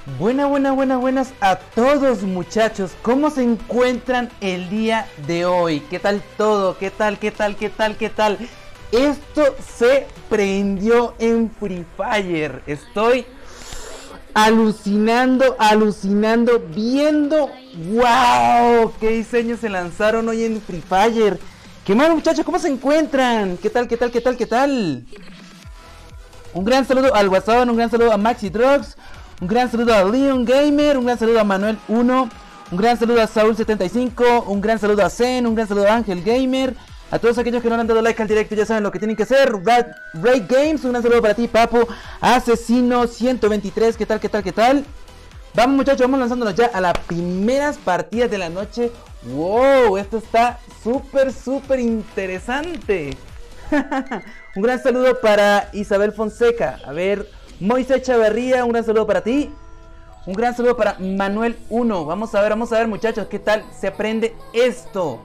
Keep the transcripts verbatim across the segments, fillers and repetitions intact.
Buenas, buenas, buenas, buenas a todos, muchachos. ¿Cómo se encuentran el día de hoy? ¿Qué tal todo? ¿Qué tal, qué tal, qué tal, qué tal? Esto se prendió en Free Fire. Estoy alucinando, alucinando, viendo. ¡Wow! ¿Qué diseños se lanzaron hoy en Free Fire? ¿Qué más, muchachos? ¿Cómo se encuentran? ¿Qué tal, qué tal, qué tal, qué tal? Un gran saludo al WhatsApp, un gran saludo a Maxi Drugs, un gran saludo a Leon Gamer, un gran saludo a Manuel uno, un gran saludo a Saúl setenta y cinco, un gran saludo a Zen, un gran saludo a Ángel Gamer, a todos aquellos que no le han dado like al directo ya saben lo que tienen que hacer. Ray Games, un gran saludo para ti, Papo, Asesino ciento veintitrés, ¿qué tal, qué tal, qué tal? Vamos, muchachos, vamos lanzándonos ya a las primeras partidas de la noche. ¡Wow! Esto está súper, súper interesante. Un gran saludo para Isabel Fonseca. A ver, Moisés Chavarría, un gran saludo para ti. Un gran saludo para Manuel uno. Vamos a ver, vamos a ver, muchachos, qué tal se aprende esto.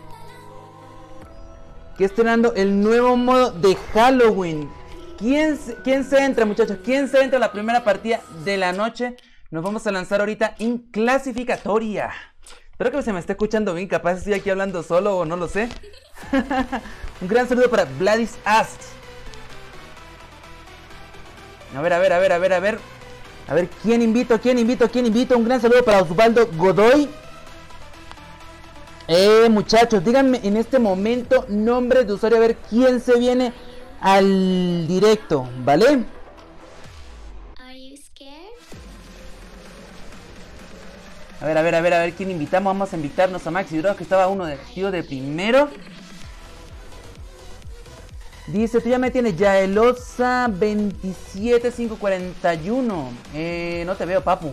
Que estrenando el nuevo modo de Halloween. ¿Quién, quién se entra, muchachos? ¿Quién se entra a la primera partida de la noche? Nos vamos a lanzar ahorita en clasificatoria. Espero que se me esté escuchando bien. Capaz estoy aquí hablando solo o no lo sé. Un gran saludo para Vladis Ast. A ver, a ver, a ver, a ver, a ver. A ver, ¿quién invito? ¿Quién invito? ¿Quién invito? Un gran saludo para Osvaldo Godoy. Eh, muchachos, díganme en este momento nombre de usuario. A ver quién se viene al directo, ¿vale? A ver, a ver, a ver, a ver quién invitamos. Vamos a invitarnos a Maxi Dross, que estaba uno de tío de primero. Dice, tú ya me tienes Yaelosa veintisiete cinco cuarenta y uno. Eh, no te veo, papu.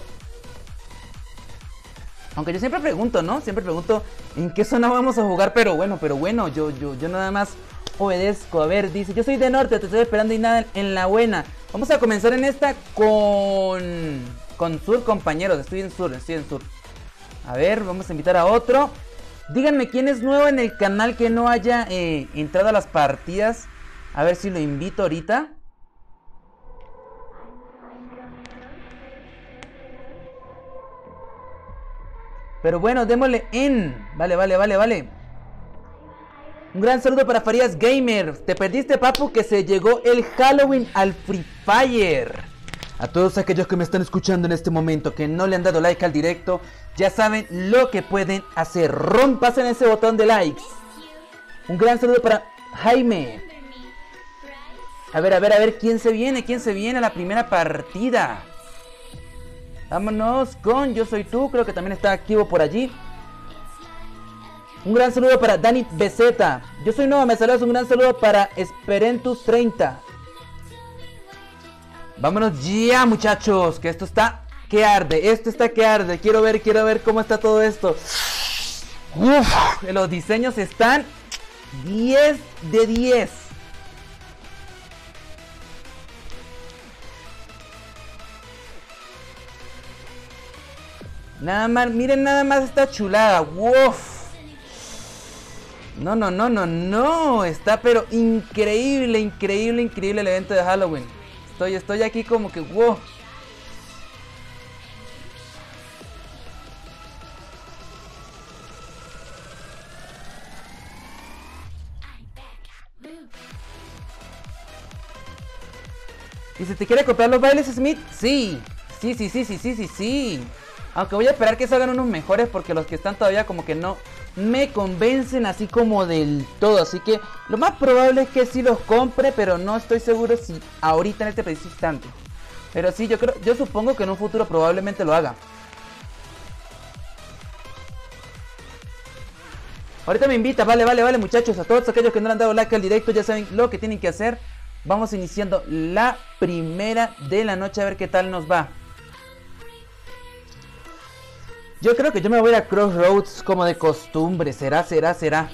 Aunque yo siempre pregunto, ¿no? Siempre pregunto en qué zona vamos a jugar. Pero bueno, pero bueno, yo, yo, yo nada más obedezco. A ver, dice, yo soy de norte, te estoy esperando y nada en la buena. Vamos a comenzar en esta con... Con sur, compañeros, estoy en sur, estoy en sur. A ver, vamos a invitar a otro. Díganme quién es nuevo en el canal que no haya eh, entrado a las partidas. A ver si lo invito ahorita. Pero bueno, démosle en. Vale, vale, vale, vale. Un gran saludo para Farías Gamer. Te perdiste, papu, que se llegó el Halloween al Free Fire. A todos aquellos que me están escuchando en este momento, que no le han dado like al directo, ya saben lo que pueden hacer. Rompan ese botón de likes. Un gran saludo para Jaime. A ver, a ver, a ver, ¿quién se viene? ¿Quién se viene a la primera partida? Vámonos con Yo Soy Tú, creo que también está activo por allí. Un gran saludo para Dani Beceta. Yo soy nuevo, me saludas. Un gran saludo para Esperentus treinta. Vámonos ya, muchachos, que esto está que arde, esto está que arde. Quiero ver, quiero ver cómo está todo esto. Uf, los diseños están diez de diez. Nada más, miren nada más esta chulada. Uf. No, no, no, no, no. Está pero increíble, increíble, increíble el evento de Halloween. Estoy, estoy aquí como que wow. ¿Y si te quiere copiar los bailes, Smith? Sí. Sí, sí, sí, sí, sí, sí, sí. Aunque voy a esperar que salgan unos mejores porque los que están todavía como que no me convencen así como del todo. Así que lo más probable es que sí los compre, pero no estoy seguro si ahorita en este preciso instante. Pero sí, yo creo, yo supongo que en un futuro probablemente lo haga. Ahorita me invita, vale, vale, vale, muchachos. A todos aquellos que no le han dado like al directo ya saben lo que tienen que hacer. Vamos iniciando la primera de la noche a ver qué tal nos va. Yo creo que yo me voy a Crossroads como de costumbre. Será, será, será.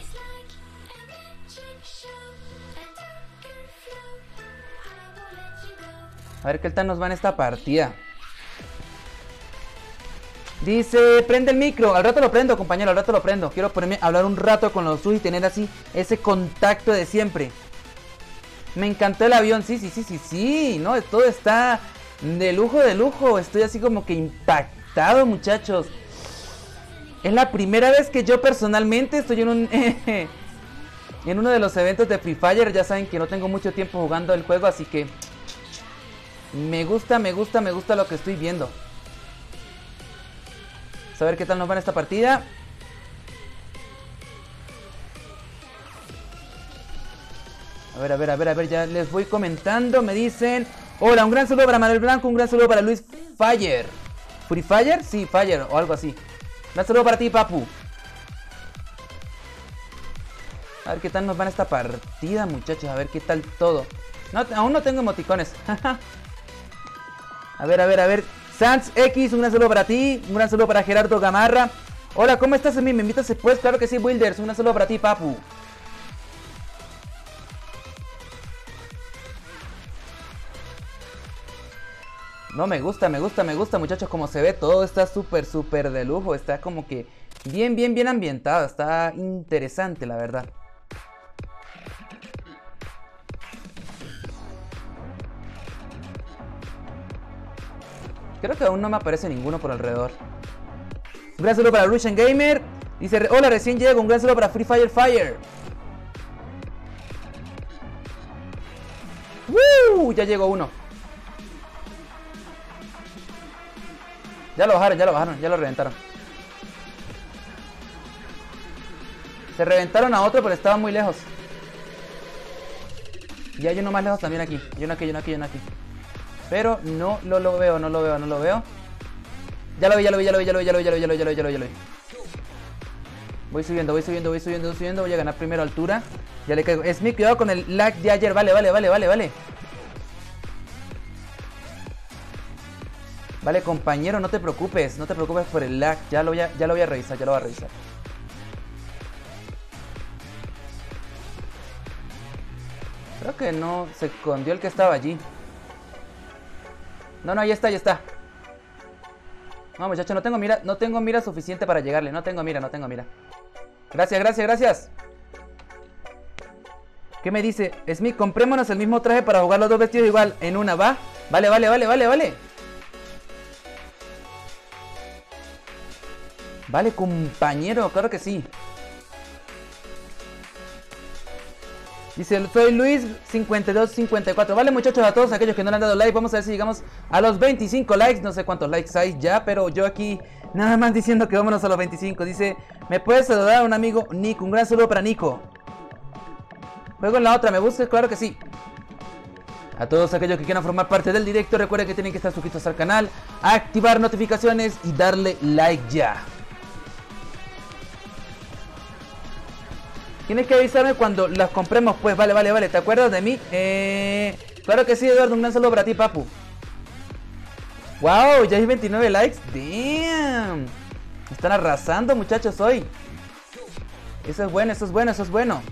A ver qué tal nos va en esta partida. Dice, prende el micro. Al rato lo prendo, compañero, al rato lo prendo. Quiero ponerme a hablar un rato con los suyos y tener así ese contacto de siempre. Me encantó el avión, sí, sí, sí, sí, sí. No, todo está De lujo, de lujo. Estoy así como que impactado, muchachos. Es la primera vez que yo personalmente estoy en un... en uno de los eventos de Free Fire. Ya saben que no tengo mucho tiempo jugando el juego, así que... Me gusta, me gusta, me gusta lo que estoy viendo. Vamos a ver qué tal nos va en esta partida. A ver, a ver, a ver, a ver, ya les voy comentando. Me dicen... Hola, un gran saludo para Manuel Blanco, un gran saludo para Luis Fire. ¿Free Fire? Sí, Fire o algo así. Un gran saludo para ti, papu. A ver qué tal nos va en esta partida, muchachos. A ver qué tal todo. No, aún no tengo emoticones. A ver, a ver, a ver. Sans X, un gran saludo para ti. Un gran saludo para Gerardo Gamarra. Hola, ¿cómo estás, Emi? ¿Me invitas después? Claro que sí, Builders. Un gran saludo para ti, papu. No, me gusta, me gusta, me gusta, muchachos, como se ve. Todo está súper, súper de lujo. Está como que bien, bien, bien ambientado. Está interesante, la verdad. Creo que aún no me aparece ninguno por alrededor. Un gran saludo para Russian Gamer. Dice, hola, recién llego. Un gran saludo para Free Fire Fire. ¡Woo! Ya llegó uno. Ya lo bajaron, ya lo bajaron, ya lo reventaron. Se reventaron a otro, pero estaba muy lejos. Y hay uno más lejos también aquí. Hay uno aquí, hay uno aquí, hay uno aquí. Pero no lo, lo veo, no lo veo, no lo veo. Ya lo vi, ya lo vi, ya lo vi, ya lo vi, ya lo vi, ya lo vi, ya lo vi, ya lo vi, ya lo vi, ya lo vi. Voy subiendo, voy subiendo, voy subiendo, voy subiendo. Voy a ganar primero altura. Ya le caigo. Smith, cuidado con el lag de ayer. Vale, vale, vale, vale, vale. Vale, compañero, no te preocupes. No te preocupes por el lag. Ya lo voy a, ya lo voy a revisar, ya lo voy a revisar. Creo que no se escondió el que estaba allí. No, no, ya está, ya está. No, muchachos, no tengo mira, no tengo mira suficiente para llegarle. No tengo mira, no tengo mira. Gracias, gracias, gracias. ¿Qué me dice? Smith, comprémonos el mismo traje para jugar los dos vestidos igual en una, ¿va? Vale, vale, vale, vale, vale. Vale, compañero, claro que sí. Dice, soy Luis cincuenta y dos cincuenta y cuatro. Vale, muchachos, a todos aquellos que no le han dado like, vamos a ver si llegamos a los veinticinco likes. No sé cuántos likes hay ya, pero yo aquí nada más diciendo que vámonos a los veinticinco. Dice, ¿me puedes saludar a un amigo Nico? Un gran saludo para Nico. Juego en la otra, ¿me busques? Claro que sí. A todos aquellos que quieran formar parte del directo, recuerden que tienen que estar suscritos al canal, activar notificaciones y darle like ya. Tienes que avisarme cuando las compremos, pues. Vale, vale, vale. ¿Te acuerdas de mí? Eh... Claro que sí, Eduardo. Un gran saludo para ti, papu. Wow, ya hay veintinueve likes. Damn. Me están arrasando, muchachos, hoy. Eso es bueno, eso es bueno, eso es bueno.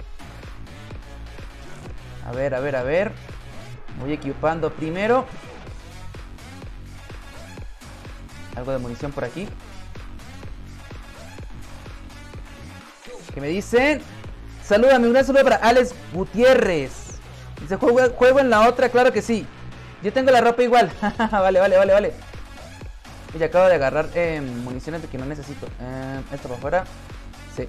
A ver, a ver, a ver. Voy equipando primero. Algo de munición por aquí. ¿Qué me dicen? Salúdame, un gran saludo para Alex Gutiérrez. Dice, juego, juego en la otra, claro que sí. Yo tengo la ropa igual. Vale, vale, vale, vale. Y acabo de agarrar eh, municiones que no necesito. Eh, esto para afuera. Sí.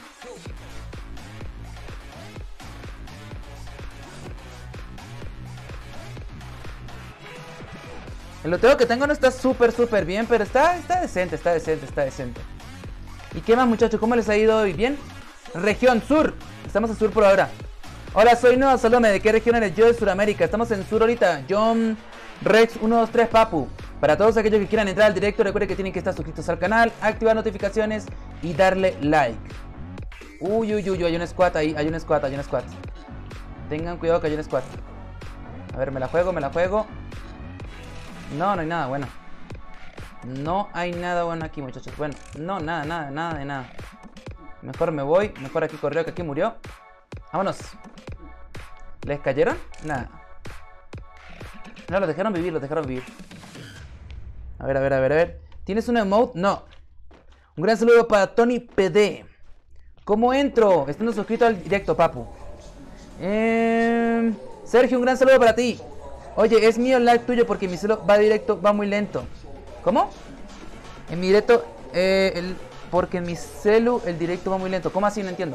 El loteo que tengo no está súper, súper bien, pero está, está decente, está decente, está decente. ¿Y qué más, muchachos? ¿Cómo les ha ido hoy? ¿Bien? Región Sur. Estamos en Sur por ahora. Hola, soy Noah, saludame. ¿De qué región eres? Yo de Sudamérica. Estamos en Sur ahorita. John Rex uno dos tres, papu. Para todos aquellos que quieran entrar al directo, recuerden que tienen que estar suscritos al canal, activar notificaciones y darle like. Uy, uy, uy, hay un squad ahí. Hay un squad, hay un squad. Tengan cuidado que hay un squad. A ver, me la juego, me la juego. No, no hay nada bueno. No hay nada bueno aquí, muchachos. Bueno, no, nada, nada, nada de nada. Mejor me voy. Mejor aquí corrió que aquí murió. Vámonos. ¿Les cayeron? Nada. No, los dejaron vivir, los dejaron vivir. A ver, a ver, a ver, a ver. ¿Tienes un emote? No. Un gran saludo para Tony P D. ¿Cómo entro? Estando suscrito al directo, papu. Eh... Sergio, un gran saludo para ti. Oye, es mío el live tuyo porque mi celo va directo, va muy lento. ¿Cómo? En mi directo, eh, el, porque en mi celu el directo va muy lento. ¿Cómo así? No entiendo.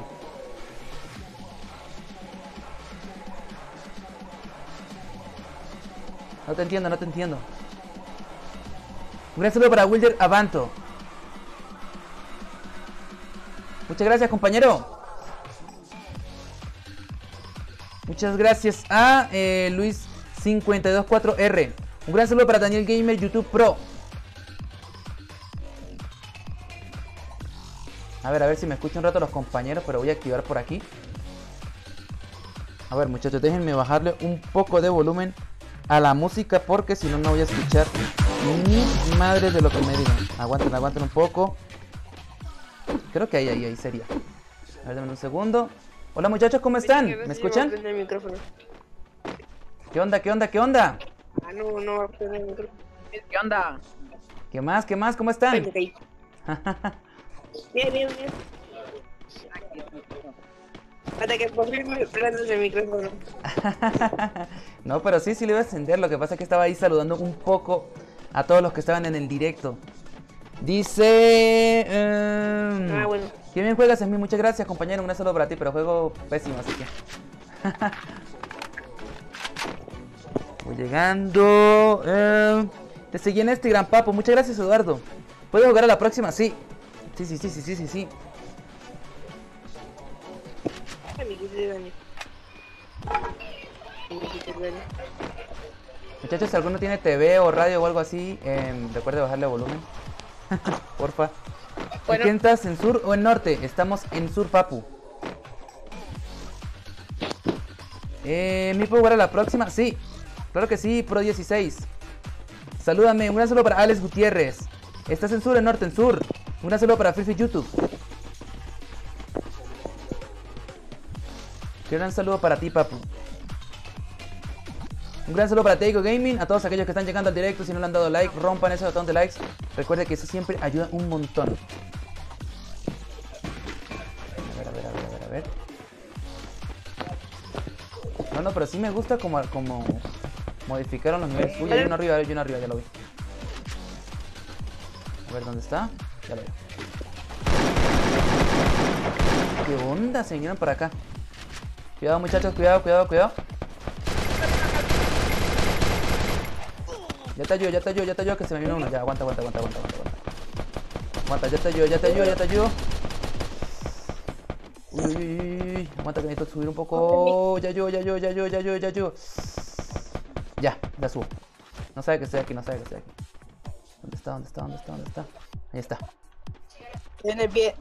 No te entiendo, no te entiendo. Un gran saludo para Wilder Abanto. Muchas gracias, compañero. Muchas gracias a eh, Luis cincuenta y dos cuatro R. Un gran saludo para Daniel Gamer YouTube Pro. A ver, a ver si me escuchan un rato los compañeros, pero voy a activar por aquí. A ver, muchachos, déjenme bajarle un poco de volumen a la música porque si no, no voy a escuchar ni madre de lo que me digan. Aguanten, aguanten un poco. Creo que ahí, ahí, ahí sería. A ver, denme un segundo. Hola, muchachos, ¿cómo están? ¿Me escuchan? ¿Qué onda, qué onda, qué onda? Ah, no, no, el micrófono. ¿Qué onda? ¿Qué más, qué más? ¿Cómo están? Bien, bien, bien. Hasta que por fin me prendes el micrófono. No, pero sí, sí le iba a encender. Lo que pasa es que estaba ahí saludando un poco a todos los que estaban en el directo. Dice... Um, Ah, bueno. Qué bien juegas, es mí. Muchas gracias, compañero. Un saludo para ti, pero juego pésimo, así que... Voy llegando... Eh, te seguí en este gran papo. Muchas gracias, Eduardo. ¿Puedes jugar a la próxima? Sí. Sí, sí, sí, sí, sí, sí, sí. Muchachos, si alguno tiene T V o radio o algo así, eh, recuerde bajarle volumen. Porfa. Bueno. ¿Quién estás? ¿En sur o en norte? Estamos en sur, papu. Eh, ¿Me puedo jugar a la próxima? Sí. Claro que sí, Pro dieciséis. Salúdame, un gran saludo para Alex Gutiérrez. ¿Estás en sur o en norte? En sur. Un gran saludo para Fifi YouTube. Un gran saludo para ti, papu. Un gran saludo para Teigo Gaming, a todos aquellos que están llegando al directo. Si no le han dado like, rompan ese botón de likes. Recuerde que eso siempre ayuda un montón. A ver, a ver, a ver, a ver, a ver. No, no, pero sí me gusta como, como modificaron los niveles. Uy, hay uno arriba, hay uno arriba, ya lo vi. A ver, ¿dónde está? Ya lo veo. ¿Qué onda? Se vinieron para acá. Cuidado, muchachos, cuidado, cuidado, cuidado. Ya te ayudo, ya te ayudo, ya te ayudo, que se me vino uno. Ya, aguanta, aguanta, aguanta, aguanta, aguanta. Aguanta, ya te ayudo, ya te ayudo, ya te ayudo. Uy, uy, uy, uy. Aguanta que necesito subir un poco. Ya ayudo, ya ayudo, ya ayudo, ya ayudo, ya ayudo. Ya, ya subo. No sabe que estoy aquí, no sabe que estoy aquí. ¿Dónde está, dónde está, dónde está, dónde está? Ahí está. En el pie.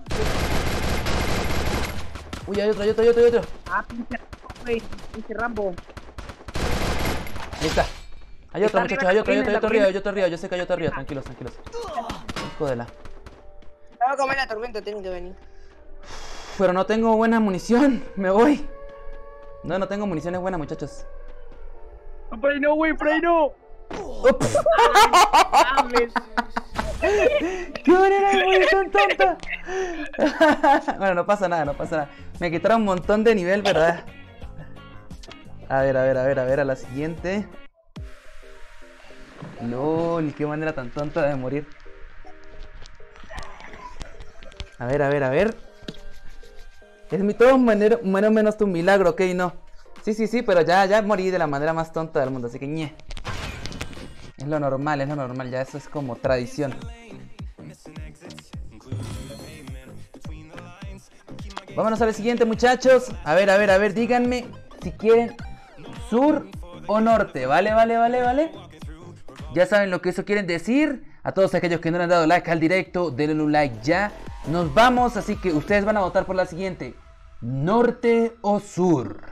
Uy, hay otro, hay otro, hay otro, hay otro. Ah, pinche, güey, pinche Rambo. Ahí está. Hay otro, Está muchachos, arriba, hay otro, hay otro, hay la otro colina. arriba, hay otro arriba. Yo sé que hay otro arriba, tranquilos, tranquilos. Hijo de la... Estaba a comer la tormenta, tienen que venir. Pero no tengo buena munición, me voy. No, no tengo municiones buenas, muchachos. No, por ahí no, güey, por ahí no. Ups. Mames. ¡Qué manera de morir tan tonta! Bueno, no pasa nada, no pasa nada. Me quitaron un montón de nivel, ¿verdad? A ver, a ver, a ver, a ver, a la siguiente. LOL, qué manera tan tonta de morir. A ver, a ver, a ver. Es mi todo manero, menos menos tu milagro, ok, no. Sí, sí, sí, pero ya, ya morí de la manera más tonta del mundo, así que ñe. Es lo normal, es lo normal, ya eso es como tradición. Vámonos al siguiente, muchachos. A ver, a ver, a ver, díganme si quieren sur o norte. Vale, vale, vale, vale. Ya saben lo que eso quieren decir. A todos aquellos que no le han dado like al directo, denle un like ya. Nos vamos, así que ustedes van a votar por la siguiente. ¿Norte o sur?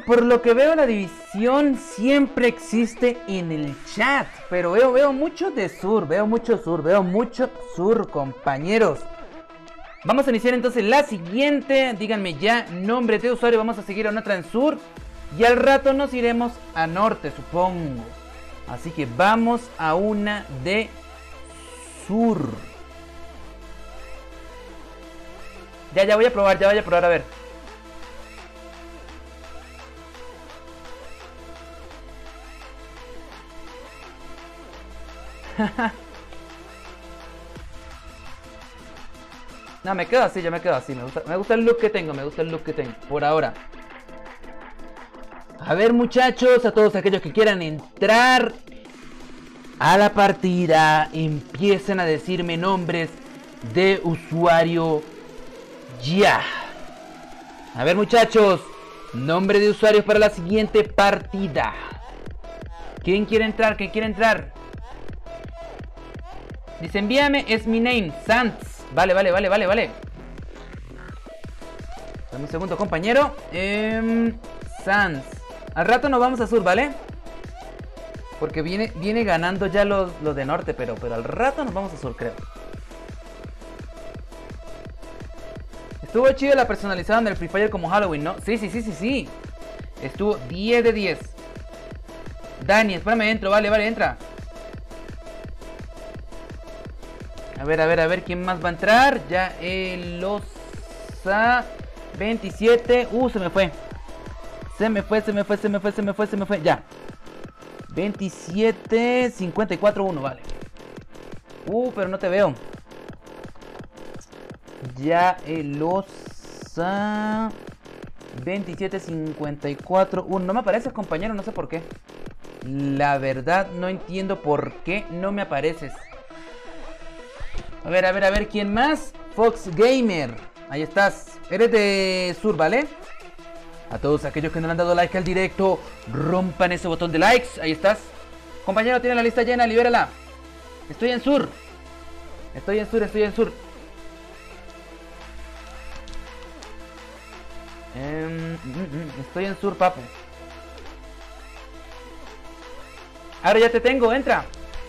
por lo que veo la división siempre existe en el chat. Pero veo, veo mucho de sur, veo mucho sur, veo mucho sur, compañeros. Vamos a iniciar entonces la siguiente. Díganme ya nombre de usuario. Vamos a seguir a una otra en sur. Y al rato nos iremos a norte, supongo. Así que vamos a una de sur. Ya, ya voy a probar, ya voy a probar, a ver. No, me quedo así, yo me quedo así. Me gusta, me gusta el look que tengo, me gusta el look que tengo. Por ahora. A ver, muchachos, a todos aquellos que quieran entrar a la partida, empiecen a decirme nombres de usuario ya. A ver, muchachos, nombre de usuario para la siguiente partida. ¿Quién quiere entrar? ¿Quién quiere entrar? Dice, envíame, es mi name, Sans. Vale, vale, vale, vale, vale. Dame un segundo, compañero. Eh, Sans. Al rato nos vamos a sur, ¿vale? Porque viene, viene ganando ya los, los de norte, pero, pero al rato nos vamos a sur, creo. Estuvo chido la personalización del Free Fire como Halloween, ¿no? Sí, sí, sí, sí, sí. Estuvo diez de diez. Dani, espérame, entro, vale, vale, entra. A ver, a ver, a ver, ¿quién más va a entrar? Ya el Osa veintisiete. Uh, se me fue. Se me fue, se me fue, se me fue, se me fue, se me fue. Ya. veintisiete cincuenta y cuatro uno, vale. Uh, pero no te veo. Ya el Osa veintisiete cincuenta y cuatro uno. No me apareces, compañero, no sé por qué. La verdad no entiendo por qué no me apareces. A ver, a ver, a ver, ¿quién más? Fox Gamer. Ahí estás. Eres de sur, ¿vale? A todos aquellos que no le han dado like al directo, rompan ese botón de likes. Ahí estás. Compañero, tiene la lista llena, libérala. Estoy en sur. Estoy en sur, estoy en sur. Eh, estoy en sur, papu. Ahora ya te tengo, entra.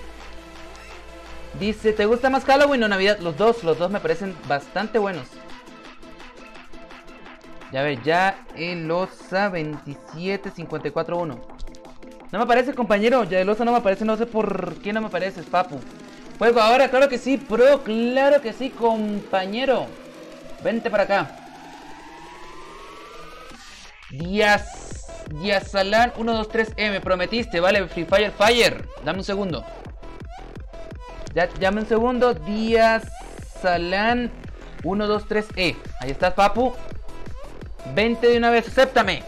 Dice, ¿te gusta más Halloween o Navidad? Los dos, los dos me parecen bastante buenos. Ya ver, ya el Osa veintisiete cincuenta y cuatro uno. No me aparece, compañero. Ya el Osa no me aparece, no sé por qué no me apareces, papu. Juego ahora, claro que sí, pro, claro que sí, compañero. Vente para acá. Díaz, Díaz-Salán uno dos tres E, me prometiste, vale, Free Fire Fire. Dame un segundo. Ya, dame un segundo. Díaz-Salán uno dos tres E. Ahí estás, papu. Vente de una vez, acéptame.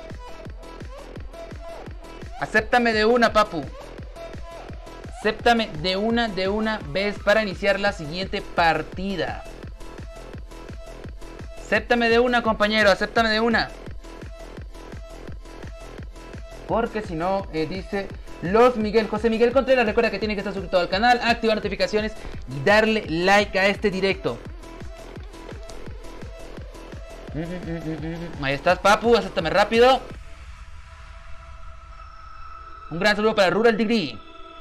Acéptame de una, papu. Acéptame de una, de una vez para iniciar la siguiente partida. Acéptame de una, compañero, acéptame de una. Porque si no, eh, dice Los Miguel, José Miguel Contreras. Recuerda que tiene que estar suscrito al canal, activar notificaciones y darle like a este directo. Mm, mm, mm, mm. Ahí estás, papu, acéptame rápido. Un gran saludo para Rural Degree.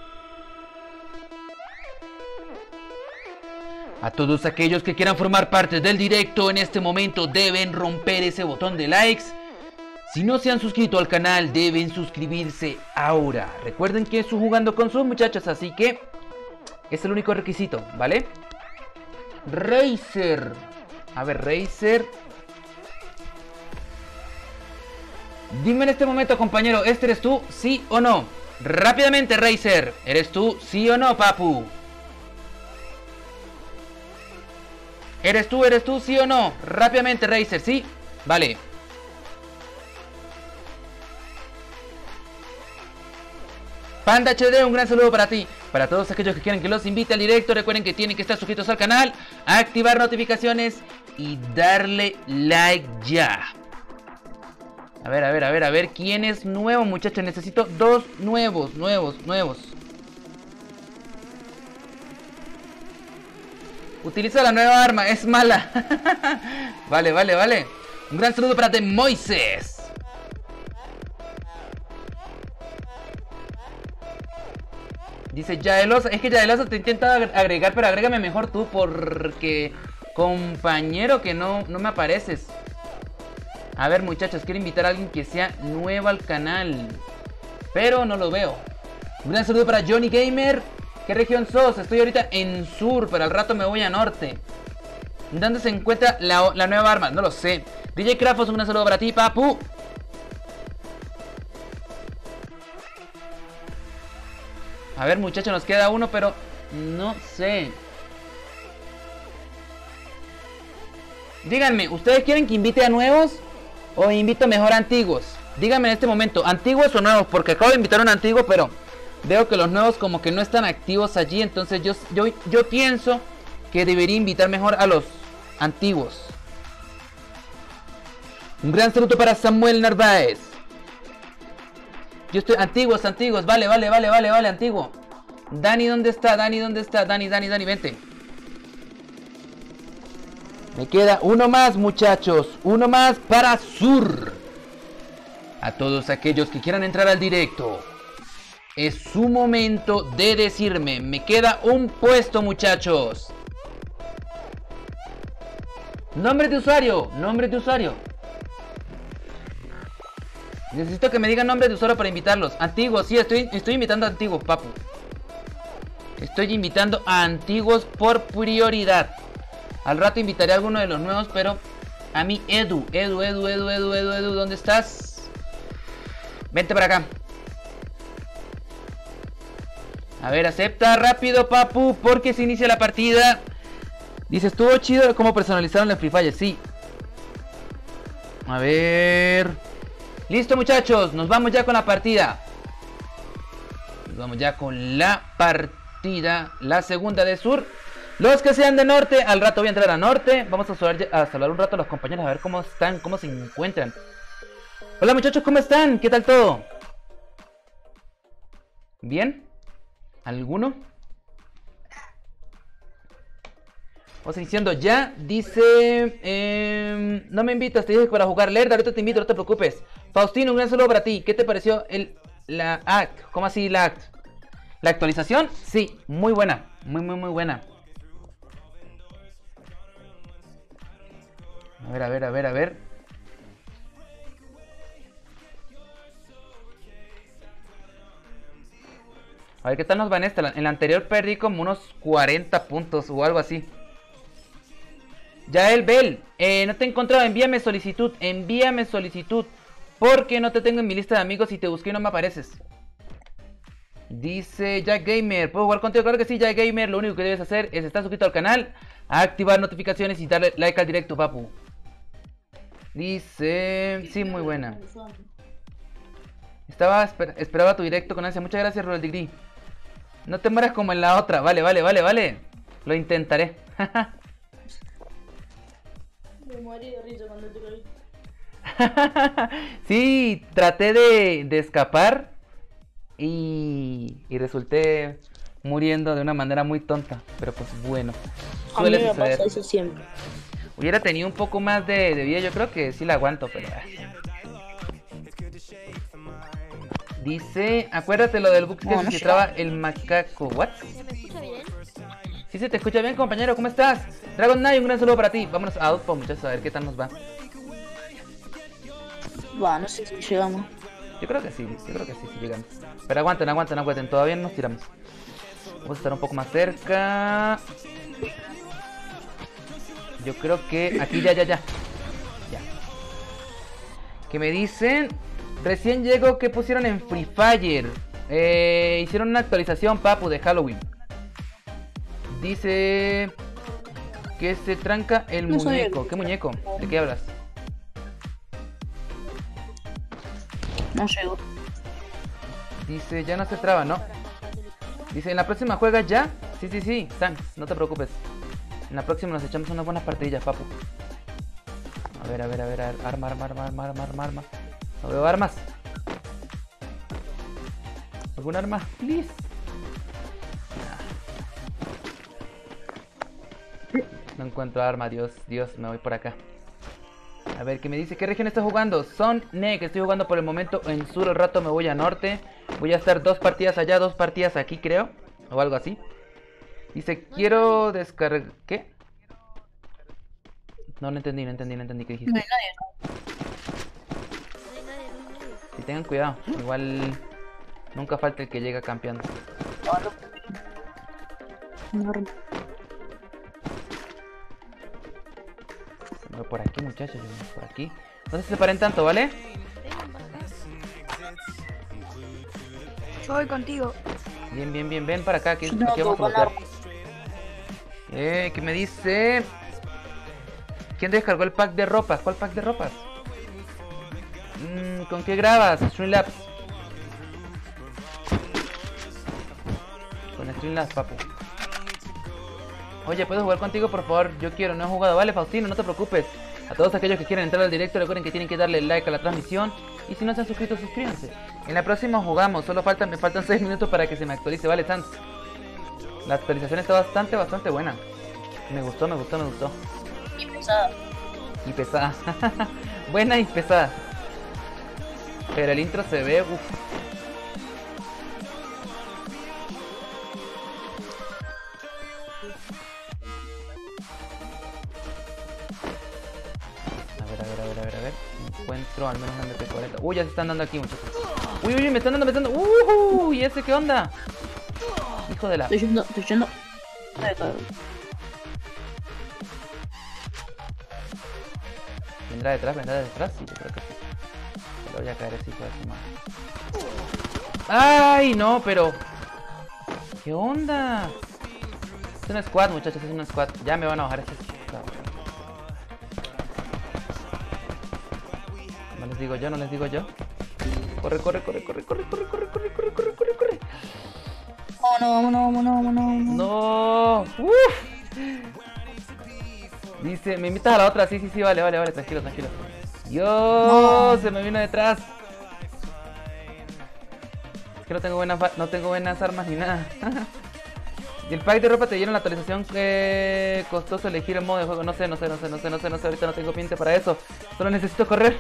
A todos aquellos que quieran formar parte del directo en este momento deben romper ese botón de likes. Si no se han suscrito al canal deben suscribirse ahora. Recuerden que estoy jugando con sus muchachos, así que es el único requisito, ¿vale? Razer. A ver, Razer. Dime en este momento, compañero, ¿este eres tú? ¿Sí o no? Rápidamente, Razer. ¿Eres tú? ¿Sí o no, papu? ¿Eres tú? ¿Eres tú? ¿Sí o no? Rápidamente, Razer, ¿sí? Vale. Panda H D, un gran saludo para ti. Para todos aquellos que quieren que los invite al directo, recuerden que tienen que estar suscritos al canal, activar notificaciones y darle like ya. A ver, a ver, a ver, a ver, ¿quién es nuevo, muchachos? Necesito dos nuevos, nuevos, nuevos. Utiliza la nueva arma, es mala. Vale, vale, vale. Un gran saludo para The Moises. Dice Yaelosa, es que Yaelosa te intenta agregar, pero agrégame mejor tú porque... Compañero que no, no me apareces. A ver muchachos, quiero invitar a alguien que sea nuevo al canal, pero no lo veo. Un gran saludo para Johnny Gamer. ¿Qué región sos? Estoy ahorita en sur, pero al rato me voy a norte. ¿Dónde se encuentra la, la nueva arma? No lo sé. D J Crafos, un gran saludo para ti, papu. A ver muchachos, nos queda uno, pero no sé. Díganme, ¿ustedes quieren que invite a nuevos o invito mejor a antiguos? Díganme en este momento, ¿antiguos o nuevos? Porque acabo de invitar a un antiguo, pero veo que los nuevos como que no están activos allí. Entonces yo, yo, yo pienso que debería invitar mejor a los antiguos. Un gran saludo para Samuel Narváez. Yo estoy... Antiguos, antiguos, vale, vale, vale, vale, vale, antiguo. Dani, ¿dónde está? Dani, ¿dónde está? Dani, Dani, Dani, vente. Me queda uno más, muchachos. Uno más para Sur. A todos aquellos que quieran entrar al directo, es su momento de decirme. Me queda un puesto, muchachos. Nombre de usuario. Nombre de usuario. Necesito que me digan nombre de usuario para invitarlos. Antiguos, sí, estoy, estoy invitando a antiguos, papu. Estoy invitando a antiguos por prioridad. Al rato invitaré a alguno de los nuevos, pero a mí Edu, Edu, Edu, Edu, Edu, Edu, Edu, ¿dónde estás? Vente para acá. A ver, acepta rápido, papu, porque se inicia la partida. Dice, estuvo chido cómo personalizaron el Free Fire, sí. A ver. Listo, muchachos, nos vamos ya con la partida. Nos vamos ya con la partida, la segunda de Sur. Los que sean de norte, al rato voy a entrar a norte. Vamos a saludar, a saludar un rato a los compañeros, a ver cómo están, cómo se encuentran. Hola muchachos, ¿cómo están? ¿Qué tal todo? ¿Bien? ¿Alguno? Vamos iniciando ya. Dice... Eh, no me invitas, te dije para jugar Lerda. Ahorita te invito, no te preocupes. Faustino, un gran saludo para ti. ¿Qué te pareció el... la... Ah, ¿cómo así la... la actualización? Sí, muy buena. Muy, muy, muy buena. A ver, a ver, a ver, a ver. A ver qué tal nos va en esta. En la anterior perdí como unos cuarenta puntos o algo así. Yael Bell, eh, no te he encontrado. Envíame solicitud, envíame solicitud. Porque no te tengo en mi lista de amigos y te busqué y no me apareces. Dice Jack Gamer, ¿puedo jugar contigo? Claro que sí, Jack Gamer. Lo único que debes hacer es estar suscrito al canal, activar notificaciones y darle like al directo, papu. Dice... Sí, muy buena. Estaba... Esper esperaba tu directo con ansia. Muchas gracias, Royal Degree. No te mueras como en la otra. Vale, vale, vale, vale. Lo intentaré. Me morí de risa cuando te lo vi. Sí, traté de, de escapar. Y... Y resulté muriendo de una manera muy tonta. Pero pues bueno. A mí Suele me suceder. pasa eso siempre. Hubiera tenido un poco más de, de vida, yo creo que sí la aguanto, pero... Dice, acuérdate lo del bug que No, se no filtraba el macaco. ¿What? Sí, se te escucha bien, compañero, ¿cómo estás? Dragon Knight, un gran saludo para ti. Vámonos a Outpost, muchachos, a ver qué tal nos va. Va, no sé si llegamos. Yo creo que sí, yo creo que sí, sí llegamos. Pero aguanten, aguanten, aguanten, todavía no nos tiramos. Vamos a estar un poco más cerca. Yo creo que aquí ya, ya, ya. Ya. ¿Qué me dicen? Recién llegó que pusieron en Free Fire. Eh, hicieron una actualización, papu, de Halloween. Dice que se tranca el No sabía muñeco. que- ¿Qué muñeco? ¿De qué hablas? No llego. Dice, ya no se traba, ¿no? Dice, ¿en la próxima juegas ya? Sí, sí, sí, thanks, no te preocupes. En la próxima nos echamos unas buenas partidillas, papu. A ver, a ver, a ver, a ver. Arma, arma, arma, arma, arma, arma, arma. No veo armas. ¿Algún arma? Please. No encuentro arma, Dios, Dios, me voy por acá. A ver, ¿qué me dice? ¿Qué región estás jugando? Son Ne, que estoy jugando por el momento en sur, al rato me voy a norte. Voy a estar dos partidas allá, dos partidas aquí, creo. O algo así. Dice, quiero descargar... ¿Qué? No, no entendí, no entendí, no entendí qué dijiste. No hay nadie. Y tengan cuidado, igual nunca falta el que llega campeando. Enorme. Voy por aquí, muchachos, yo voy por aquí. No se separen tanto, ¿vale? Yo voy contigo. Bien, bien, bien, ven para acá, que Yo tengo aquí vamos a todo bloquear. con Eh, ¿qué me dice? ¿Quién descargó el pack de ropas? ¿Cuál pack de ropas? Mm, ¿Con qué grabas? Streamlabs. Con Streamlabs, papu. Oye, ¿puedo jugar contigo, por favor? Yo quiero, no he jugado. Vale, Faustino, no te preocupes. A todos aquellos que quieran entrar al directo, recuerden que tienen que darle like a la transmisión. Y si no se han suscrito, suscríbanse. En la próxima jugamos, solo faltan, me faltan seis minutos para que se me actualice, ¿vale, Sans? La actualización está bastante, bastante buena. Me gustó, me gustó, me gustó. Y pesada. Y pesada. Buena y pesada. Pero el intro se ve, uff. A ver, a ver, a ver, a ver, a ver. Encuentro al menos una M P cuarenta. Uy, ya se están dando aquí, muchachos. Uy, uy, me están dando, me están dando. Uh, ¿y ese qué onda? Hijo de la... Estoy yendo, estoy yendo. Ay, cabrón. ¿Vendrá detrás? ¿Vendrá detrás? Sí, yo creo que sí. Se lo voy a caer así por su madre. ¡Ay, no! Pero... ¿qué onda? Es una squad, muchachos, es una squad. Ya me van a bajar este... No les digo yo, no les digo yo. Corre, corre, corre, corre, corre, corre, corre, corre, corre, corre, corre, corre. Vámonos, vámonos, vámonos, vámonos. No. Uf. Dice, ¿me invitas a la otra? Sí, sí, sí, vale, vale, vale, tranquilo, tranquilo. Dios, no. Se me vino detrás. Es que no tengo buenas, no tengo buenas armas ni nada. Y el pack de ropa te dieron la actualización que costoso elegir el modo de juego. No sé, no sé, no sé, no sé, no sé, no sé. Ahorita no tengo pinta para eso. Solo necesito correr.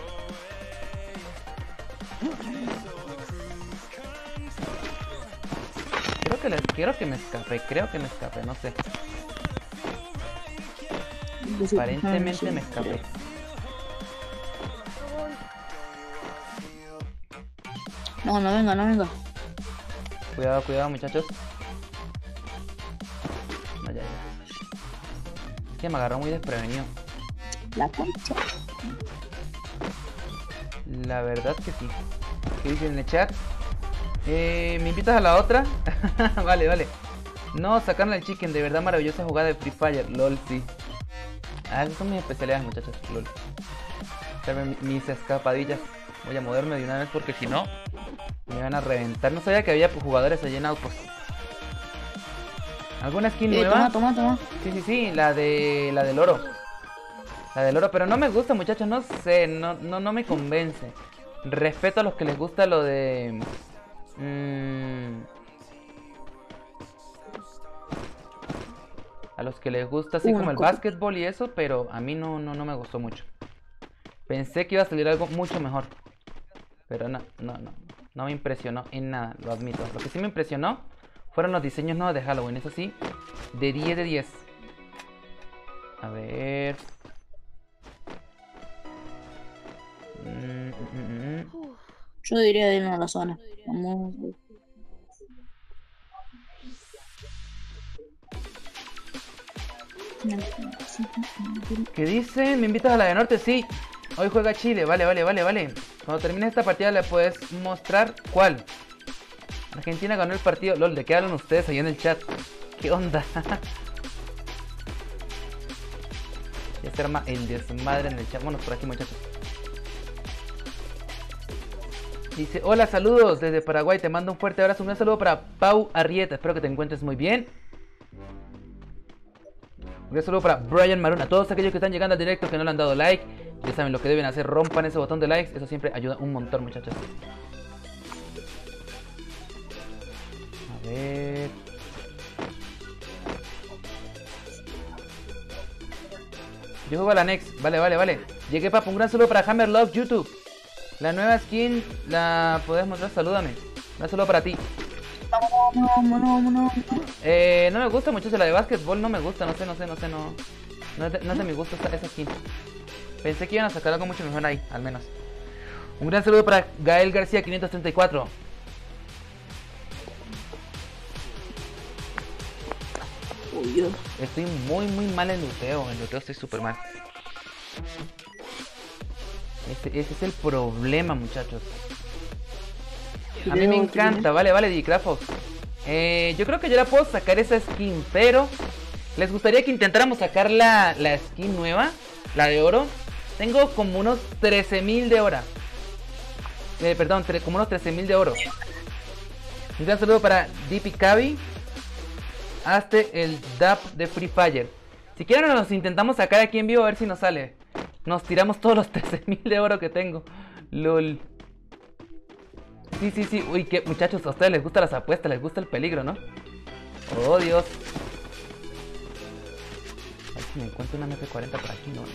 Creo que, les, creo que me escapé, creo que me escapé, no sé. Aparentemente me escapé. No, no venga, no venga. Cuidado, cuidado, muchachos. No, ya, ya. Es que me agarró muy desprevenido. La concha. La verdad que sí. ¿Qué dicen en el chat? Eh, ¿Me invitas a la otra? Vale, vale. No, sacarle al chicken, de verdad maravillosa jugada de Free Fire. LOL, sí. Ah, esas son mis especialidades, muchachos. LOL. Hacerme mis escapadillas. Voy a moverme de una vez porque si no me van a reventar. No sabía que había jugadores allí en Outpost. ¿Alguna skin Eh, nueva? toma, toma, toma. Sí, sí, sí, la de la del oro. La del oro, pero no me gusta, muchachos, no sé, no, no, no me convence. Respeto a los que les gusta lo de... Mmm, a los que les gusta así Una como el copa. básquetbol y eso, pero a mí no, no, no me gustó mucho. Pensé que iba a salir algo mucho mejor. Pero no, no, no, no me impresionó en nada, lo admito. Lo que sí me impresionó fueron los diseños nuevos de Halloween, eso sí, de diez de diez. A ver... Mm, mm, mm. Yo diría de irnos a la zona. Vamos. ¿Qué dicen? ¿Me invitas a la de norte? Sí. Hoy juega Chile, vale, vale, vale, vale. Cuando termine esta partida le puedes mostrar cuál. Argentina ganó el partido. LOL, ¿de qué hablan ustedes ahí en el chat? ¿Qué onda? Ya se arma el desmadre en el chat. Vámonos por aquí, muchachos. Dice, hola, saludos desde Paraguay, te mando un fuerte abrazo. Un saludo para Pau Arrieta, espero que te encuentres muy bien. Un saludo para Brian Maruna. Todos aquellos que están llegando al directo que no le han dado like, ya saben lo que deben hacer, rompan ese botón de likes. Eso siempre ayuda un montón, muchachos. A ver... Yo juego a la Next, vale, vale, vale. Llegué, papu, un gran saludo para Hammerlock YouTube. La nueva skin la podés mostrar, salúdame. Un saludo para ti. Vamos. vámonos, vámonos, vámonos. Eh, no me gusta mucho la de básquetbol, no me gusta, no sé, no sé, no sé, no. No es de, no es de mi gusto esa, esa skin. Pensé que iban a sacar algo mucho mejor ahí, al menos. Un gran saludo para Gael García quinientos treinta y cuatro. Uy, Dios. Estoy muy muy mal en luteo, en luteo estoy súper mal. Ese, ese es el problema, muchachos. A mí me encanta, vale, vale, Dicrafos. Eh, yo creo que yo la puedo sacar esa skin, pero ¿les gustaría que intentáramos sacar la, la skin nueva? La de oro. Tengo como unos trece mil de oro. Eh, perdón, como unos trece mil de oro. Un gran saludo para D P Cavi. Hazte el D A P de Free Fire. Si quieren nos intentamos sacar aquí en vivo a ver si nos sale. Nos tiramos todos los trece mil de oro que tengo. LOL. Sí, sí, sí. Uy, que muchachos, a ustedes les gustan las apuestas, les gusta el peligro, ¿no? Oh, Dios. A ver si me encuentro una M P cuarenta por aquí, ¿no?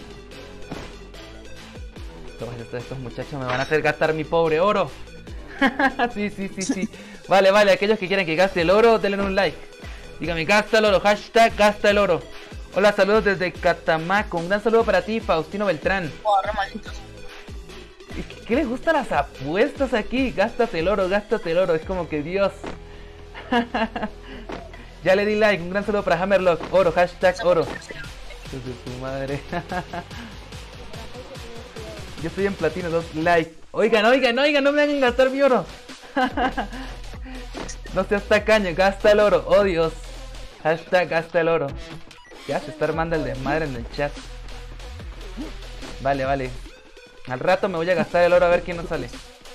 Todos estos, estos muchachos me van a hacer gastar mi pobre oro. Sí, sí, sí, sí. Vale, vale, aquellos que quieran que gaste el oro, denle un like. Dígame, gasta el oro, hashtag gasta el oro. Hola, saludos desde Catamaco. Un gran saludo para ti, Faustino Beltrán. Oh, re malditos. ¿Qué, ¿Qué les gustan las apuestas aquí? Gástate el oro, gástate el oro. Es como que Dios. Ya le di like. Un gran saludo para Hammerlock. Oro, hashtag oro. Dios de tu madre. Yo estoy en platino, dos likes. Oigan, oigan, oigan, no me hagan gastar mi oro. No seas tacaño, gasta el oro. Oh, Dios. Hashtag gasta el oro. Ya se está armando el desmadre en el chat. Vale, vale. Al rato me voy a gastar el oro a ver quién nos sale.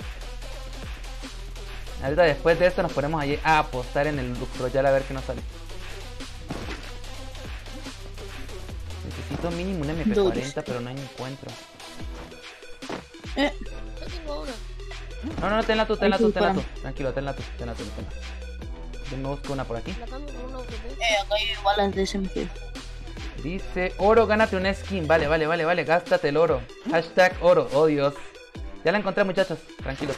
Ahorita después de esto nos ponemos allí a apostar en el Lux Royale a ver qué nos sale. Necesito mínimo un M P cuarenta, pero no encuentro. Eh, Yo tengo una. No, no, no, tenla tú, tenla tú, tenla tú. Tranquilo, tenla tú, tenla tú, tenla. Yo me busco una por aquí. La cambio por una U T P. eh, acá hay balas de S M G. Dice, oro, gánate una skin. Vale, vale, vale, vale, gástate el oro. Hashtag oro, oh Dios. Ya la encontré, muchachos, tranquilos.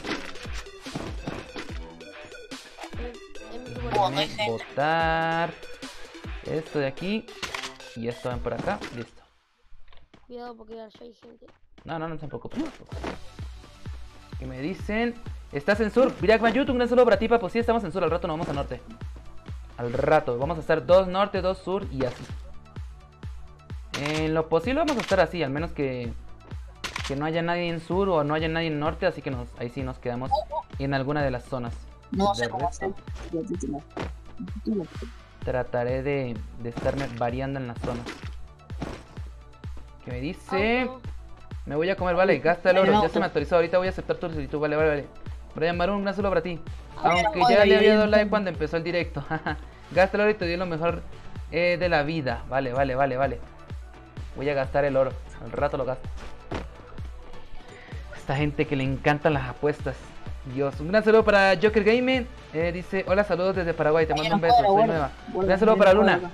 Oh, acá hay Déjenme gente. botar esto de aquí. Y esto ven por acá, listo. Cuidado porque ya hay gente. No, no, no se preocupen, no se preocupen. ¿Qué me dicen? ¿Estás en sur? Virac Mayut, un gran saludo para ti, papo. Sí, estamos en sur, al rato nos vamos a norte. Al rato, vamos a estar dos norte, dos sur y así. En lo posible vamos a estar así, al menos que que no haya nadie en sur o no haya nadie en norte, así que nos, ahí sí nos quedamos en alguna de las zonas. No De sé cómo resto, hacer. trataré de, de estarme variando en las zonas. ¿Qué me dice? Auto. Me voy a comer, vale, gasta el oro, ya Auto. se me actualizó, ahorita voy a aceptar tu solicitud, vale, vale, vale. Brian Marón, un gran saludo para ti. ver, Aunque oiga, ya le y- había dado like cuando empezó el directo. Gasta el oro y te dio lo mejor eh, de la vida. Vale, vale, vale, vale. Voy a gastar el oro, al rato lo gasto. Esta gente que le encantan las apuestas. Dios, un gran saludo para Joker Game. Eh, dice, hola, saludos desde Paraguay, te mando un beso, soy nueva. Un gran saludo para Luna.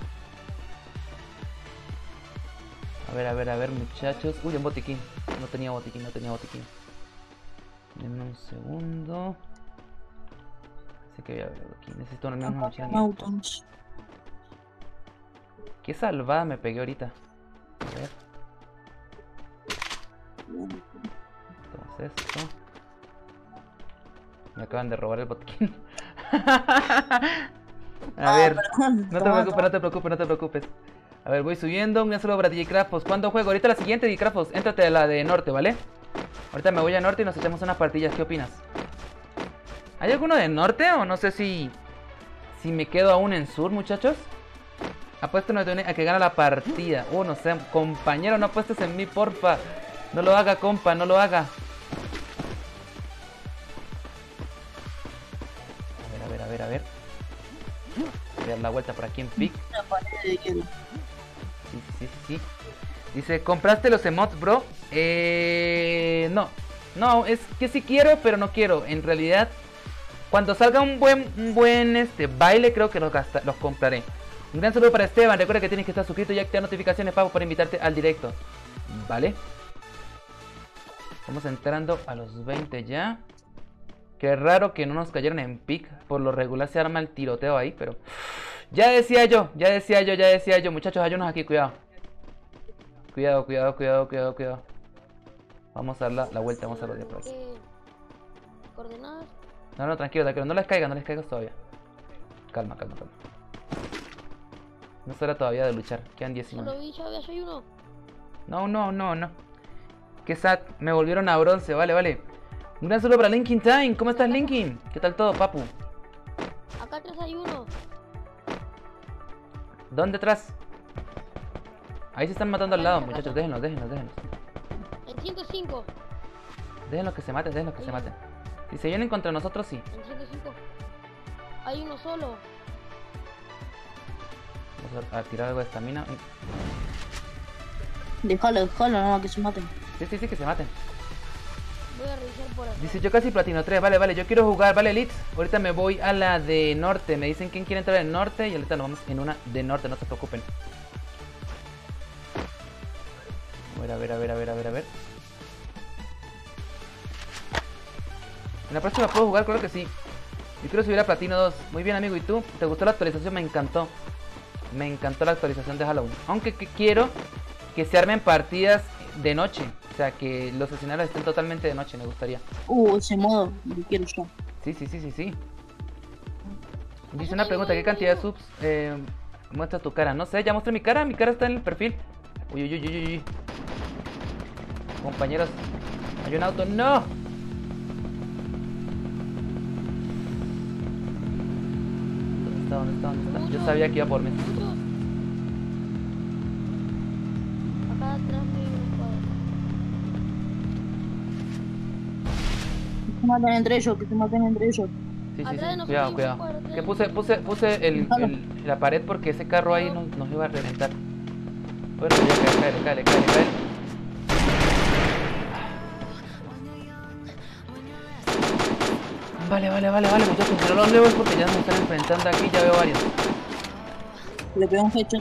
A ver, a ver, a ver, muchachos. Uy, un botiquín. No tenía botiquín, no tenía botiquín. Denme un segundo. Así que voy a ver aquí. Necesito una misma mochila. Mountains. Qué salvada me pegué ahorita. A ver. Toma esto. Me acaban de robar el botiquín. A ver. No te preocupes, no te preocupes, no te preocupes. A ver, voy subiendo. Un gran saludo para D J Crafos. ¿Cuándo juego? Ahorita la siguiente, D J Crafos. Éntrate a la de norte, ¿vale? Ahorita me voy a norte y nos echamos unas partidas. ¿Qué opinas? ¿Hay alguno de norte? O no sé si... Si me quedo aún en sur, muchachos. Apuéstenos a que gana la partida. Uh, no sé. Compañero, no apuestes en mí, porfa. No lo haga, compa, no lo haga. A ver, a ver, a ver, a ver. Voy a dar la vuelta por aquí en pic. Una pared de hielo. Sí, sí, sí, sí. Dice, ¿compraste los emotes, bro? Eh... No. No, es que sí quiero, pero no quiero. En realidad, cuando salga un buen, un buen este, baile, creo que los, gasta, los compraré. Un gran saludo para Esteban. Recuerda que tienes que estar suscrito y activar notificaciones, pago, para invitarte al directo. Vale. Estamos entrando a los veinte ya. Qué raro que no nos cayeron en pick. Por lo regular se arma el tiroteo ahí, pero... Ya decía yo, ya decía yo, ya decía yo. Muchachos, hay unos aquí, cuidado. Cuidado, cuidado, cuidado, cuidado, cuidado. Vamos a dar la, la vuelta, vamos a rodear por aquí. ¿Qué? ¿Coordenadas? No, no, tranquilo, tranquilo. No les caigas, no les caigas todavía. Calma, calma, calma. No es hora todavía de luchar. Quedan diecinueve. Solo vi, ya había hay uno. No, no, no, no. Qué sad. Me volvieron a bronce. Vale, vale. Un gran saludo para Linkin Time. ¿Cómo estás, Linkin? ¿Qué tal todo, papu? Acá atrás hay uno. ¿Dónde atrás? Ahí se están matando al lado, muchachos. Déjenlos, déjenlos, déjenlos. En ciento cinco. Déjenlos que se maten, déjenlos que se maten. Si se vienen contra nosotros, sí. En ciento cinco. Hay uno solo. Vamos a, a tirar algo de estamina. Déjalo, déjalo, no, que se maten. Sí, sí, sí, que se maten. Voy a revisar por acá. Dice, yo casi platino tres, vale, vale, yo quiero jugar, vale, Litz. Ahorita me voy a la de norte, me dicen quién quiere entrar en norte y ahorita nos vamos en una de norte, no se preocupen. A ver, a ver, a ver, a ver, a ver, a ver. En la próxima puedo jugar, claro que sí. Yo quiero subir a platino dos. Muy bien, amigo, ¿y tú? ¿Te gustó la actualización? Me encantó. Me encantó la actualización de Halloween. Aunque que quiero que se armen partidas de noche. O sea, que los escenarios estén totalmente de noche, me gustaría. Uh, ese modo, lo quiero yo. Sí, sí, sí, sí, sí. Dice una pregunta, ¿qué cantidad de subs eh, muestra tu cara? No sé, ya mostré mi cara, mi cara está en el perfil. Uy, uy, uy, uy, uy. Compañeros, hay un auto, ¡no! ¿Dónde está, dónde está, dónde está? Yo sabía que iba por mí. Muchos. Acá atrás me hay un cuadro. Que se maten entre ellos, que se maten entre ellos. Sí, sí, Atrás de sí, nosotros cuidado, hay un cuidado. cuadro, atrás Que de puse, puse, puse el, el- la pared porque ese carro ahí nos, nos iba a reventar. Bueno, ya cae, cae, cae, cae, cae. Vale, vale, vale, vale, muchachos, pero no los leo es porque ya nos están enfrentando aquí, ya veo varios. Le pego un headshot.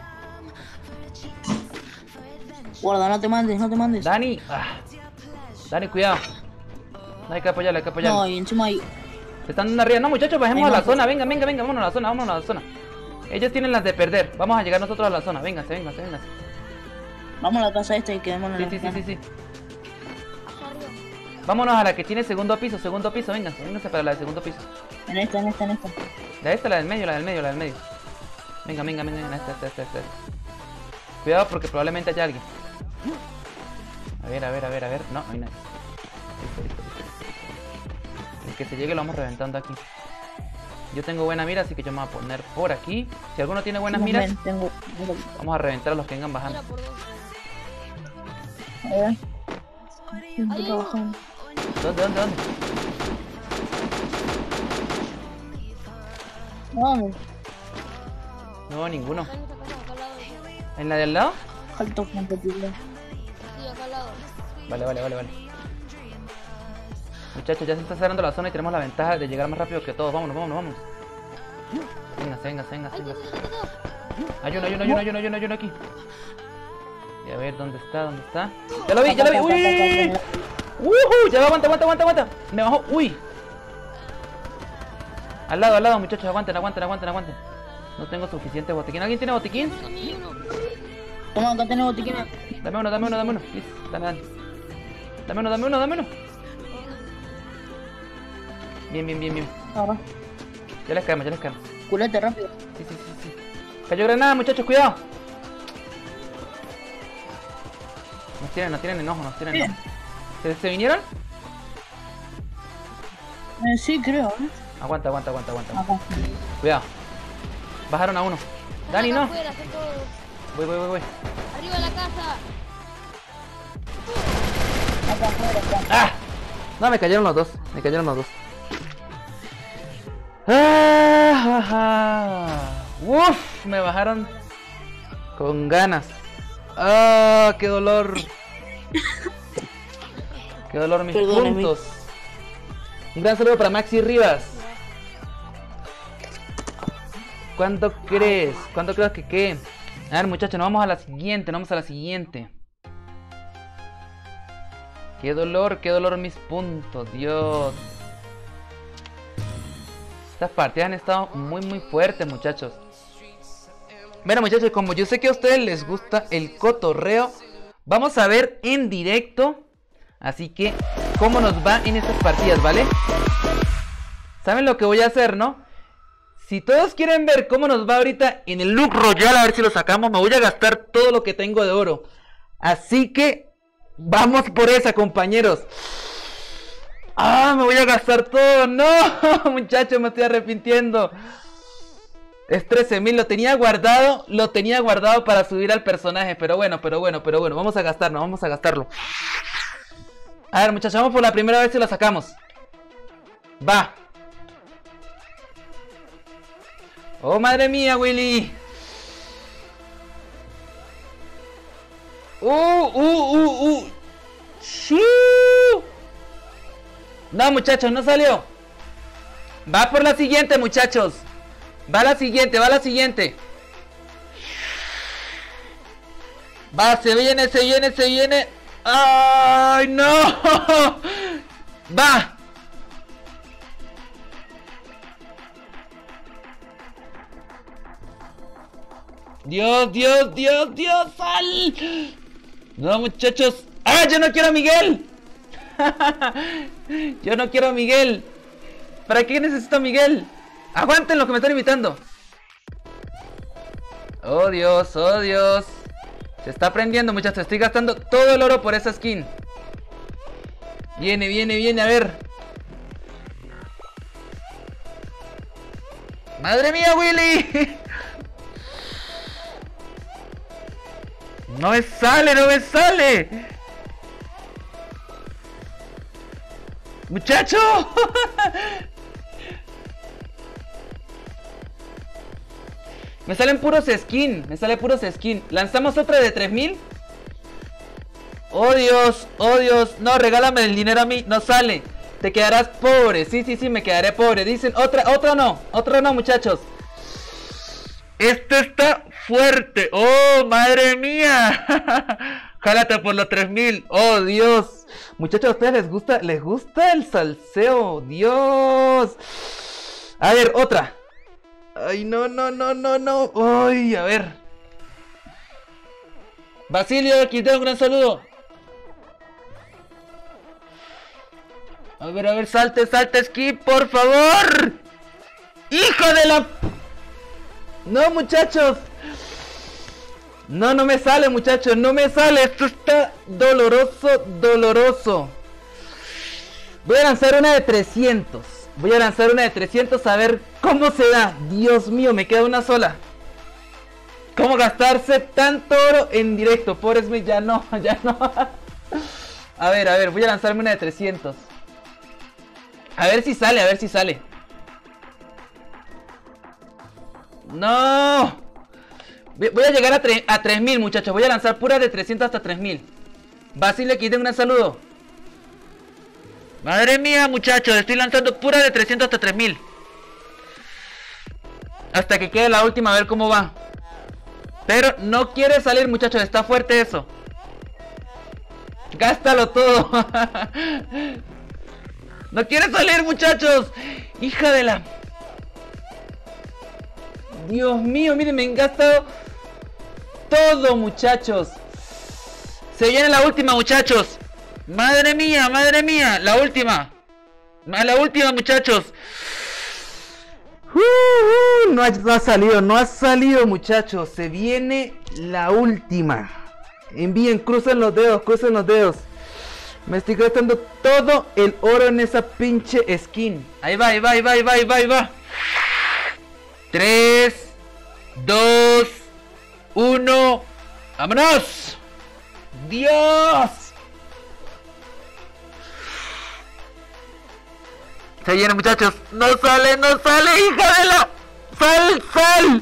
Guarda, no te mandes, no te mandes. Dani, ah. Dani, cuidado. No hay que apoyarle, hay que apoyarle. No, y encima hay... Se están dando arriba. No, muchachos, bajemos Ay, a la no. zona. Venga, venga, venga, vámonos a la zona, vámonos a la zona. Ellos tienen las de perder. Vamos a llegar nosotros a la zona. Vénganse, vénganse, vénganse. Vamos a la casa esta y quedémonos Sí, en la sí, sí, sí, sí. Acá arriba. Vámonos a la que tiene segundo piso, segundo piso. Vénganse, vénganse para la de segundo piso. En esta, en esta, en esta. La de esta, la del medio, la del medio, la del medio. Venga, venga, venga, venga, esta, esta, esta, esta. Cuidado porque probablemente haya alguien. A ver, a ver, a ver, a ver. No, no hay nadie. Listo, listo, listo. El que se llegue lo vamos reventando aquí. Yo tengo buena mira, así que yo me voy a poner por aquí. Si alguno tiene buenas miras, Ven, tengo... vamos a reventar a los que vengan bajando. Mira por dos. A ver. Hay Estoy uno. trabajando. ¿Dónde, dónde, dónde? Vamos. No, ninguno. Acá en esta casa, acá al lado. Sí, ¿En la de al lado? Alto competitivo. acá al lado. Vale, vale, vale, vale. Muchachos, ya se está cerrando la zona y tenemos la ventaja de llegar más rápido que todos. Vámonos, vámonos, vámonos. Venga, venga, venga, ¡Ay, venga. no, no, no, no! Hay uno, hay uno, hay uno, hay uno, hay uno, hay uno aquí. Y a ver, ¿dónde está? ¿Dónde está? ¡Ya lo vi, ya lo vi! ¡Uy! ¡Uhu! Ya va, aguanta, aguanta, aguanta, aguanta. Me bajó. ¡Uy! Al lado, al lado, muchachos, aguanten, aguanten, aguanten, aguanten. No tengo suficiente botiquín. ¿Alguien tiene botiquín? No, ni uno. Toma, acá tenemos botiquines. Dame uno, dame uno, dame uno. Please, dame, dame. Dame uno, dame uno, dame uno. Bien, bien, bien, bien. Ahora. Ya les caemos, ya les caemos. Culete rápido. Sí, sí, sí, sí. Cayó granada, muchachos, cuidado. Nos tienen, nos tienen enojo, nos tienen Bien. enojo. ¿Se, ¿Se vinieron? Eh, sí, creo, ¿eh? Aguanta, aguanta, aguanta, aguanta. aguanta. Acá. Cuidado. Bajaron a uno. Dani, Acá no. afuera, son todos. Voy, voy, voy, voy. Arriba de la casa. Acá afuera, acá. ¡Ah! No, me cayeron los dos. Me cayeron los dos. ¡Ah! Ajá. ¡Uf! Me bajaron con ganas. ¡Ah! ¡Qué dolor! ¡Qué dolor mis Perdóneme. puntos! Un gran saludo para Maxi Rivas. ¿Cuánto crees? ¿Cuánto crees que qué? A ver, muchachos, nos vamos a la siguiente, nos vamos a la siguiente. Qué dolor, qué dolor mis puntos, Dios. Estas partidas han estado muy muy fuertes, muchachos. Bueno, muchachos, como yo sé que a ustedes les gusta el cotorreo, vamos a ver en directo. Así que, cómo nos va en estas partidas, ¿vale? ¿Saben lo que voy a hacer, no? Si todos quieren ver cómo nos va ahorita en el Look Royale, a ver si lo sacamos, me voy a gastar todo lo que tengo de oro. Así que, vamos por esa, compañeros. ¡Ah! Me voy a gastar todo. ¡No! Muchachos, me estoy arrepintiendo. Es trece mil. Lo tenía guardado. Lo tenía guardado para subir al personaje. Pero bueno, pero bueno, pero bueno. Vamos a gastarlo, vamos a gastarlo. A ver, muchachos, vamos por la primera vez si lo sacamos. Va. ¡Oh, madre mía, Willy! ¡Uh, uh, uh, uh! ¡Shuu! No, muchachos, no salió. Va por la siguiente, muchachos. Va la siguiente, va la siguiente. Va, se viene, se viene, se viene. ¡Ay, no! Va. Dios, Dios, Dios, Dios, sal. No, muchachos. ¡Ah, yo no quiero a Miguel! Yo no quiero a Miguel. ¿Para qué necesito a Miguel? Aguanten lo que me están invitando. Oh, Dios, oh, Dios. Se está prendiendo, muchachos. Estoy gastando todo el oro por esa skin. Viene, viene, viene, a ver. ¡Madre mía, Willy! No me sale, no me sale. ¡Muchacho! Me salen puros skin. Me sale puros skin. ¿Lanzamos otra de tres mil? ¡Oh, Dios! ¡Oh, Dios! No, regálame el dinero a mí. No sale. Te quedarás pobre. Sí, sí, sí, me quedaré pobre. Dicen, otra, otra no. Otra no, muchachos. Esto está fuerte. ¡Oh, madre mía! Jálate por los tres mil. ¡Oh, Dios! Muchachos, ¿a ustedes les gusta? ¿Les gusta el salseo? ¡Dios! A ver, otra. Ay, no, no, no, no, no. Ay, a ver. Basilio, aquí te doy un gran saludo. A ver, a ver, salte, salte, skip, por favor. ¡Hijo de la... No, muchachos. No, no me sale, muchachos, no me sale. Esto está doloroso, doloroso. Voy a lanzar una de trescientos. Voy a lanzar una de trescientos a ver cómo se da. Dios mío, me queda una sola. ¿Cómo gastarse tanto oro en directo? Pobre Smith, ya no, ya no. A ver, a ver, voy a lanzarme una de trescientos. A ver si sale, a ver si sale. No. Voy a llegar a, a tres mil, muchachos. Voy a lanzar puras de trescientos hasta tres mil. Basile, aquí tengo un saludo. Madre mía, muchachos. Estoy lanzando puras de trescientos hasta tres mil. Hasta que quede la última, a ver cómo va. Pero no quiere salir, muchachos. Está fuerte eso. Gástalo todo. No quiere salir, muchachos. Hija de la... Dios mío, miren, me han gastado todo, muchachos. Se viene la última, muchachos. Madre mía, madre mía. La última. La última, muchachos. Uh, uh, no, ha, no ha salido, no ha salido, muchachos. Se viene la última. Envíen, crucen los dedos, crucen los dedos. Me estoy gastando todo el oro en esa pinche skin. Ahí va, ahí va, ahí va, ahí va, ahí va, ahí va. tres, dos, uno. ¡Vámonos! ¡Dios! Se viene, muchachos. No sale, no sale, hija de la... ¡Sal, sal!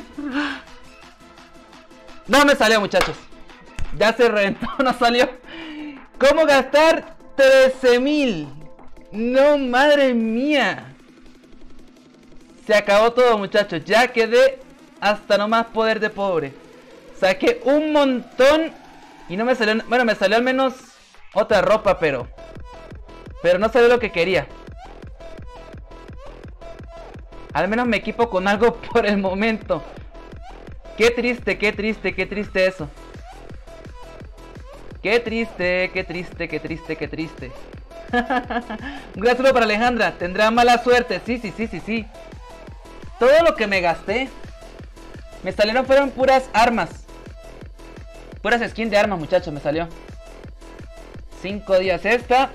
No me salió, muchachos. Ya se reventó, no salió. ¿Cómo gastar trece mil? No, madre mía. Se acabó todo, muchachos. Ya quedé hasta no más poder de pobre. Saqué un montón y no me salió... Bueno, me salió al menos otra ropa, pero... Pero no salió lo que quería. Al menos me equipo con algo por el momento. Qué triste, qué triste, qué triste eso. Qué triste, qué triste, qué triste, qué triste. Un gran saludo para Alejandra. Tendrá mala suerte. Sí, sí, sí, sí, sí. Todo lo que me gasté. Me salieron fueron puras armas. Puras skins de armas, muchachos, me salió. Cinco días esta.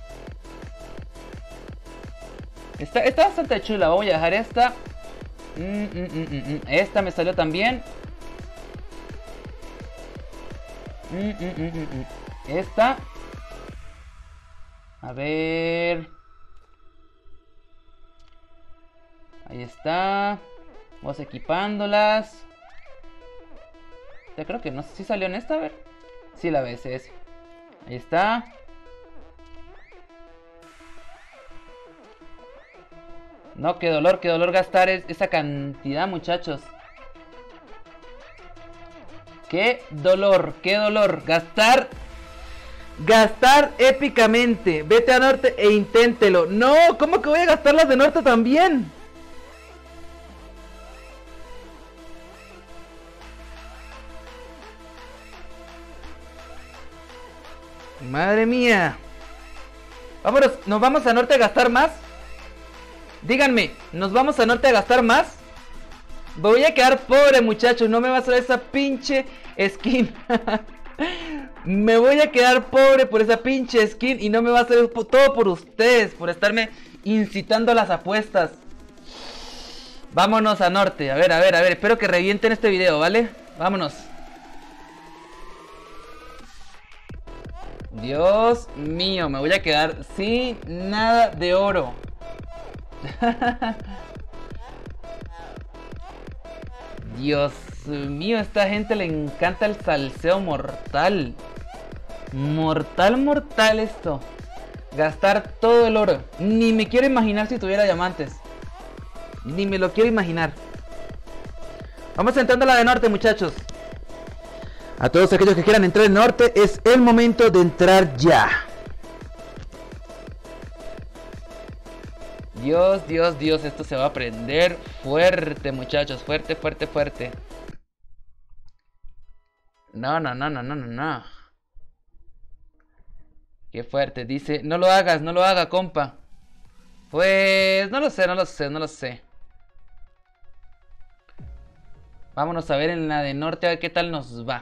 Está, está bastante chula. Voy a dejar esta. Mm, mm, mm, mm, mm. Esta me salió también. Mm, mm, mm, mm, mm. Esta. A ver. Ahí está. Vamos equipándolas. Ya creo que no sé si salió en esta, a ver. Sí, la B S S. Ahí está. No, qué dolor, qué dolor gastar es, esa cantidad, muchachos. Qué dolor, qué dolor. Gastar. Gastar épicamente. Vete a norte e inténtelo. No, ¿cómo que voy a gastar las de norte también? Madre mía. Vámonos, ¿nos vamos a norte a gastar más? Díganme, ¿nos vamos a norte a gastar más? Voy a quedar pobre, muchachos. No me va a salir esa pinche skin. Me voy a quedar pobre por esa pinche skin. Y no me va a salir todo por ustedes, por estarme incitando a las apuestas. Vámonos a norte. A ver, a ver, a ver. Espero que revienten este video, ¿vale? Vámonos. Dios mío, me voy a quedar sin nada de oro. Dios mío, a esta gente le encanta el salseo mortal. Mortal, mortal esto. Gastar todo el oro. Ni me quiero imaginar si tuviera diamantes. Ni me lo quiero imaginar. Vamos entrando a la de norte, muchachos. A todos aquellos que quieran entrar en norte, es el momento de entrar ya. Dios, Dios, Dios, esto se va a prender fuerte, muchachos. Fuerte, fuerte, fuerte. No, no, no, no, no, no, no. Qué fuerte, dice. No lo hagas, no lo haga, compa. Pues, no lo sé, no lo sé, no lo sé. Vámonos a ver en la de norte, a ver qué tal nos va.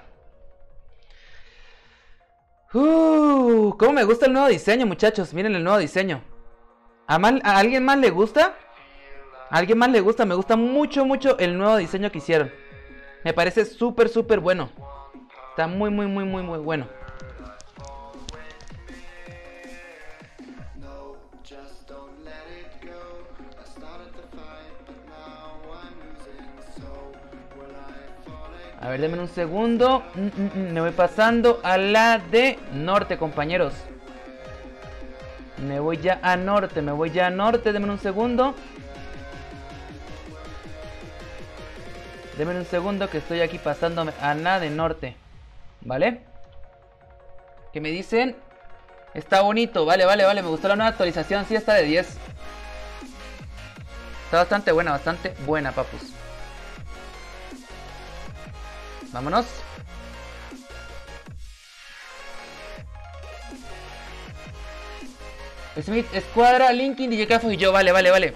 Uh, cómo me gusta el nuevo diseño, muchachos. Miren el nuevo diseño. ¿A, mal, ¿A alguien más le gusta? ¿A alguien más le gusta? Me gusta mucho, mucho el nuevo diseño que hicieron. Me parece súper, súper bueno. Está muy, muy, muy, muy, muy bueno. A ver, denme un segundo. Mm, mm, mm, me voy pasando a la de norte, compañeros. Me voy ya a norte, me voy ya a norte. Denme un segundo. Denme un segundo que estoy aquí pasándome a la de norte. ¿Vale? ¿Qué me dicen? Está bonito, vale, vale, vale. Me gustó la nueva actualización, sí, está de diez. Está bastante buena, bastante buena, papus. Vámonos. Smith, Escuadra, Linkin, D J Cafo y yo. Vale, vale, vale.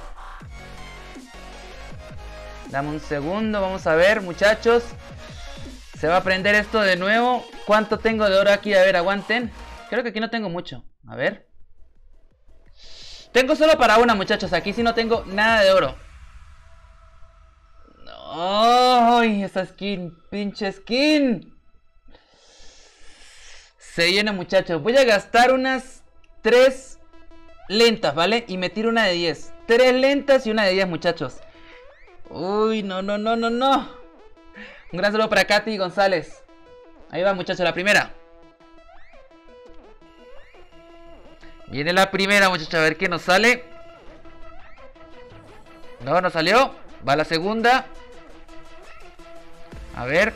Dame un segundo, vamos a ver, muchachos. Se va a prender esto de nuevo. ¿Cuánto tengo de oro aquí? A ver, aguanten. Creo que aquí no tengo mucho. A ver. Tengo solo para una, muchachos. Aquí sí no tengo nada de oro. ¡Ay! Esa skin, pinche skin. Se viene, muchachos. Voy a gastar unas tres lentas, ¿vale? Y me tiro una de diez. Tres lentas y una de diez, muchachos. Uy, no, no, no, no, no. Un gran saludo para Katy González. Ahí va, muchachos, la primera. Viene la primera, muchachos, a ver qué nos sale. No, no salió. Va la segunda. A ver.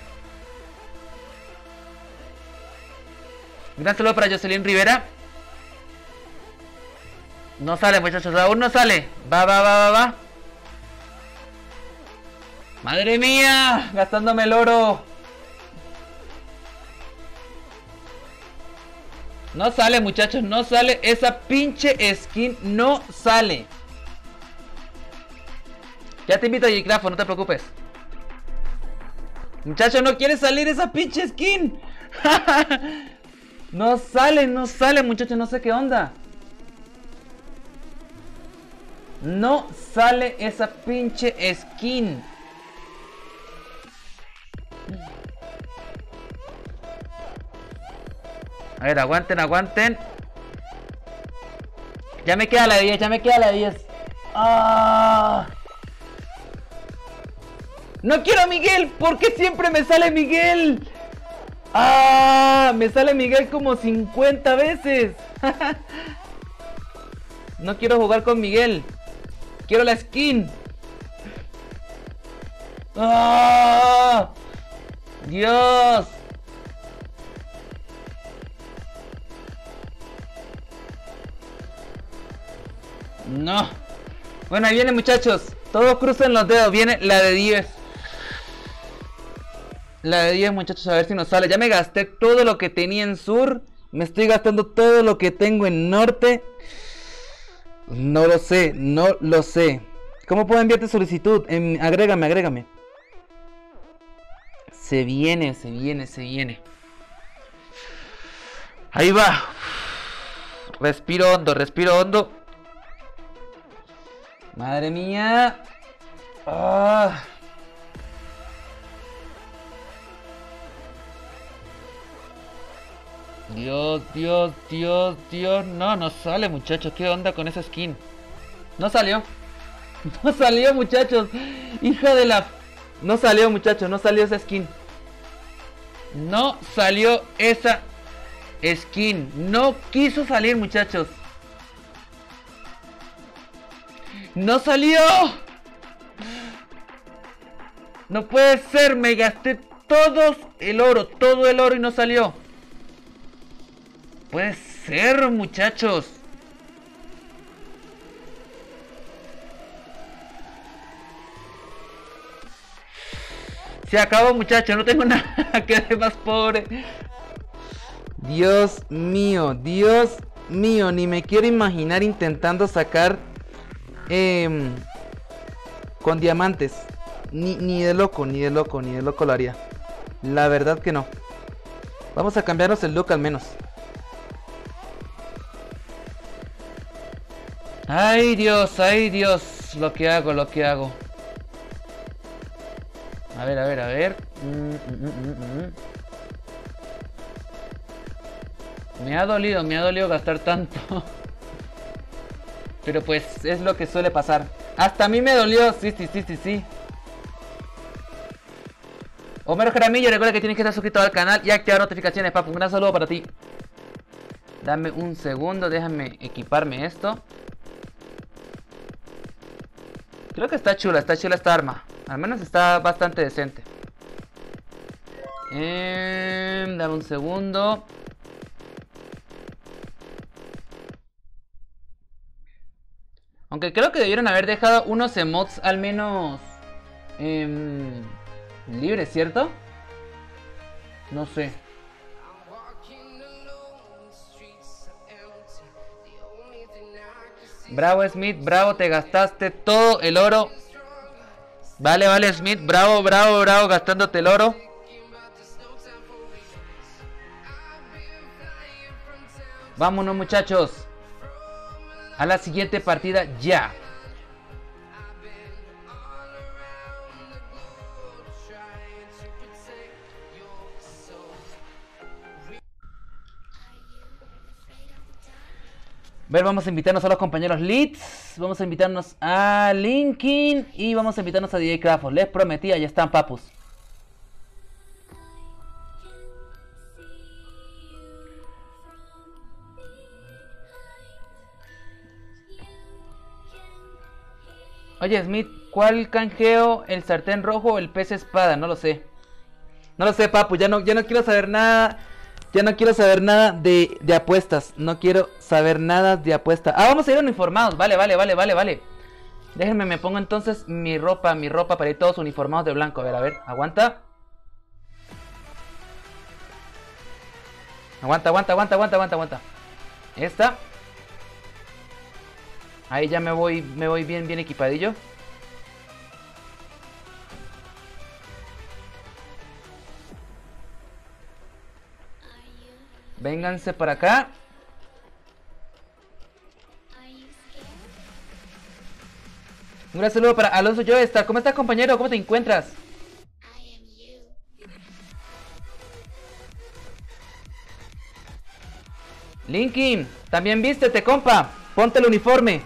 Un gran saludo para Jocelyn Rivera. No sale, muchachos, aún no sale. Va, va, va, va, va. ¡Madre mía! Gastándome el oro. No sale, muchachos, no sale. Esa pinche skin no sale. Ya te invito a J-Crafo, no te preocupes. Muchachos, no quiere salir esa pinche skin. No sale, no sale, muchachos, no sé qué onda. No sale esa pinche skin. A ver, aguanten, aguanten. Ya me queda la de diez, ya me queda la de diez. ¡Ah! No quiero a Miguel, ¿por qué siempre me sale Miguel? ¡Ah! Me sale Miguel como cincuenta veces. No quiero jugar con Miguel. Quiero la skin. ¡Ah! Dios. No. Bueno, ahí viene, muchachos. Todos crucen los dedos. Viene la de diez. La de diez, muchachos, a ver si nos sale. Ya me gasté todo lo que tenía en sur. Me estoy gastando todo lo que tengo en norte. No lo sé, no lo sé. ¿Cómo puedo enviarte solicitud? En, agrégame, agrégame. Se viene, se viene, se viene. Ahí va. Respiro hondo, respiro hondo. Madre mía. Ah. Dios, Dios, Dios, Dios. No, no sale, muchachos. ¿Qué onda con esa skin? No salió. No salió, muchachos. Hija de la... No salió, muchachos. No salió esa skin. No salió esa skin. No quiso salir, muchachos. ¡No salió! No puede ser. Me gasté todo el oro. Todo el oro y no salió. Puede ser, muchachos. Se acabó, muchachos. No tengo nada. Quedé más pobre. Dios mío. Dios mío. Ni me quiero imaginar intentando sacar eh, con diamantes. Ni, ni de loco, ni de loco, ni de loco lo haría. La verdad que no. Vamos a cambiarnos el look al menos. Ay Dios, ay Dios, lo que hago, lo que hago. A ver, a ver, a ver. Mm, mm, mm, mm. Me ha dolido, me ha dolido gastar tanto. Pero pues es lo que suele pasar. Hasta a mí me dolió, sí, sí, sí, sí, sí. Homero Jaramillo, recuerda que tienes que estar suscrito al canal y activar notificaciones, papu. Un gran saludo para ti. Dame un segundo, déjame equiparme esto. Creo que está chula, está chula esta arma. Al menos está bastante decente. eh, Dame un segundo. Aunque creo que debieron haber dejado unos emotes al menos eh, libres, ¿cierto? No sé. Bravo, Smith, bravo, te gastaste todo el oro. Vale, vale, Smith, bravo, bravo, bravo, gastándote el oro. Vámonos, muchachos. A la siguiente partida ya. A ver, vamos a invitarnos a los compañeros Leeds. Vamos a invitarnos a Linkin. Y vamos a invitarnos a D J Crafo. Les prometí, ya están, papus. Oye, Smith, ¿cuál canjeo? ¿El sartén rojo o el pez espada? No lo sé. No lo sé, papu. Ya no, ya no quiero saber nada. Ya no quiero saber nada de, de apuestas. No quiero saber nada de apuestas. Ah, vamos a ir uniformados. Vale, vale, vale, vale, vale. Déjenme, me pongo entonces mi ropa, mi ropa para ir todos uniformados de blanco. A ver, a ver, aguanta. Aguanta, aguanta, aguanta, aguanta, aguanta, aguanta. Esta. Ahí ya me voy, me voy bien, bien equipadillo. Vénganse para acá. Un gran saludo para Alonso Joestar. ¿Cómo estás, compañero? ¿Cómo te encuentras? Linkin, también vístete, compa. Ponte el uniforme.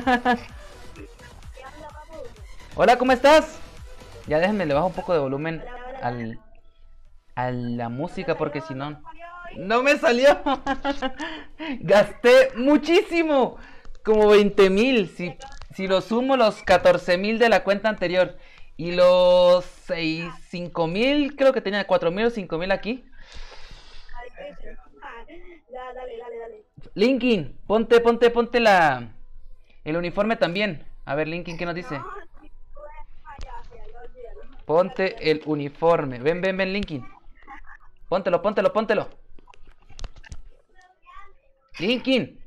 Hola, ¿cómo estás? Ya déjenme, le bajo un poco de volumen al, a la música porque si no... ¡No me salió! Gasté muchísimo. Como veinte mil. Si, si lo sumo los catorce mil de la cuenta anterior y los seis, cinco mil, creo que tenía cuatro mil o cinco mil aquí. Linkin, ponte, ponte, ponte la el uniforme también. A ver, Linkin, ¿qué nos dice? Ponte el uniforme. Ven, ven, ven, Linkin. Póntelo, póntelo, póntelo. Linkin.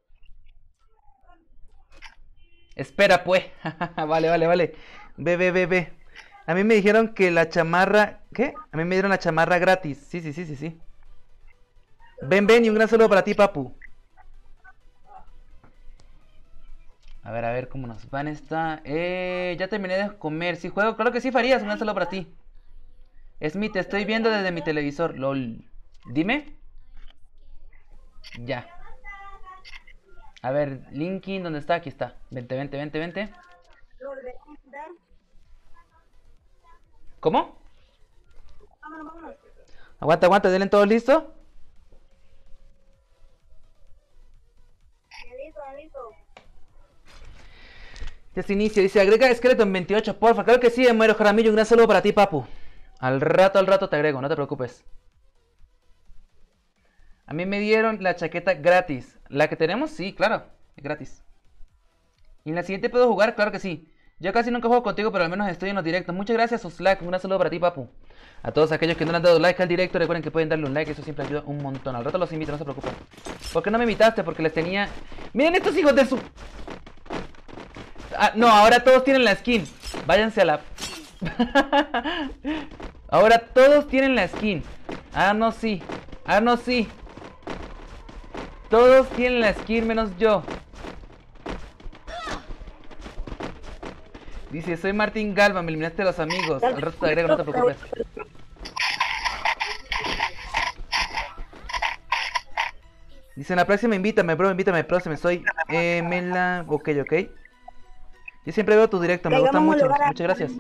Espera, pues. Vale, vale, vale. Ve, ve, ve, ve. A mí me dijeron que la chamarra... ¿Qué? A mí me dieron la chamarra gratis. Sí, sí, sí, sí, sí. Ven, ven, y un gran saludo para ti, papu. A ver, a ver cómo nos van esta. Eh, ya terminé de comer. Si juego, claro que sí, Farías. Un gran saludo para ti. Smith, te estoy viendo desde mi televisor. LOL. Dime. Ya. A ver, Linkin, ¿dónde está? Aquí está. Vente, vente, vente, vente. ¿Cómo? Aguanta, aguanta, ¿denle todos listos? Ya se inicia, dice, agrega Skeleton veintiocho, porfa. Claro que sí, Muero Jaramillo, un gran saludo para ti, papu. Al rato, al rato te agrego, no te preocupes. A mí me dieron la chaqueta gratis. ¿La que tenemos? Sí, claro, es gratis. ¿Y en la siguiente puedo jugar? Claro que sí. Yo casi nunca juego contigo, pero al menos estoy en los directos. Muchas gracias, Oslack, un gran saludo para ti, papu. A todos aquellos que no le han dado like al directo, recuerden que pueden darle un like, eso siempre ayuda un montón. Al rato los invito, no se preocupen. ¿Por qué no me invitaste? Porque les tenía... ¡Miren estos hijos de su... Ah, no, ahora todos tienen la skin. Váyanse a la... Ahora todos tienen la skin. Ah, no, sí. Ah, no, sí. Todos tienen la skin menos yo. Dice, soy Martín Galva, me eliminaste a los amigos. Al rato te agrego, no te preocupes. Dice, en la próxima invítame, bro, invítame, la próxima. Soy eh, Mela... Ok, ok. Yo siempre veo tu directo, me gusta mucho. Muchas gracias.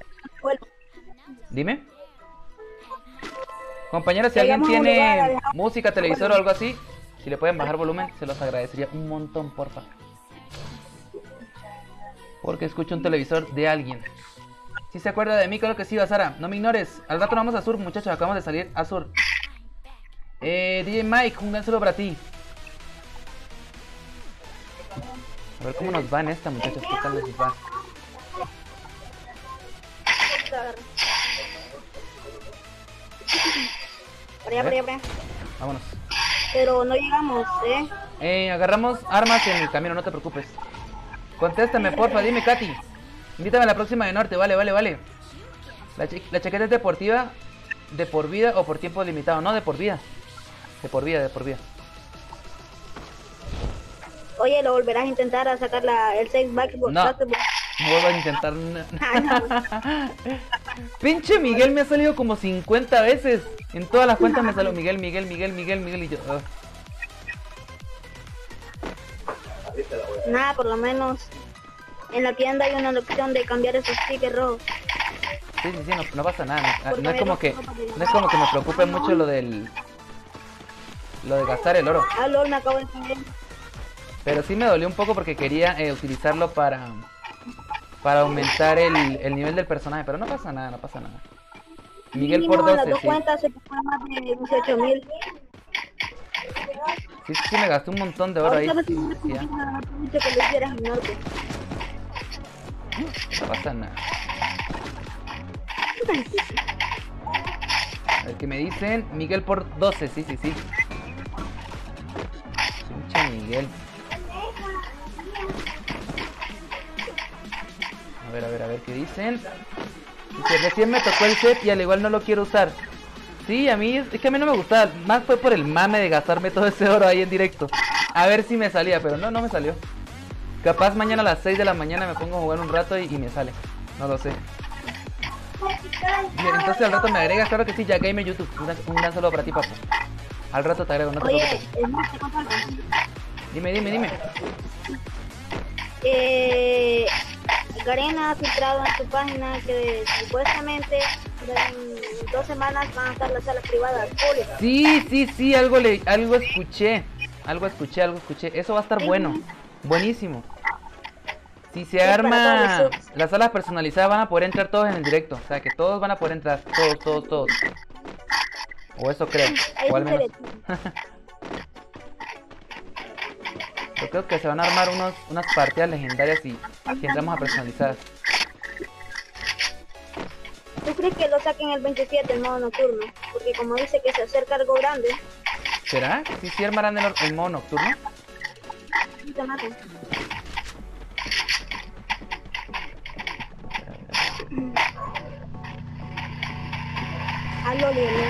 Dime. Compañeros, si alguien tiene música, televisor o algo así, si le pueden bajar volumen, se los agradecería un montón, porfa. Porque escucho un televisor de alguien. Si se acuerda de mí, claro que sí, Basara. No me ignores. Al rato vamos a Sur, muchachos. Acabamos de salir a Sur. Eh, D J Mike, un gran saludo para ti. A ver cómo nos va en esta, muchachos. ¿Qué tal les va? Por allá, por allá, por allá. Vámonos. Pero no llegamos, ¿eh? Eh, agarramos armas en el camino, no te preocupes. Contéstame, porfa, dime, Katy. Invítame a la próxima de norte, vale, vale, vale. La, la chaqueta es deportiva, de por vida o por tiempo limitado. No, de por vida. De por vida, de por vida. Oye, ¿lo volverás a intentar a sacar la, el seis back? No, no vuelvo a intentar. Pinche Miguel me ha salido como cincuenta veces. En todas las cuentas me salió Miguel, Miguel, Miguel, Miguel, Miguel y yo. Uh. Nada, por lo menos en la tienda hay una opción de cambiar esos stickers rojos. Sí, sí, sí, no, no pasa nada. No, no es como que no es como que me preocupe mucho lo del lo de gastar el oro. Ah, lol, me acabo de salir. Pero sí me dolió un poco porque quería eh, utilizarlo para para aumentar el, el nivel del personaje, pero no pasa nada, no pasa nada. Miguel Sí, por no, en las doce, dos sí. cuentas se fue más de dieciocho mil. Sí, sí, me gasté un montón de oro ahí. Ahorita me Sí, estoy sí, ya. mucho que lo hicieras en norte. No pasa nada. A ver qué me dicen. Miguel por doce, sí, sí, sí. Pinche Miguel. A ver, a ver, a ver qué dicen. Dice, recién me tocó el set y al igual no lo quiero usar. Sí, a mí, es, es que a mí no me gustaba. Más fue por el mame de gastarme todo ese oro ahí en directo. A ver si me salía, pero no, no me salió. Capaz mañana a las seis de la mañana me pongo a jugar un rato y, y me sale. No lo sé. Bien, entonces al rato me agregas, claro que sí, ya Gamer YouTube. Un, gran- un gran saludo para ti, papu. Al rato te agrego, no te Oye, preocupes. es más, te comparto. Dime, dime, dime. Eh, Garena ha filtrado en su página que supuestamente en dos semanas van a estar las salas privadas públicas. Sí, sí, sí, algo le, algo escuché. Algo escuché, algo escuché. Eso va a estar bueno. Buenísimo. Si se para arma todos los subs. las salas personalizadas van a poder entrar todos en el directo. O sea que todos van a poder entrar. Todos, todos, todos. O eso creo. Ahí O al sí se menos. ve. Yo creo que se van a armar unos, unas partidas legendarias y si entramos a personalizadas. ¿Tú crees que lo saquen el veintisiete, el modo nocturno? Porque como dice que se acerca algo grande, ¿Será? ¿Sí, sí armarán el, el modo nocturno? sí se matan. Aló, Lionel.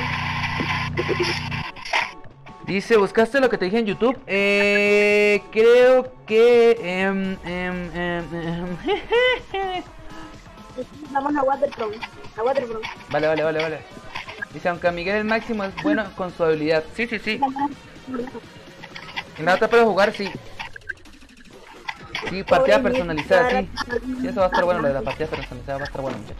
Dice, ¿buscaste lo que te dije en YouTube? Eh, creo que... em, em, em, em, Vamos a Waterfront. A Waterfront. Vale, vale, vale, vale. Dice, aunque a Miguel el máximo es bueno con su habilidad. Sí, sí, sí. En la otra puedo jugar, sí. Sí, partida personalizada, sí. Sí, eso va a estar bueno, lo de la partida personalizada va a estar bueno, muchachos.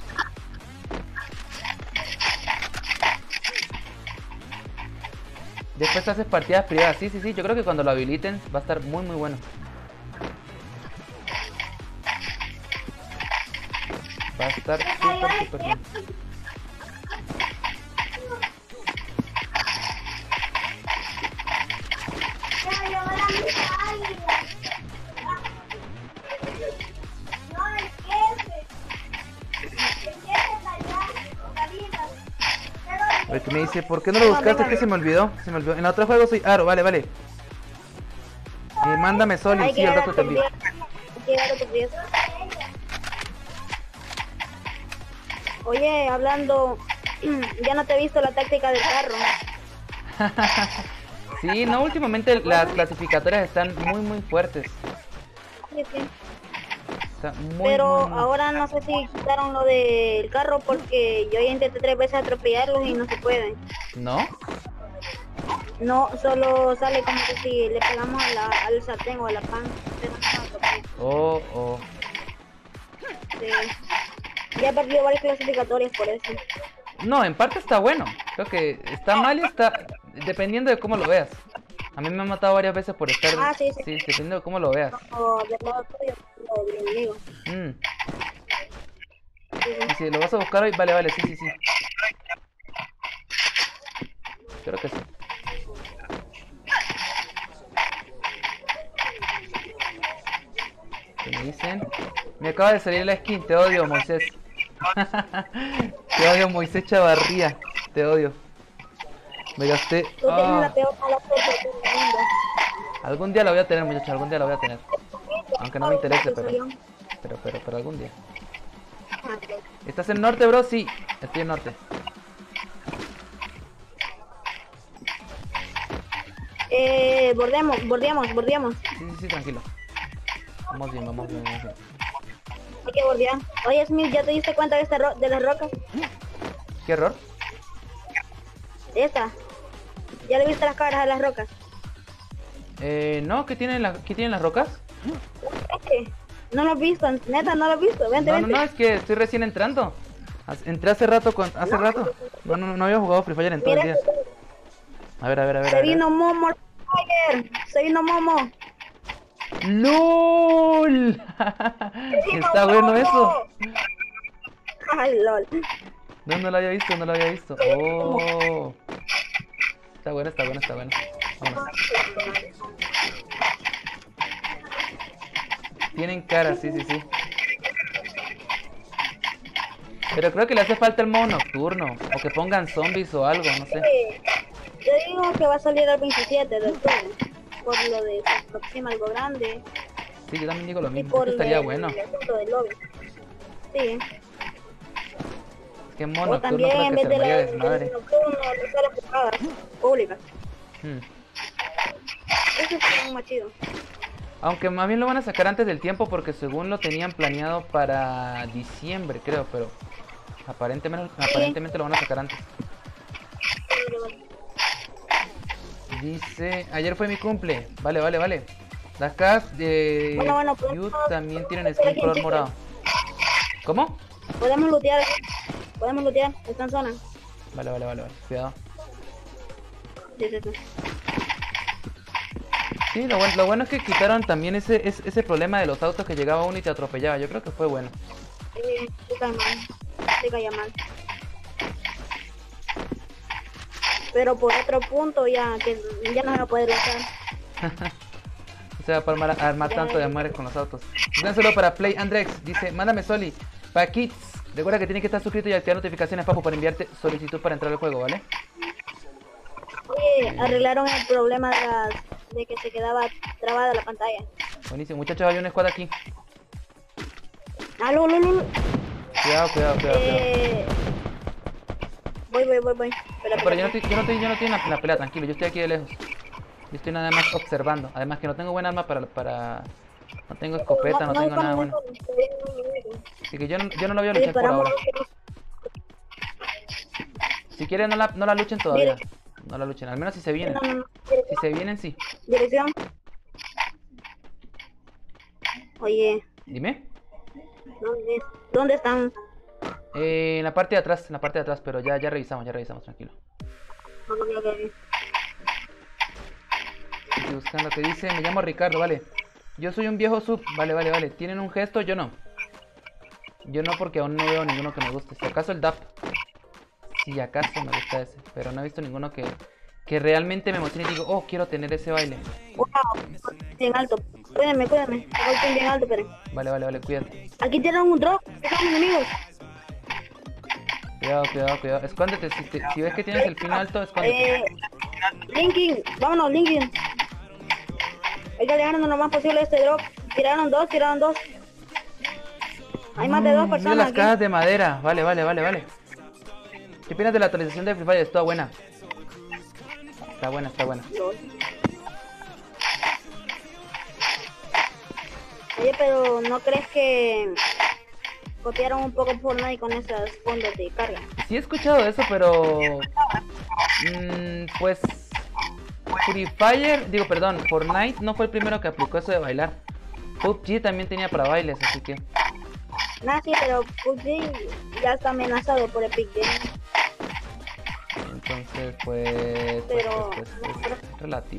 Después haces partidas privadas, sí, sí, sí. Yo creo que cuando lo habiliten va a estar muy, muy bueno. Va a estar súper, súper bien. A ver, que me dice, ¿por qué no lo buscaste? Es que se me olvidó, se me olvidó. En el otro juego soy Aro, vale, vale. Eh, mándame Sol y Hay sí, que al llegar a rato te tus envío. diez. Hay que llegar a tus diez. Oye, hablando, ya no te he visto la táctica del carro. Sí, no, últimamente las clasificatorias están muy, muy fuertes. Sí, sí. Está muy, Pero muy, muy- ahora no sé si quitaron lo del carro porque yo ya intenté tres veces atropellarlos y no se pueden. ¿No? No, solo sale como que si le pegamos a la, al sartén o a la pan. Oh, oh. Sí. Ya he perdido varias clasificatorias por eso. No, en parte está bueno. Creo que está mal y está... Dependiendo de cómo lo veas. A mí me han matado varias veces por estar... Ah, sí, sí. Sí, dependiendo de cómo lo veas. O del lado tuyo o del enemigo. Mm. Sí, sí. Y si lo vas a buscar hoy, vale, vale, sí, sí, sí. Creo que sí. ¿Qué me dicen? Me acaba de salir la skin, te odio, Moisés. Te odio, Moisés Chavarría. Te odio. Me gasté... Tú tienes ah. la peor mala suerte del mundo. Algún día la voy a tener, muchachos, algún día la voy a tener. Aunque no me interese, pero... Salió. Pero, pero, pero algún día. Ah, ok. ¿Estás en norte, bro? Sí, estoy en norte. Eh, bordemos, bordeamos, bordeamos. Sí, sí, sí, tranquilo. Vamos bien, vamos bien, vamos bien. Hay que bordear. Oye, Smith, ¿ya te diste cuenta de, esta ro- de las rocas? ¿Qué error? De esta. ¿Ya le viste las caras a las rocas? Eh, no, ¿qué tienen, la, ¿qué tienen las rocas? ¿Qué? No lo has visto, neta, no lo has visto. Vente, No, no, vente. no, es que estoy recién entrando. As- Entré hace rato, con, hace rato. No, no, no había jugado Free Fire en todo el Mira, día. A ver, a ver, a ver. a se ver. vino Momo Fire. Se vino Momo. ¡LOL! Está bueno eso. Ay, lol. No, no lo había visto, no lo había visto. Oh. Está bueno, está bueno, está bueno. Vámonos. Tienen cara, sí, sí, sí. Pero creo que le hace falta el modo nocturno. O que pongan zombies o algo, no sé. Sí. Yo digo que va a salir el veintisiete de octubre. Por lo de se aproxima algo grande. Sí, yo también digo lo Y mismo. por Esto estaría el- bueno. el asunto del lobby. Sí. Es que en modo O nocturno también creo en que vez se de armaría la desmadre. del nocturno, de salas privadas, públicas. Hmm. Eso es más chido. Aunque más bien lo van a sacar antes del tiempo porque según lo tenían planeado para diciembre, creo, pero aparentemente, aparentemente lo van a sacar antes. Dice, ayer fue mi cumple. Vale, vale, vale. Las casas de Bueno, bueno, pues, Youth no, también tienen no, skin no, color no, morado. ¿Cómo? Podemos lootear. Podemos lootear. Está en zona. Vale, vale, vale, vale. Cuidado. Sí, sí, sí. Sí, lo bueno, lo bueno es que quitaron también ese, ese, ese problema de los autos que llegaba uno y te atropellaba. Yo creo que fue bueno. Eh, te cae mal. Te cae mal. Pero por otro punto ya que ya no se va a poder usar. O sea, para armar, armar tanto de amores con los autos. Un saludo para Play Andrex. Dice, mándame Soli. Pa' Kids. Recuerda que tienes que estar suscrito y activar notificaciones, papu, para enviarte solicitud para entrar al juego, ¿vale? Oye, arreglaron el problema de, las, de que se quedaba trabada la pantalla. Buenísimo. Muchachos, hay un squad aquí. Aló, aló, aló. Cuidado, cuidado, cuidado, cuidado. Eh... Voy, voy, voy, voy. Espera, No, pero yo no espera. estoy, yo no estoy, yo no estoy en la, en la pelea, tranquilo. Yo estoy aquí de lejos. Yo estoy nada más observando. Además que no tengo buen arma para... para... No tengo escopeta, no tengo nada bueno. Así que yo no, yo no la voy a luchar por ahora. Si quieren no la, no la luchen todavía. No la luchen, al menos si se vienen. No, no, no. Si se vienen, sí. Dirección. Oye, Dime. ¿dónde, ¿dónde están? Eh, en la parte de atrás, en la parte de atrás, pero ya, ya revisamos, ya revisamos, tranquilo. Ok, ok. Estoy buscando que dice, me llamo Ricardo, vale. Yo soy un viejo sub, vale, vale, vale. ¿Tienen un gesto? Yo no. Yo no porque aún no veo ninguno que me guste. Si acaso el D A P. Si acaso me gusta ese. Pero no he visto ninguno que, que realmente me emocione y digo, oh, quiero tener ese baile. Wow, bien alto. Cuídame, cuídame. Estoy bien alto, pero. Vale, vale, vale, cuídate. Aquí tienen un drop. Están enemigos. Cuidado, cuidado, cuidado. Escóndete, si, te- si ves que tienes el pin alto, escóndete. Eh. Linkin. Vámonos, Linkin. Hay que alejarnos lo más posible de este drop. Tiraron dos, tiraron dos. Hay más de dos Mm, mira personas las aquí. cajas de madera. Vale, vale, vale, vale. ¿Qué opinas de la actualización de Free Fire? Está buena. Está buena, está buena. Oye, pero ¿no crees que copiaron un poco Fortnite con esos fondos de carga? Sí he escuchado eso, pero... mm, pues... Free Fire, digo, perdón, Fortnite no fue el primero que aplicó eso de bailar. P U B G también tenía para bailes, así que... Nada, sí, pero P U B G ya está amenazado por Epic Games. Entonces, pues... pues, Pero- pues, pues, pues, es relativo.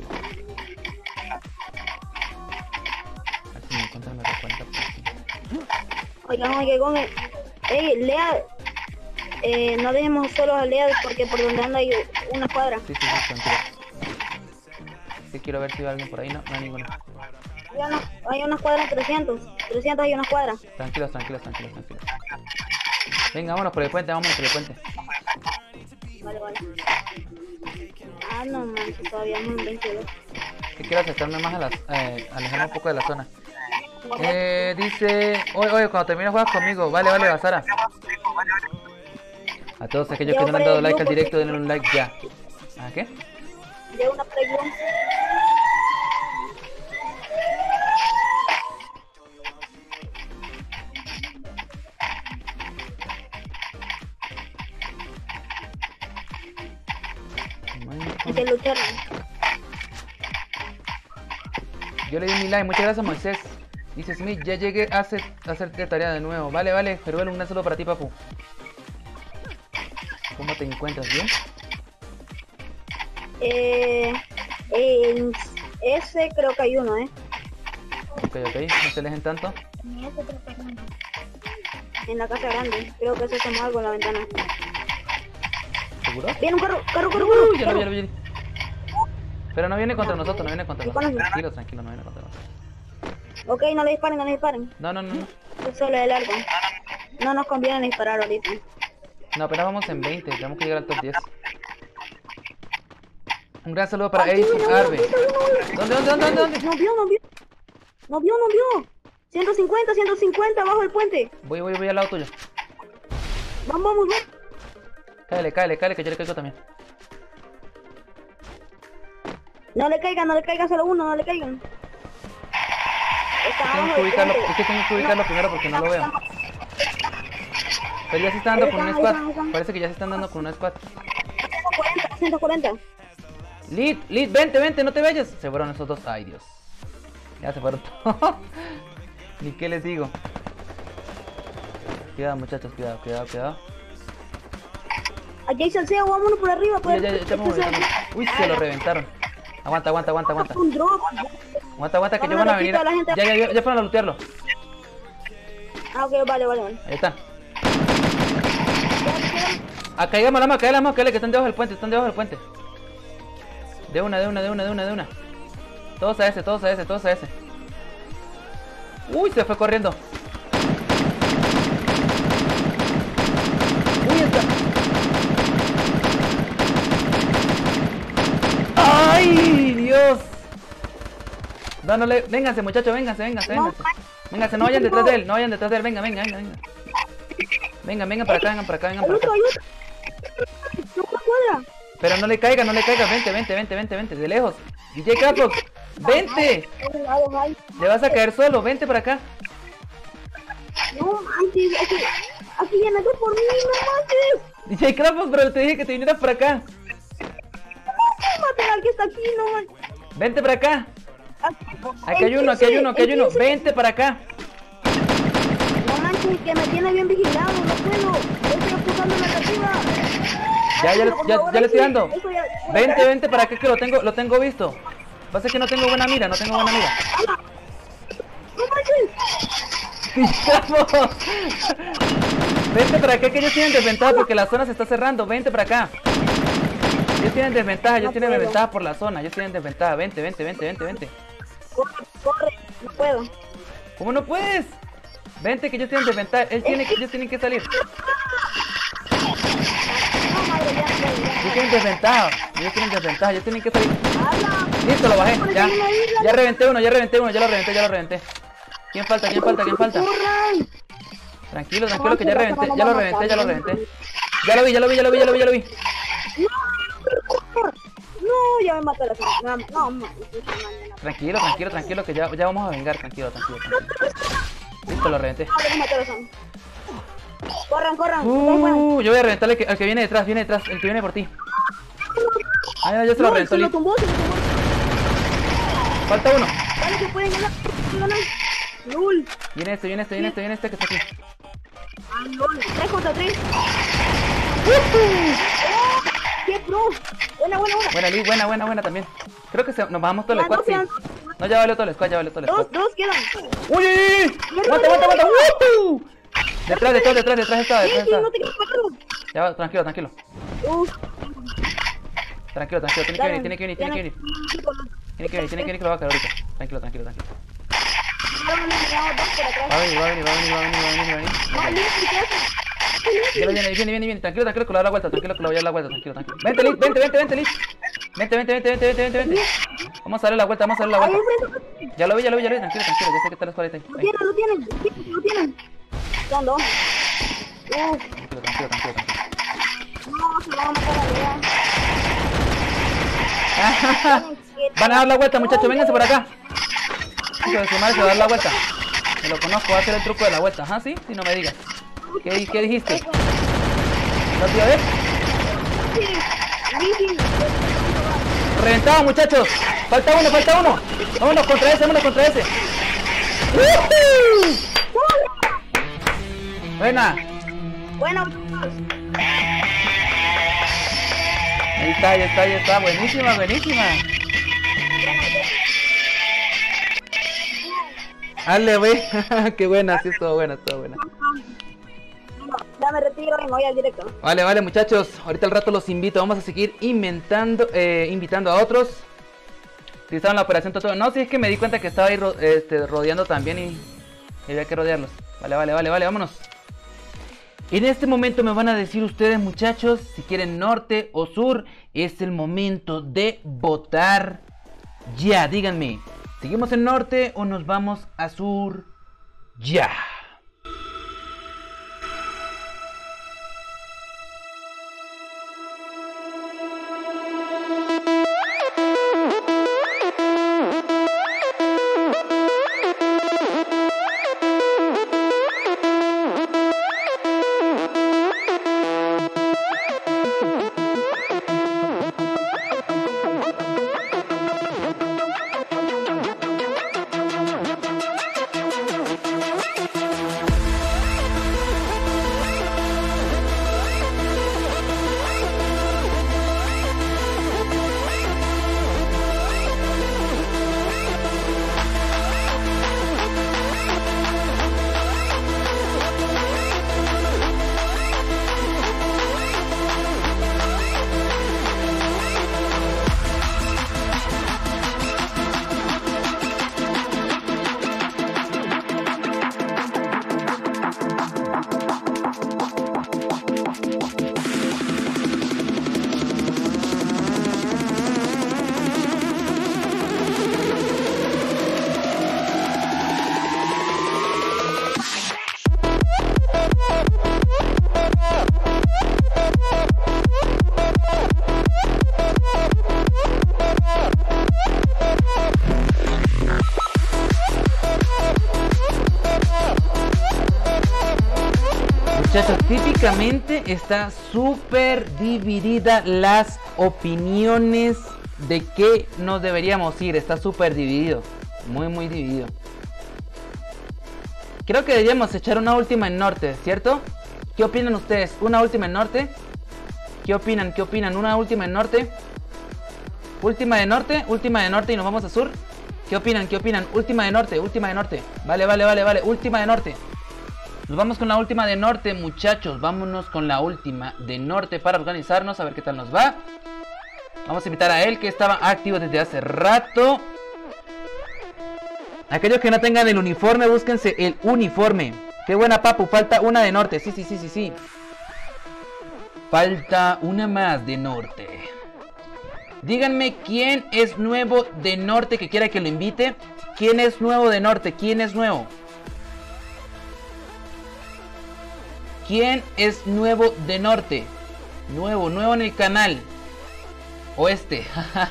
A ver si me encuentran me recuenta. Oigan, oigan, oigan. Ey, Lea, eh, no dejemos solo a Lea porque por donde anda hay una cuadra. Sí, sí, sí, tranquilo. Sí, quiero ver si hay alguien por ahí, no, no hay ninguno. Hay una, hay una cuadra en trescientos. trescientos hay una cuadra. Tranquilos, tranquilos, tranquilos, tranquilos. Venga, vámonos por el puente, vámonos por el puente. Vale, vale. Ah, no manches, todavía no en veintidós. Que quiero acercarme más a las... Eh, alejarme un poco de la zona. Eh, dice... Oye, oye, cuando termines juegas conmigo. Vale, vale, Basara. A todos aquellos que no le han dado like al directo, denle un like ya. ¿A qué? Llega una pregunta. Hay que luchar. Yo le di mi like, muchas gracias Moisés. Dice Smith, ya llegué a, hacer, a hacerte tarea de nuevo. Vale, vale, Jeruel, un saludo para ti, papu. ¿Cómo te encuentras? ¿Bien? Eh, en ese creo que hay uno, ¿eh? Ok, ok, no se alejen tanto. En la casa grande. Creo que se asomó algo en la ventana. ¿Seguro? Viene un carro, carro, carro, carro. Uy, ya lo vi, ya lo vi. Pero no viene contra nosotros, no viene contra nosotros. Disparan. Tranquilo, tranquilo, no viene contra nosotros. Ok, no le disparen, no le disparen. No, no, no, no. Es solo el arco. No nos conviene disparar ahorita. No, apenas vamos en veinte, tenemos que llegar al top diez. Un gran saludo para Aquí, Ace mira, mira, Arbe. aquí está uno, mira. ¿Dónde, dónde, dónde, dónde? No vio, no vio. No vio, no vio. ciento cincuenta, ciento cincuenta abajo del puente. Voy, voy, voy al lado tuyo. Vamos, vamos, vamos. Cáele, cáele, cáele, que yo le caigo también. No le caigan, no le caigan, solo uno, no le caigan. Está Tengo abajo que del ubicarlo, puente. es que tengo que ubicarlo primero porque no lo veo. Pero ya se está dando con una squad. Parece que ya se están dando con una squad. ciento cuarenta, ciento cuarenta. Lid, Lid, vente, vente, no te vayas. Se fueron esos dos. Ay, Dios. Ya se fueron todos. Ni qué les digo. Cuidado, muchachos, cuidado, cuidado, cuidado. Aquí hay salseo, vámonos por arriba. Por Ya, ya, ya, ya me voy, ya me voy. Uy, se lo reventaron. Aguanta, aguanta, aguanta, aguanta. Un drop. Aguanta, aguanta, que Vamos yo van a a venir. quitar a la gente. Ya, ya, ya, ya fueron a lootearlo. Ah, ok, vale, vale, vale. Ahí están. Ah, caigamos la mano, caigamos la mano, que están debajo del puente, están debajo del puente. De una, de una, de una, de una, de una. Todos a ese, todos a ese, todos a ese. Uy, se fue corriendo. Uy, está. ¡Ay, Dios! Dándole, vénganse, muchachos, vénganse, vénganse, vénganse. Vénganse, no vayan detrás de él, no vayan detrás de él, venga, venga, venga, venga. Vengan, vengan para acá, vengan para acá, vengan Hay para acá. otro, hay otro. No cuadra. Pero no le caiga, no le caiga, vente, vente, vente, vente, vente, de lejos. D J Caprox, vente. Le vas a caer solo, vente para acá. No manches, aquí, aquí viene tú por mí, no manches. D J Caprox, pero te dije que te vinieras para acá. No maten al que está aquí, no manches. Vente para acá. Aquí, Aquí hay uno, aquí hay uno, aquí hay uno. Vente para acá. No manches, que me tiene bien vigilado, no puedo. Yo estoy apuntando la negativa. Ya, ya, le- ya, ya le estoy dando. Eso ya- Vente, vente para acá que lo tengo, lo tengo visto. Pasa que no tengo buena mira, no tengo buena mira. No manches. ¡Vamos! Vente para acá que ellos tienen desventaja porque la zona se está cerrando. Vente para acá. Ellos tienen desventaja, ellos No tienen puedo. desventaja por la zona. Ellos tienen desventaja. Vente, vente, vente, vente, vente. Corre, corre, no puedo. ¿Cómo no puedes? Vente que ellos tienen desventaja. Ellos tienen, ellos tienen que salir. No, madre, ya, ya, ya. Ellos tienen desventaja. Ellos tienen desventaja. Ellos tienen que salir. Habla. Listo, lo bajé. Ya. Ya reventé uno, ya reventé uno, ya lo reventé, ya lo reventé. ¿Quién falta? ¿Quién falta? ¿Quién falta? Corran. Tranquilo, tranquilo que ya reventé, ya lo reventé, ya lo reventé. Ya lo vi, ya lo vi, ya lo vi, ya lo vi, ya lo vi. No, ya me mató la zona. No, no, no. Tranquilo, tranquilo, tranquilo que ya, ya vamos a vengar, tranquilo, tranquilo, tranquilo. Listo, lo reventé. No, ya me mató la zona. Corran, corran. ustedes pueden. Uh, yo voy a reventar al que, al que viene detrás, viene detrás, el que viene por ti. Ah, ya, ya se lo No, reventó, se lo listo. tumbó, se lo tumbó. Falta uno. Dale, que pueden ganar. pueden ganar. Lul. Viene este, viene este, viene este, viene este que está aquí. Ah, lol. tres contra tres. ¡Qué pro! Buena, buena, buena. Buena, Liz, buena, buena, buena también. Creo que se, nos bajamos todo el Ya, squad, no sí. sean- No, ya valió todo el squad, ya valió todo el squad. Dos, dos quedan. ¡Uy, uy, uy! ¡Aguanta, aguanta, aguanta! ¡Woohoo! Detrás, detrás, detrás, detrás está, detrás Sí, sí, está. no te quedes parado. Ya va, tranquilo, tranquilo. Uf. Tranquilo, tranquilo, tiene que Dale, venir, tiene que venir, tiene que venir. Tiene que venir, tiene que venir que lo va a caer ahorita. Tranquilo, tranquilo, tranquilo. Ahora me llevamos dos por atrás. Va a venir, va a venir, va a venir, va a venir, va a venir, va a venir. No, Liz, ¿qué haces? Ya lo viene, viene, viene, viene. Tranquilo, tranquilo que lo va a dar la vuelta, tranquilo que lo voy a dar la vuelta, tranquilo, tranquilo. Vente, Liz, vente, vente, vente, Liz. Vente, vente, vente, vente, vente, vente, vente. Vamos a darle la vuelta, vamos a darle la Ahí vuelta. enfrente. Ya lo vi, ya lo vi, ya lo vi, tranquilo, tranquilo, ya sé que está la escuadrita ahí. Lo Ahí. tienen, lo tienen. Sí, lo tienen. Son dos. Uf. Tranquilo, tranquilo, tranquilo, tranquilo. No, se van a matar a Lea. Van a dar la vuelta, muchachos, vénganse por acá. Hijo de su madre se va a dar la vuelta. Me lo conozco, va a hacer el truco de la vuelta. Ajá, sí, sí, no me digas. ¿Qué, qué dijiste? ¿Rápido, a ver? Reventado, muchachos. Falta uno, falta uno. Vámonos contra ese, vámonos contra ese. ¡Woohoo! Buena. Bueno, Ahí está, ahí está, ahí está. Buenísima, buenísima. Dale, güey. Qué buena, sí, estuvo buena, estuvo buena. ya me retiro y me voy al directo. Vale, vale, muchachos. Ahorita al rato los invito. Vamos a seguir inventando, eh, invitando a otros. Utilizaron la operación todo. No, sí, es que me di cuenta que estaba ahí ro este, rodeando también y, y había que rodearlos. Vale, vale, vale, vale, vámonos. En este momento me van a decir ustedes, muchachos, si quieren norte o sur. Es el momento de votar ya. Díganme, ¿seguimos en norte o nos vamos a sur? Ya. Muchachos, típicamente está súper dividida las opiniones de qué nos deberíamos ir. Está súper dividido, muy muy dividido. Creo que deberíamos echar una última en norte, ¿cierto? ¿Qué opinan ustedes? ¿Una última en norte? ¿Qué opinan? ¿Qué opinan? ¿Una última en norte? Última de norte, última de norte y nos vamos a sur. ¿Qué opinan? ¿Qué opinan? Última de norte, última de norte. Vale, vale, vale, vale, última de norte. Nos vamos con la última de norte, muchachos. Vámonos con la última de norte para organizarnos, a ver qué tal nos va. Vamos a invitar a él, que estaba activo desde hace rato. Aquellos que no tengan el uniforme, búsquense el uniforme. Qué buena, papu, falta una de norte. Sí, sí, sí, sí, sí. Falta una más de norte. Díganme quién es nuevo de norte que quiera que lo invite. ¿Quién es nuevo de norte? ¿Quién es nuevo? ¿Quién es nuevo de norte? Nuevo, nuevo en el canal. Oeste.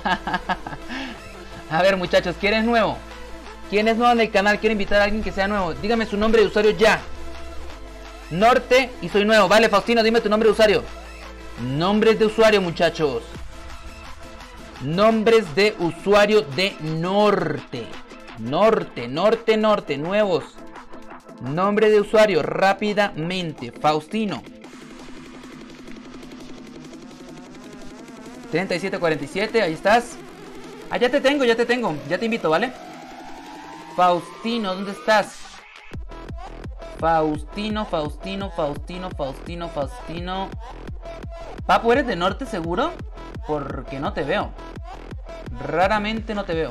A ver, muchachos, ¿quién es nuevo? ¿Quién es nuevo en el canal? Quiero invitar a alguien que sea nuevo. Dígame su nombre de usuario ya. Norte y soy nuevo. Vale, Faustino, dime tu nombre de usuario. Nombres de usuario, muchachos. Nombres de usuario de norte. Norte, norte, norte, nuevos. Nombre de usuario, rápidamente. Faustino. treinta y siete cuarenta y siete, ahí estás. Ah, ya te tengo, ya te tengo. Ya te invito, ¿vale? Faustino, ¿dónde estás? Faustino, Faustino, Faustino, Faustino, Faustino. Papu, ¿eres de norte seguro? Porque no te veo. Raramente no te veo.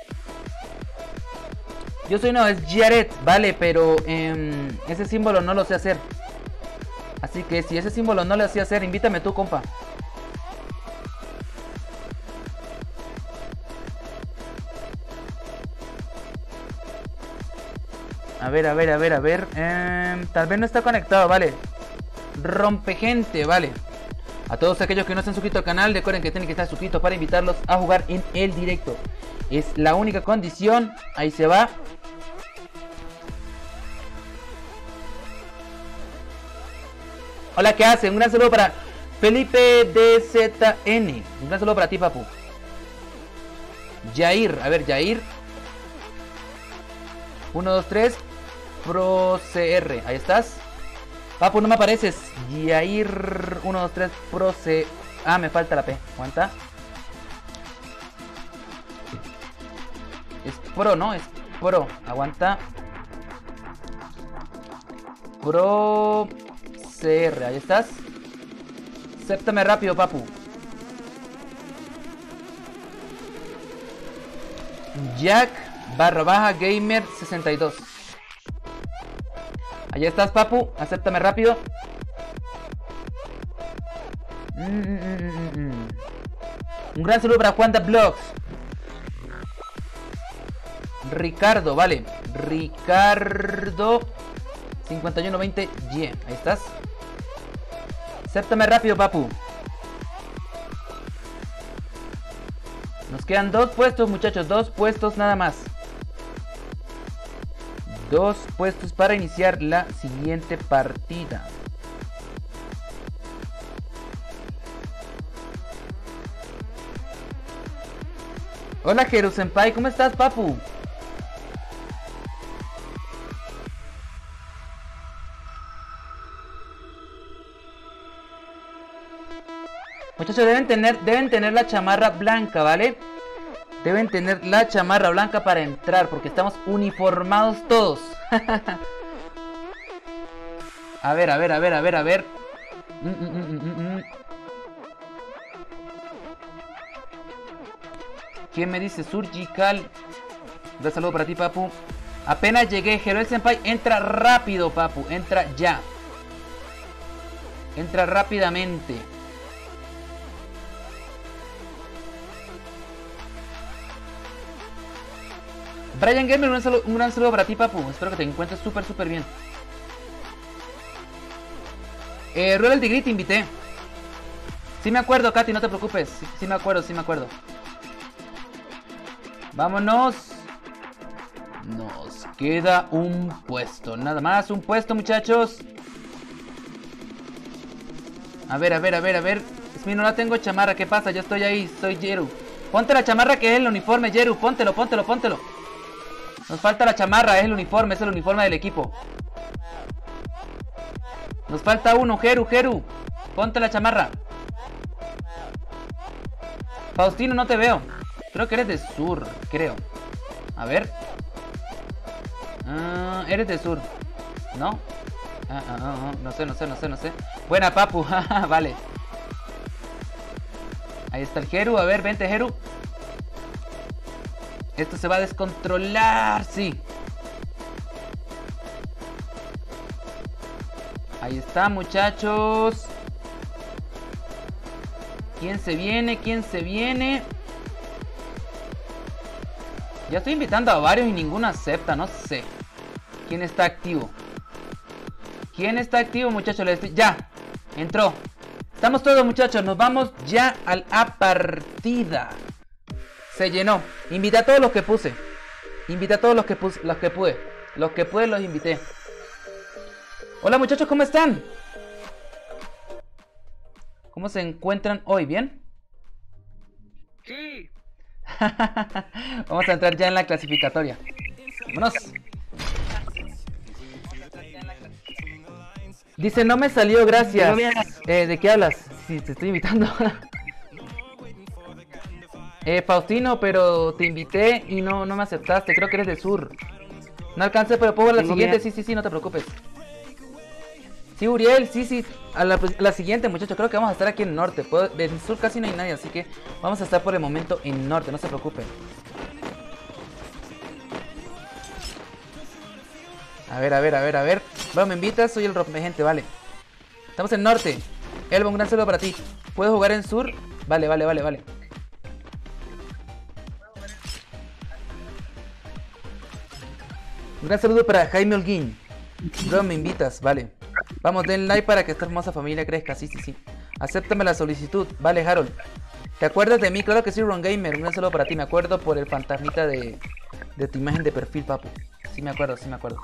Yo soy no, es Jared, vale, pero eh, ese símbolo no lo sé hacer. Así que si ese símbolo no lo sé hacer, invítame tú, compa. A ver, a ver, a ver, a ver. Eh, tal vez no está conectado, vale. Rompe gente, vale. A todos aquellos que no se han suscrito al canal, recuerden que tienen que estar suscritos para invitarlos a jugar en el directo. Es la única condición. Ahí se va. Hola, ¿qué hacen? Un gran saludo para Felipe D Z N. Un gran saludo para ti, papu. Jair, a ver, Jair. uno, dos, tres. Pro C R, ahí estás. Papu, no me apareces. Jair uno, dos, tres. Pro C. Ah, me falta la P. Aguanta. Es pro, ¿no? Es pro. Aguanta. Pro C R, ahí estás. Acéptame rápido, papu. Jack barra baja gamer sesenta y dos. Allá estás, papu. Acéptame rápido. Mm, mm, mm, mm, mm. Un gran saludo para Juan de Blogs. Ricardo, vale. Ricardo cincuenta y uno veinte. Yeah, ahí estás. Acéptame rápido, papu. Nos quedan dos puestos, muchachos. Dos puestos nada más. Dos puestos para iniciar la siguiente partida. Hola, Jeru Senpai, ¿cómo estás, papu? Muchachos, deben tener, deben tener la chamarra blanca, ¿vale? Deben tener la chamarra blanca para entrar, porque estamos uniformados todos. A ver, a ver, a ver, a ver, a ver. Mm, mm, mm, mm, mm. ¿Quién me dice? Surgical. Un saludo para ti, papu. Apenas llegué, Jeroel Senpai. Entra rápido, papu. Entra ya. Entra rápidamente. Brian Gamer, un, saludo, un gran saludo para ti, papu. Espero que te encuentres súper, súper bien. Eh, Ruel el Tigri, te invité. Sí me acuerdo, Katy, no te preocupes. Sí, sí me acuerdo, sí me acuerdo. Vámonos. Nos queda un puesto. Nada más, un puesto, muchachos. A ver, a ver, a ver, a ver. Es mío, no la tengo chamarra. ¿Qué pasa? Yo estoy ahí, soy Jeru. Ponte la chamarra que es el uniforme, Jeru. Póntelo, póntelo, póntelo. Nos falta la chamarra, es el uniforme, es el uniforme del equipo. Nos falta uno, Jeru, Jeru. Ponte la chamarra. Faustino, no te veo. Creo que eres de sur, creo. A ver. Uh, eres de sur, ¿no? Ah, ah, ah, ah, no sé, no sé, no sé, no sé. Buena, papu, vale. Ahí está el Jeru, a ver, vente, Jeru. Esto se va a descontrolar, sí. Ahí está, muchachos. ¿Quién se viene? ¿Quién se viene? Ya estoy invitando a varios y ninguno acepta, no sé. ¿Quién está activo? ¿Quién está activo, muchachos? Ya, entró. Estamos todos, muchachos, nos vamos ya a la partida. Se llenó. Invité a todos los que puse. Invité a todos los que puse, los que pude. Los que pude los invité. Hola, muchachos, ¿cómo están? ¿Cómo se encuentran hoy? ¿Bien? Sí. Vamos a entrar ya en la clasificatoria. Vámonos. Dice, no me salió, gracias. Eh, ¿de qué hablas? Si te estoy invitando. eh, Faustino, pero te invité y no, no me aceptaste. Creo que eres de sur. No alcancé, pero puedo ver la Tengo siguiente. Miedo. Sí, sí, sí, no te preocupes. Sí, Uriel, sí, sí. A la, a la siguiente, muchachos. Creo que vamos a estar aquí en norte. Puedo, en sur casi no hay nadie, así que vamos a estar por el momento en norte. No se preocupen. A ver, a ver, a ver, a ver. Bueno, me invitas, soy el rompegente, vale. Estamos en norte. Elba, un gran saludo para ti. ¿Puedes jugar en sur? Vale, vale, vale, vale. Un gran saludo para Jaime Holguín. Bro, me invitas, vale. Vamos, den like para que esta hermosa familia crezca. Sí, sí, sí. Acéptame la solicitud. Vale, Harold. ¿Te acuerdas de mí? Claro que sí, Ron Gamer. Un gran saludo para ti. Me acuerdo por el fantasmita de, de tu imagen de perfil, papu. Sí me acuerdo, sí me acuerdo.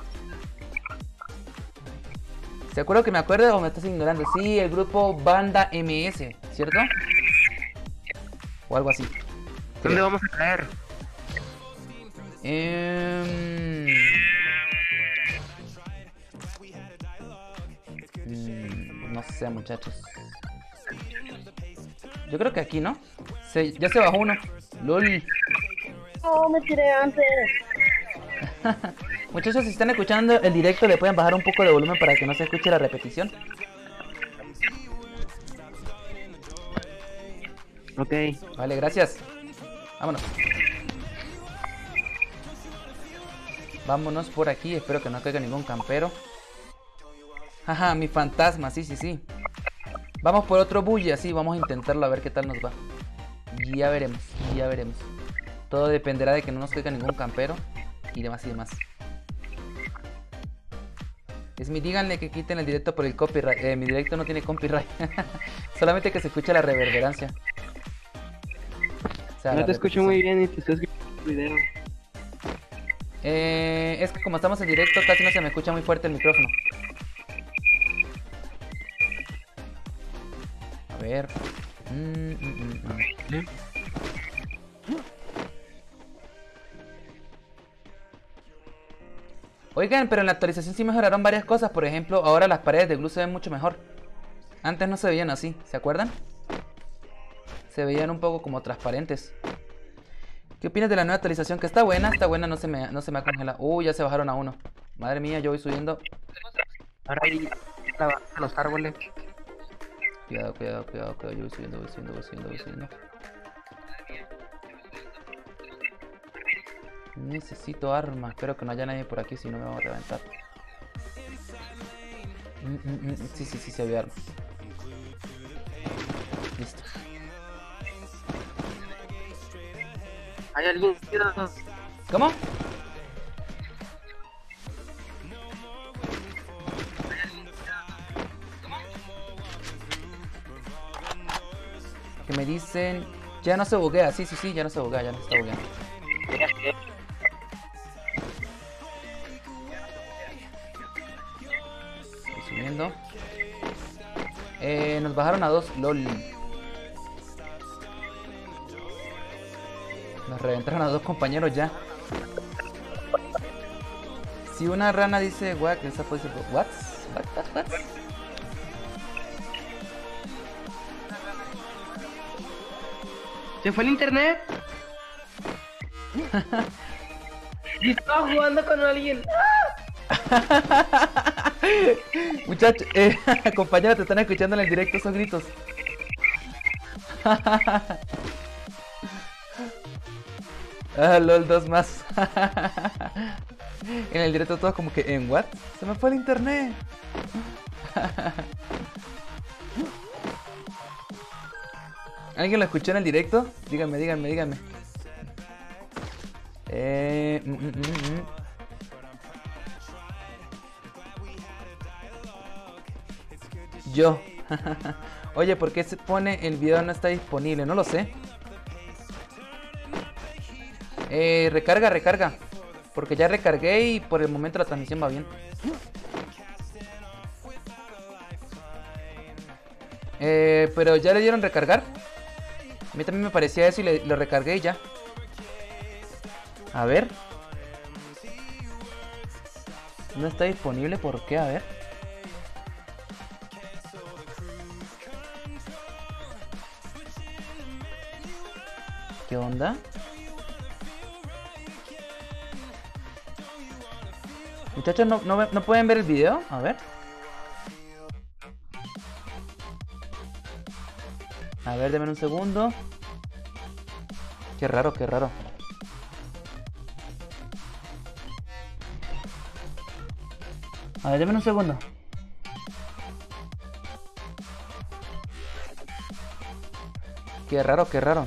¿Se acuerda que me acuerdo o me estás ignorando? Sí, el grupo Banda M S, ¿cierto? O algo así. ¿Dónde creo. Vamos a caer? Eh... Mm, no sé, muchachos. Yo creo que aquí, ¿no? Se, ya se bajó uno. LOL. No, me tiré antes. Muchachos, si están escuchando el directo, le pueden bajar un poco de volumen para que no se escuche la repetición. Ok. Vale, gracias. Vámonos. Vámonos por aquí. Espero que no caiga ningún campero. Jaja, mi fantasma. Sí, sí, sí. Vamos por otro bully, así vamos a intentarlo a ver qué tal nos va. Ya veremos, ya veremos. Todo dependerá de que no nos caiga ningún campero y demás y demás. Es mi, díganle que quiten el directo por el copyright. Eh, mi directo no tiene copyright. Solamente que se escucha la reverberancia. O sea, No la te escucho repetición. muy bien y te estoy escuchando el video. Eh, es que como estamos en directo casi no se me escucha muy fuerte el micrófono. A ver. Mm, mm, mm, mm. Oigan, pero en la actualización sí mejoraron varias cosas. Por ejemplo, ahora las paredes de glue se ven mucho mejor. Antes no se veían así, ¿se acuerdan? Se veían un poco como transparentes. ¿Qué opinas de la nueva actualización? Que está buena, está buena, no se me, no se me ha congelado. Uy, ya se bajaron a uno. Madre mía, yo voy subiendo. Ahora ahí la- los árboles. Cuidado, cuidado, cuidado, cuidado. Yo voy subiendo, voy subiendo, voy subiendo, voy subiendo. Necesito armas. Espero que no haya nadie por aquí, si no me vamos a reventar. Mm, mm, mm, Sí, sí, sí, se había armas. Listo. ¿Hay alguien? ¿Cómo? Que me dicen... Ya no se buguea, sí, sí, sí, ya no se buguea, ya no se está bugueando. Estoy subiendo. Eh, nos bajaron a dos, lol. Nos reventaron a dos compañeros ya. Si una rana dice what, esa puede ser what? What, what, what? ¿Se fue el internet? Y estaba jugando con alguien. Muchachos, eh, compañeros, te están escuchando en el directo esos gritos. Ah, lol, dos más. En el directo todos como que, ¿en what? Se me fue el internet. ¿Alguien lo escuchó en el directo? Díganme, díganme, díganme. Eh... mm, mm, mm, mm. Yo. Oye, ¿por qué se pone el video no está disponible? No lo sé. Eh, recarga, recarga. Porque ya recargué y por el momento la transmisión va bien. Eh, pero ya le dieron recargar. A mí también me parecía eso y le, lo recargué y ya. A ver. No está disponible, ¿por qué? A ver. ¿Qué onda? Muchachos, ¿no, no, ¿no pueden ver el video? A ver. A ver, denme un segundo. Qué raro, qué raro. A ver, denme un segundo. Qué raro, qué raro.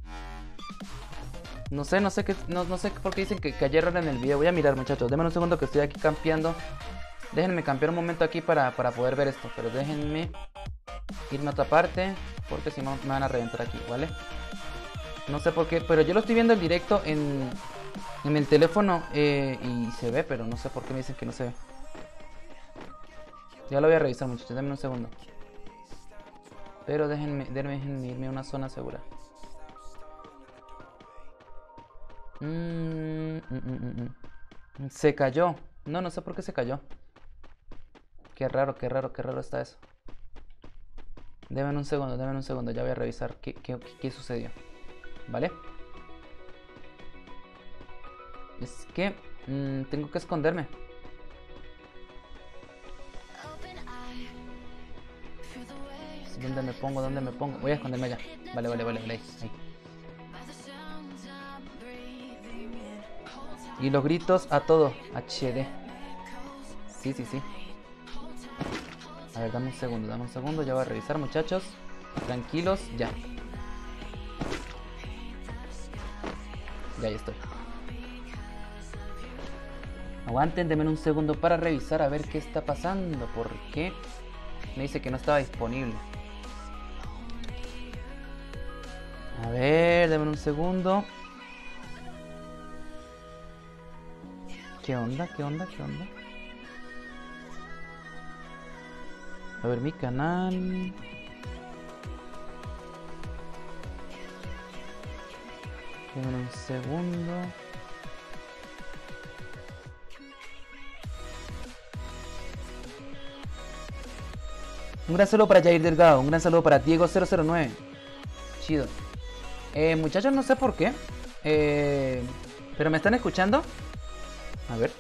No sé, no sé qué, no, no sé por qué dicen que, que hay error en el video. Voy a mirar, muchachos. Denme un segundo que estoy aquí campeando. Déjenme campear un momento aquí para, para poder ver esto. Pero déjenme irme a otra parte, porque si no me van a reventar aquí, ¿vale? No sé por qué, pero yo lo estoy viendo en directo en, en el teléfono eh, y se ve, pero no sé por qué me dicen que no se ve. Ya lo voy a revisar, muchachos. Denme un segundo. Pero déjenme, déjenme irme a una zona segura. Mm, mm, mm, mm. Se cayó. No, no sé por qué se cayó. Qué raro, qué raro, qué raro está eso. Denme un segundo, denme un segundo. Ya voy a revisar qué, qué, qué sucedió. ¿Vale? Es que mmm, tengo que esconderme. ¿Dónde me pongo? ¿Dónde me pongo? Voy a esconderme allá. Vale, vale, vale, vale. Ahí. Y los gritos a todo. H D. Sí, sí, sí. A ver, dame un segundo, dame un segundo. Ya voy a revisar, muchachos. Tranquilos, ya. Ya, ya estoy. Aguanten, denme un segundo para revisar a ver qué está pasando. ¿Por qué? Me dice que no estaba disponible. A ver, denme un segundo. ¿Qué onda? ¿Qué onda? ¿Qué onda? A ver, mi canal. Denme un segundo. Un gran saludo para Jair Delgado. Un gran saludo para Diego cero cero nueve. Chido. Eh, muchachos, no sé por qué. Eh, ¿Pero me están escuchando? A ver.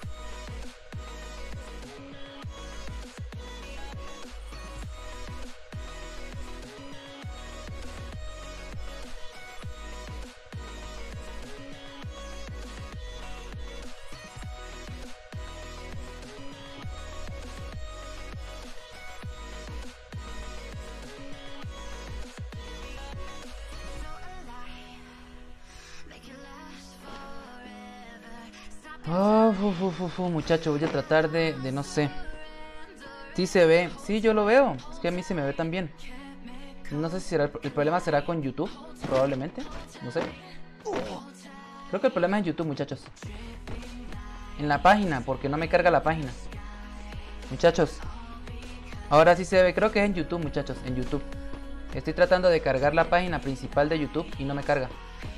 Oh, uf, uf, uf, uf, muchacho, voy a tratar de, de no sé. Sí se ve, sí, yo lo veo. Es que a mí se me ve también. No sé si será el, el problema será con YouTube, probablemente. No sé. Creo que el problema es en YouTube, muchachos. En la página, porque no me carga la página. Muchachos, ahora sí se ve, creo que es en YouTube, muchachos, en YouTube. Estoy tratando de cargar la página principal de YouTube y no me carga.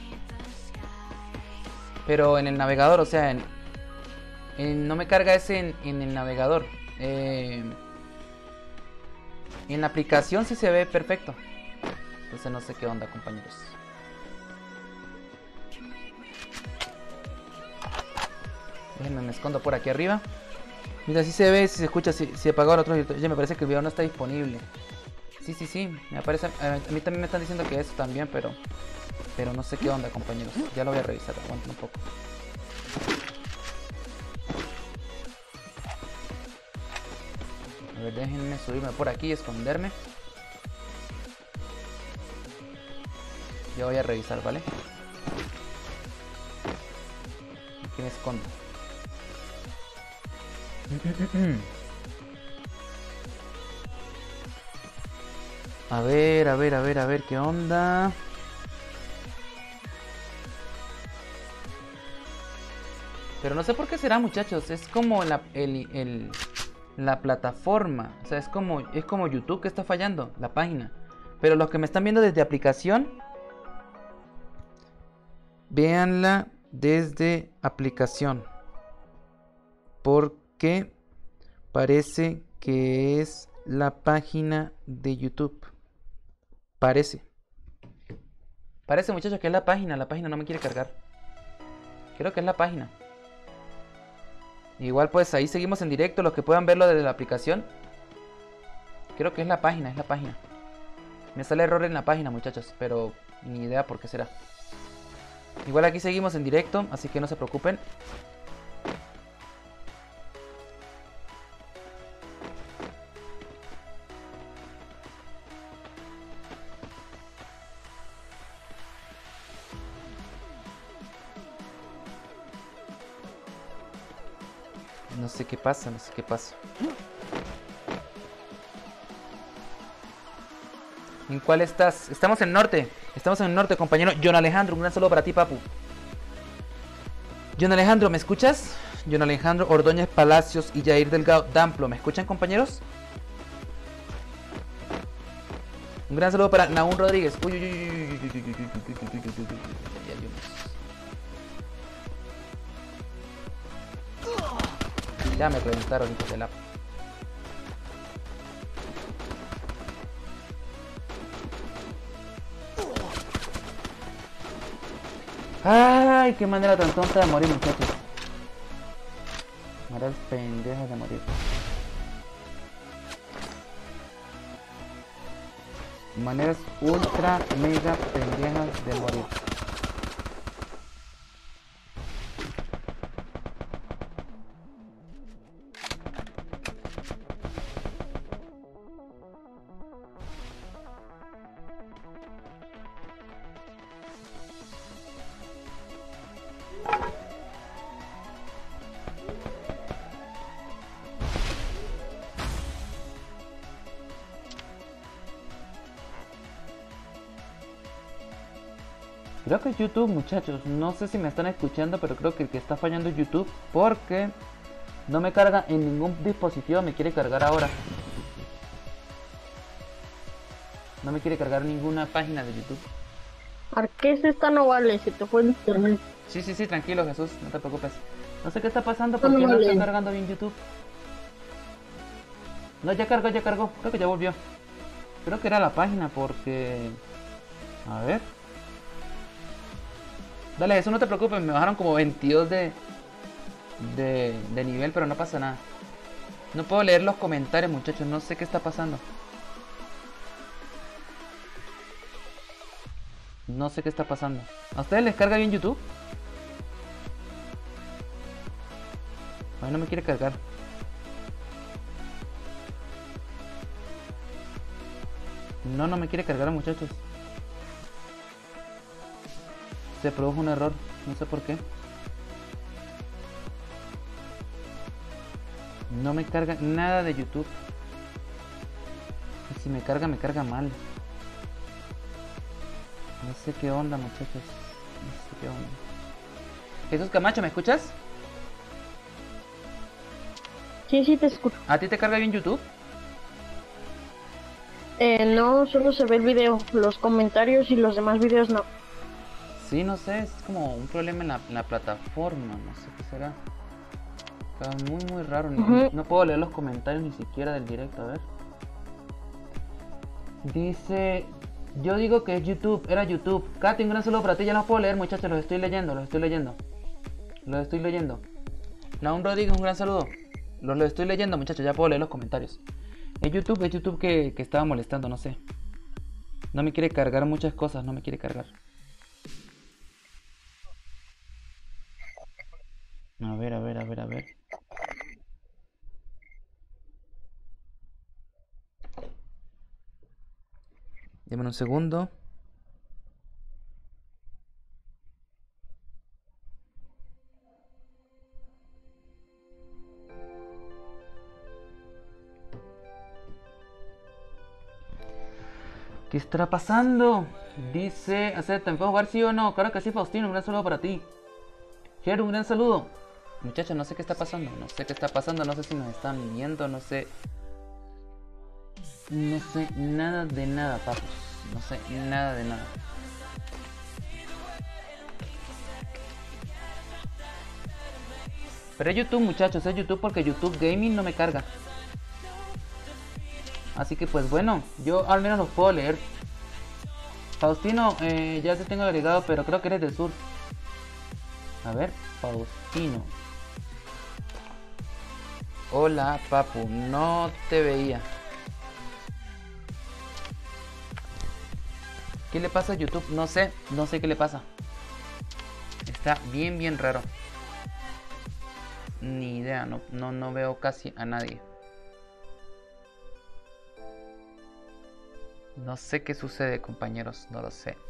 Pero en el navegador, o sea, en, en, no me carga ese en, en el navegador. Eh, en la aplicación sí se ve perfecto. Entonces no sé qué onda, compañeros. Déjenme, me escondo por aquí arriba. Mira, si se ve, si se escucha, si, si apagó el otro. Ya me parece que el video no está disponible. Sí, sí, sí. Me aparece, a mí también me están diciendo que eso también, pero... Pero no sé qué onda, compañeros. Ya lo voy a revisar, aguanten un poco. A ver, déjenme subirme por aquí y esconderme. Ya voy a revisar, ¿vale? Aquí me escondo. A ver, a ver, a ver, a ver, ¿qué onda? Pero no sé por qué será, muchachos. Es como la, el, el, la plataforma. O sea, es como, es como YouTube que está fallando, la página. Pero los que me están viendo desde aplicación, véanla desde aplicación. Porque parece que es la página de YouTube. Parece. Parece, muchachos, que es la página. La página no me quiere cargar. Creo que es la página. Igual pues ahí seguimos en directo, los que puedan verlo desde la aplicación. Creo que es la página, es la página. Me sale error en la página, muchachos, pero ni idea por qué será. Igual aquí seguimos en directo, así que no se preocupen. No sé qué pasa, no sé qué pasa. ¿En cuál estás? Estamos en el norte. Estamos en el norte, compañero. John Alejandro, un gran saludo para ti, papu. John Alejandro, ¿me escuchas? John Alejandro, Ordóñez Palacios y Jair Delgado Damplo. ¿Me escuchan, compañeros? Un gran saludo para Naún Rodríguez. Uy, uy, uy, uy, uy, uy, uy, uy, uy, uy, uy, uy. Ya me reventaron, hijos de la... Ay, qué manera tan tonta de morir, muchachos. Maneras pendejas de morir. Maneras ultra mega pendejas de morir. Creo que es YouTube, muchachos. No sé si me están escuchando, pero creo que el que está fallando es YouTube. Porque no me carga en ningún dispositivo. Me quiere cargar ahora. No me quiere cargar ninguna página de YouTube. Arqués esta no vale, se te fue el internet. Sí, sí, sí, tranquilo, Jesús. No te preocupes. No sé qué está pasando. No, ¿Por qué no no vale. está cargando bien YouTube? No, ya cargó, ya cargó. Creo que ya volvió. Creo que era la página porque... A ver. Dale, Jesús, no te preocupes. Me bajaron como veintidós de... De, de nivel, pero no pasa nada. No puedo leer los comentarios, muchachos. No sé qué está pasando. No sé qué está pasando. ¿A ustedes les carga bien YouTube? Ay, no me quiere cargar. No, no me quiere cargar, muchachos. Se produjo un error. No sé por qué. No me carga nada de YouTube. Y si me carga, me carga mal. No sé qué onda, muchachos. No sé qué onda. Jesús Camacho, ¿me escuchas? Sí, sí, te escucho. ¿A ti te carga bien YouTube? Eh, no, solo se ve el video, los comentarios y los demás videos no. Sí, no sé, es como un problema en la, en la plataforma, no sé qué será. Está muy, muy raro. Ni- Ujú. No puedo leer los comentarios ni siquiera del directo, a ver. Dice... Yo digo que es YouTube, era YouTube. Katy, un gran saludo para ti, ya los puedo leer, muchachos, los estoy leyendo, los estoy leyendo. Los estoy leyendo. Naum Rodríguez, un gran saludo. Los, los estoy leyendo, muchachos, ya puedo leer los comentarios. Es YouTube, es YouTube que, que estaba molestando, no sé. No me quiere cargar muchas cosas, no me quiere cargar. A ver, a ver, a ver, a ver. Deme un segundo. ¿Qué estará pasando? Dice, acepta, ¿me puedo jugar sí o no? Claro que sí, Faustino, un gran saludo para ti. Cher, un gran saludo. Muchachos, no sé qué está pasando, no sé qué está pasando, no sé si nos están viendo, no sé. No sé nada de nada, papos. No sé nada de nada. Pero es YouTube, muchachos, es YouTube porque YouTube Gaming no me carga. Así que pues bueno, yo al menos los puedo leer. Faustino, eh, ya te tengo agregado, pero creo que eres del sur. A ver, Faustino. Hola, papu, no te veía. ¿Qué le pasa a YouTube? No sé, no sé qué le pasa. Está bien, bien raro. Ni idea, no, no, no veo casi a nadie. No sé qué sucede, compañeros, no lo sé.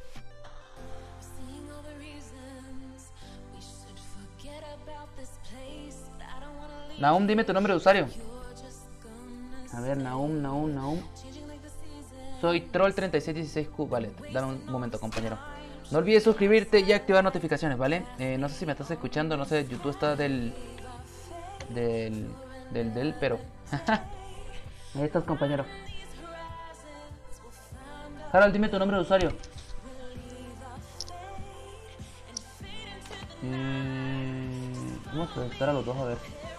Naum, dime tu nombre de usuario. A ver, Naum, Naum, Naum. Soy Troll treinta y seis dieciséis Q. Vale, dame un momento, compañero. No olvides suscribirte y activar notificaciones, ¿vale? Eh, no sé si me estás escuchando, no sé, YouTube está del... Del... Del... Del... Pero... Ahí estás, compañero. Harold, dime tu nombre de usuario. Eh, vamos a estar a los dos, a ver.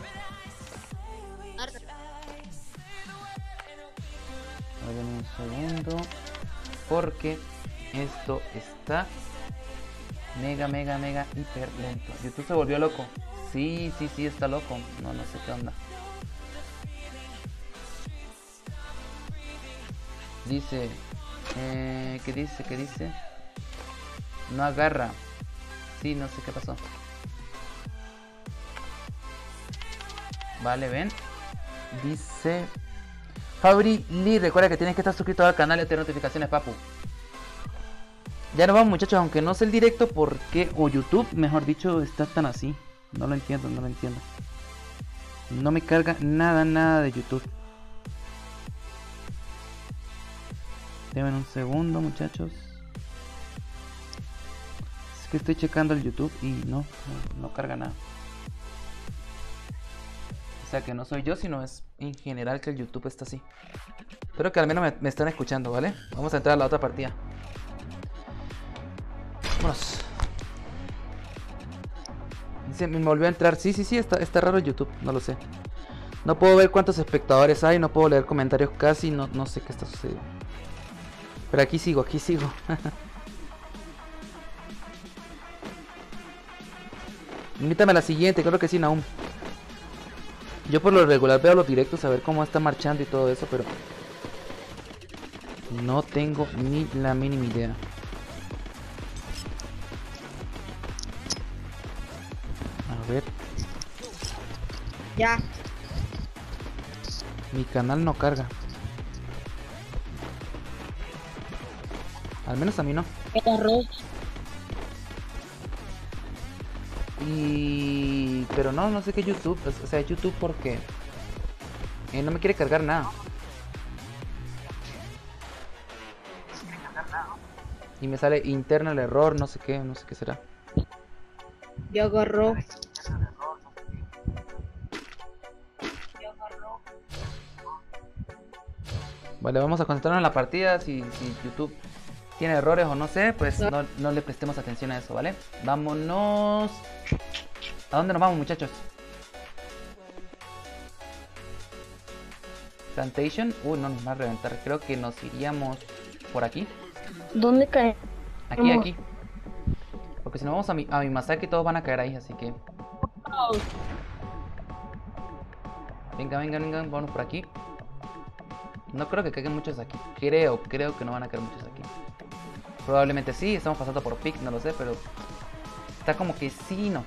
A ver, un segundo. Porque esto está mega, mega, mega, hiper lento. YouTube se volvió loco. Sí, sí, sí, está loco. No, no sé qué onda. Dice... Eh, ¿Qué dice? ¿Qué dice? No agarra. Sí, no sé qué pasó. Vale, ven. Dice... Fabri Lee, recuerda que tienes que estar suscrito al canal y tener notificaciones, papu. Ya nos vamos, muchachos, aunque no sé el directo por qué, o YouTube, mejor dicho, está tan así. No lo entiendo, no lo entiendo. No me carga nada, nada de YouTube. Denme un segundo, muchachos. que estoy checando el YouTube y no, no, no carga nada. O sea que no soy yo, sino es en general que el YouTube está así. Espero que al menos me, me están escuchando, ¿vale? Vamos a entrar a la otra partida. Vámonos. Dice, me volvió a entrar. Sí, sí, sí, está, está raro el YouTube, no lo sé. No puedo ver cuántos espectadores hay, no puedo leer comentarios casi, no, no sé qué está sucediendo. Pero aquí sigo, aquí sigo. Invítame a la siguiente, creo que sí, Naum. Yo por lo regular veo los directos a ver cómo está marchando y todo eso, pero no tengo ni la mínima idea. A ver. Ya. Mi canal no carga. Al menos a mí no. Y... pero no, no sé qué YouTube. O sea, YouTube porque eh, no me quiere cargar nada. Y me sale internal error, no sé qué, no sé qué será. Ya agarró. Vale, vamos a concentrarnos en la partida. Si, si YouTube tiene errores o no sé, pues no, no le prestemos atención a eso, ¿vale? Vámonos. ¿A dónde nos vamos, muchachos? Plantation. Uy, no nos va a reventar. Creo que nos iríamos por aquí. ¿Dónde cae? Aquí, aquí. Porque si nos vamos a mi, a mi masacre, todos van a caer ahí, así que... Venga, venga, venga, vamos por aquí. No creo que caigan muchos aquí. Creo, creo que no van a caer muchos aquí. Probablemente sí, estamos pasando por pick, no lo sé, pero... está como que sí, no.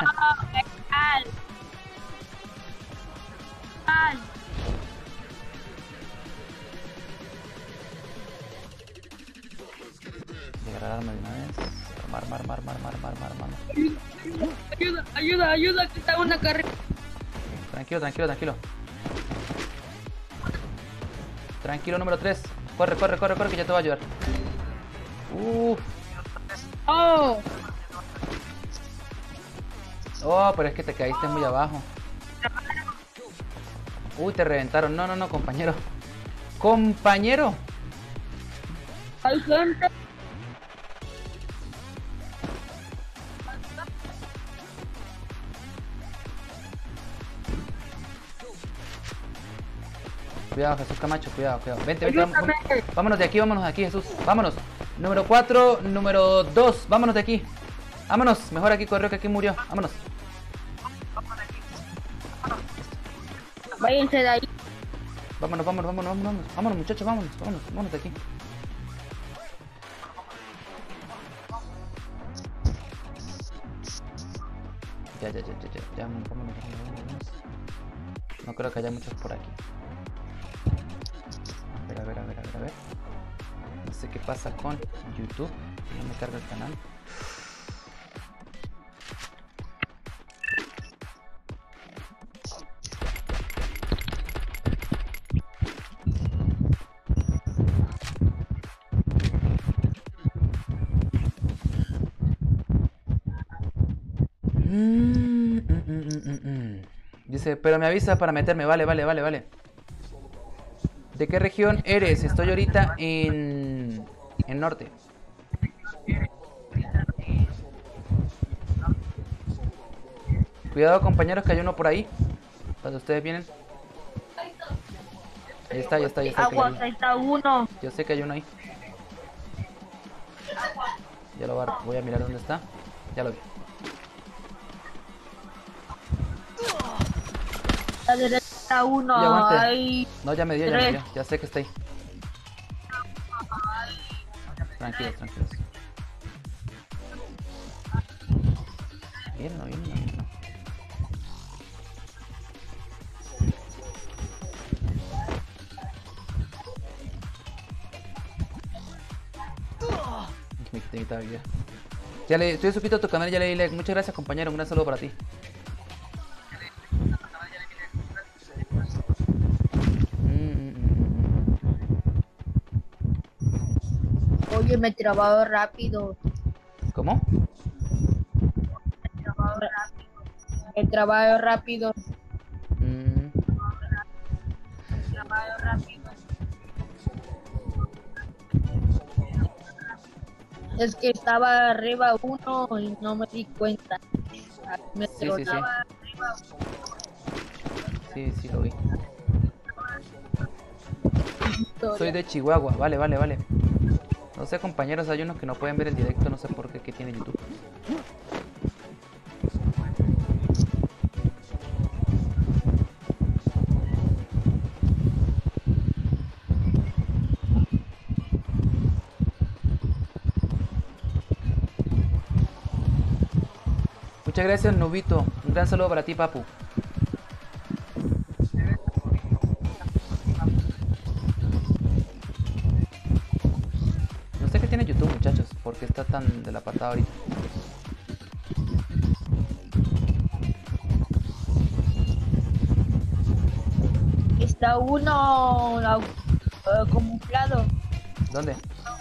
Degradarme de una vez. Armar, armar, armar, armar, armar, armar, armar. Ayuda, ayuda, ayuda, que está una carrera. Tranquilo, tranquilo, tranquilo. Tranquilo, número tres. Corre, corre, corre, corre, que ya te voy a ayudar. Uff. Oh. Oh, pero es que te caíste muy abajo. Uy, te reventaron. No, no, no, compañero. Compañero. Hay gente. Cuidado, Jesús Camacho, cuidado, cuidado. Vente, vente, vamos, vamos. Vámonos de aquí, vámonos de aquí, Jesús. Vámonos. Número cuatro, número dos. Vámonos de aquí. Vámonos. Mejor aquí corrió que aquí murió. Vámonos. Váyanse de ahí. Vámonos, vámonos, vámonos, vámonos. Vámonos, muchachos, vámonos, vámonos, vámonos de aquí. Ya, ya, ya, ya, ya. Ya, vámonos, vámonos, vámonos. No creo que haya muchos por aquí. A ver, a ver, a ver, a ver, a ver. No sé qué pasa con YouTube. No me carga el canal. Mm, mm, mm, mm, mm. Dice, pero me avisa para meterme. Vale, vale, vale, vale. ¿De qué región eres? Estoy ahorita en... en norte. Cuidado, compañeros, que hay uno por ahí. Donde ustedes vienen. Ahí está, ya está, ya está. Aguas, ahí está uno. Yo sé que hay uno ahí. Ya lo va- voy a mirar dónde está. Ya lo vi. A la derecha está uno. Y aguante. Ahí. No, ya me dio, ya me Tres. dio. Ya sé que está ahí. Tranquilos, tranquilos. Bien, no, bien, no, bien, no. Me quité mitad de vida. Ya le estoy suscrito a tu canal, ya le di like. Muchas gracias, compañero. Un gran saludo para ti. Oye, me he trabado rápido. ¿Cómo? El trabajo rápido. Mm, Trabajo rápido. Es que estaba arriba uno y no me di cuenta. Me sí, sí, sí. trotaba. Sí, sí, lo vi. Soy de Chihuahua. Vale, vale, vale. No sé, compañeros, hay unos que no pueden ver el directo. No sé por qué. ¿Qué tiene YouTube? Muchas gracias, Nubito. Un gran saludo para ti, papu. No sé qué tiene YouTube, muchachos, porque está tan de la patada ahorita. Está uno uh, camuflado. ¿Dónde?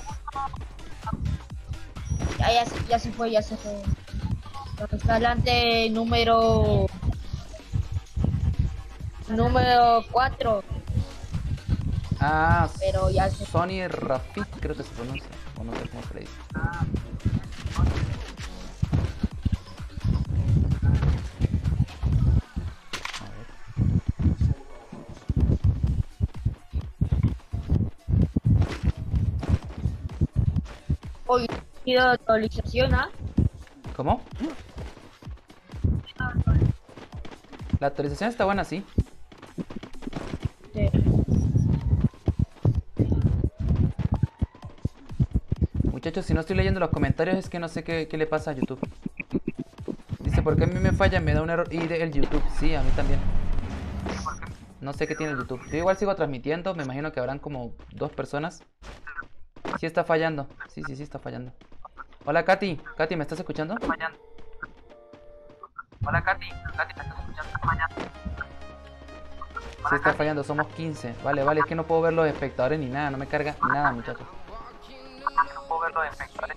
Ya, ya, se- ya se fue, ya se fue. Donde está delante número... Número cuatro. Ah, Pero ya se- Sony Rafik, creo que se pronuncia. O no sé cómo se le dice. A ver. Hoy pido actualización, ¿ah? ¿Cómo? La actualización está buena, sí. Sí. Muchachos, si no estoy leyendo los comentarios es que no sé qué, qué le pasa a YouTube. Dice, ¿por qué a mí me falla? Me da un error. Y de- el YouTube, sí, a mí también. No sé qué tiene el YouTube. Yo igual sigo transmitiendo, me imagino que habrán como dos personas. Sí está fallando. Sí, sí, sí está fallando. Hola, Katy. Katy, ¿me estás escuchando? Fallando. Hola, Katy. Katy, ¿me estás escuchando? Fallando. Sí está fallando, somos quince. Vale, vale, es que no puedo ver los espectadores ni nada, no me carga nada, muchachos. No puedo ver los efectores.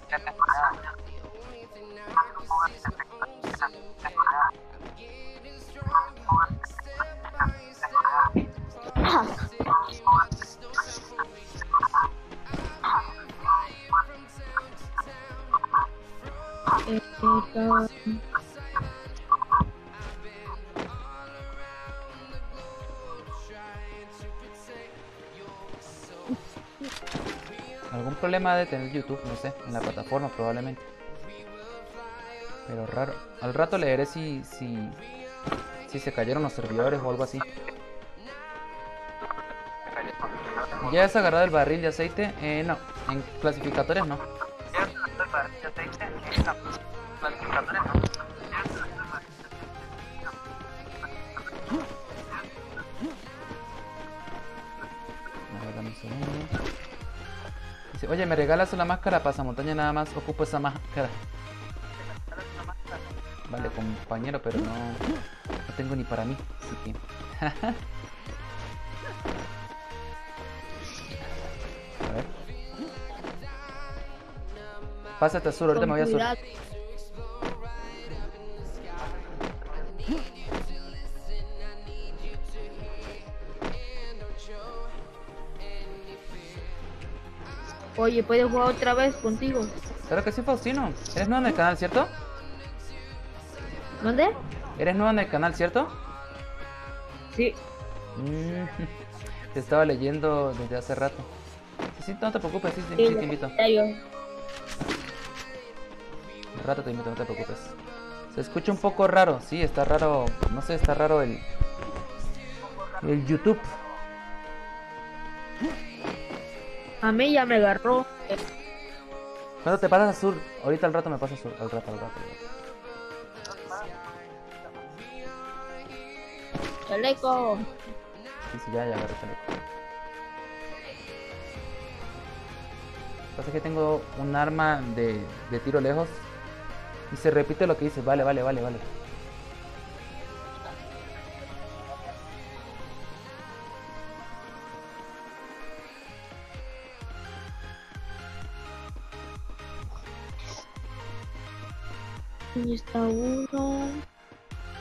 Eh, está- Algún problema de tener YouTube, no sé, en la plataforma probablemente. Pero raro. Al rato leeré si, si, si se cayeron los servidores o algo así. ¿Ya has agarrado el barril de aceite? Eh, no. En clasificatorias no. A ver, dame un segundo. Dice, oye, ¿me regalas una máscara pasamontaña? Nada más ocupo esa máscara. Vale, compañero, pero no, no tengo ni para mí, así que... A ver. Pásate a sur, ahorita me voy a sur. cuidado. Oye, ¿puedo jugar otra vez contigo? Claro que sí, Faustino. Eres nuevo en el canal, ¿cierto? ¿Dónde? Eres nuevo en el canal, ¿cierto? Sí. Mm, te estaba leyendo desde hace rato. Sí, sí, no te preocupes, sí, sí, sí, te invito. Ya yo. Un rato te invito, no te preocupes. Se escucha un poco raro, sí, está raro, no sé, está raro el... El YouTube. A mí ya me agarró. ¿Cuándo te pasas a sur? Ahorita al rato me paso a sur, al rato, al rato. Al rato. Chaleco. Sí, sí, ya, ya agarré chaleco. Pasa que tengo un arma de, de tiro lejos y se repite lo que dices. Vale, vale, vale, vale. Ahí está uno.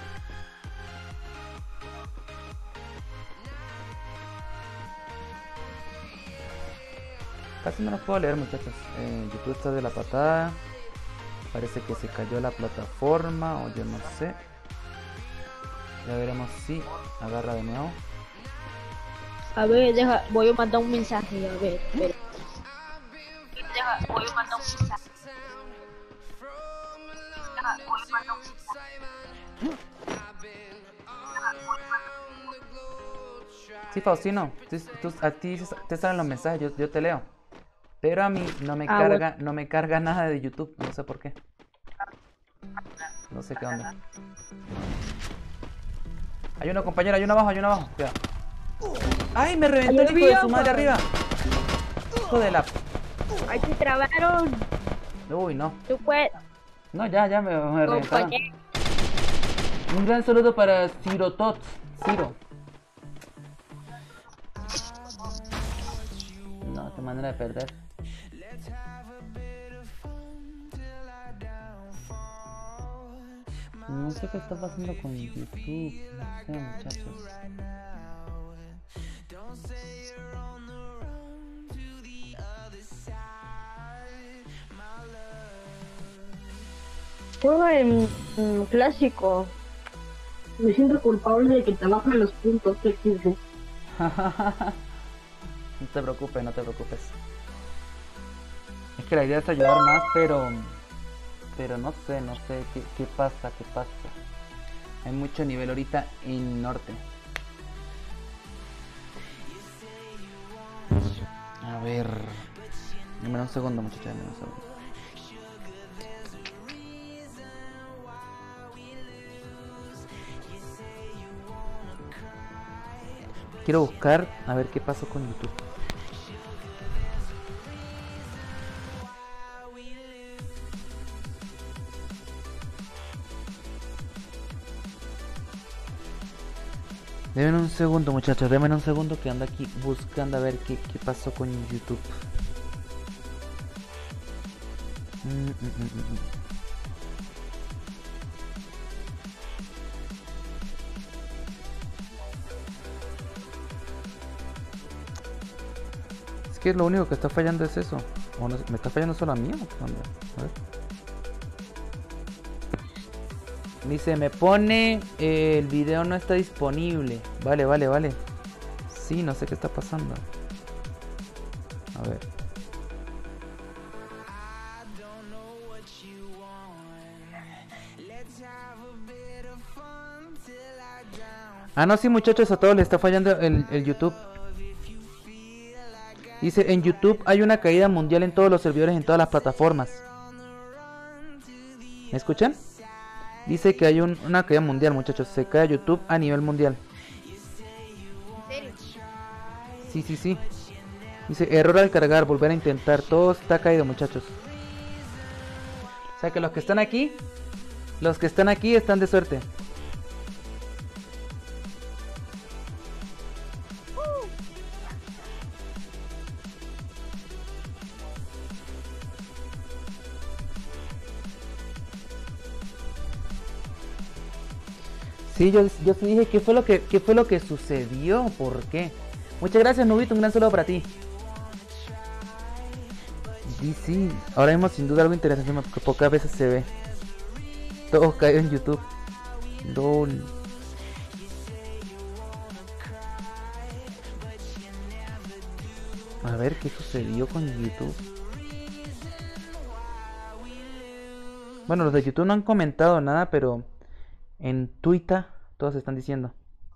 Casi no los puedo leer, muchachos. Eh, YouTube está de la patada. Parece que se cayó la plataforma o yo no sé. Ya veremos si agarra de nuevo. A ver, deja, voy a mandar un mensaje, a ver, espera. Deja, voy a mandar un mensaje. Deja, voy a mandar un mensaje. Sí, Faustino, tú, tú- a ti te salen los mensajes, yo, yo te leo. Pero a mí no me Ah, carga, no me carga nada de YouTube, no sé por qué. No sé qué onda. Hay uno, compañero, hay uno abajo, hay uno abajo. Cuidado. ¡Ay, me reventó el hijo de su madre arriba! Hijo de la... ¡Ay, se trabaron! Uy, no. Tú puedes, No, ya, ya me, me reventaron. compañero. Un gran saludo para Ciro Tots. Ciro. No, qué manera de perder. No sé qué está pasando con YouTube. No sé, muchachos. Juega en, en clásico. Me siento culpable de que te bajan los puntos que existen. No te preocupes, no te preocupes. Es que la idea es ayudar más, pero... Pero no sé, no sé qué, qué pasa, qué pasa. Hay mucho nivel ahorita en norte. A ver... Dame un segundo, muchachos, dame un segundo. Quiero buscar a ver qué pasó con YouTube. Denme un segundo, muchachos, denme un segundo que ando aquí buscando a ver qué, qué pasó con YouTube. Mm, mm, mm, mm. Es que lo único que está fallando es eso. ¿O no, me está fallando solo a mí o qué onda? A ver. Dice, me pone eh, el video no está disponible. Vale, vale, vale. Sí, no sé qué está pasando. A ver. Ah, no, sí, muchachos, a todos les está fallando el, el YouTube. Dice, en YouTube hay una caída mundial en todos los servidores, en todas las plataformas. ¿Me escuchan? Dice que hay un, una caída mundial, muchachos. Se cae YouTube a nivel mundial. ¿En serio? Sí, sí, sí. Dice, error al cargar, volver a intentar. Todo está caído, muchachos. O sea que los que están aquí, los que están aquí están de suerte. Sí, yo, yo sí dije, ¿qué fue lo que, qué fue lo que sucedió? ¿Por qué? Muchas gracias, Nubito, un gran saludo para ti. Y sí, ahora mismo sin duda algo interesante que pocas veces se ve. Todo caído en YouTube. LOL. A ver qué sucedió con YouTube. Bueno, los de YouTube no han comentado nada, pero en Twitter todos están diciendo.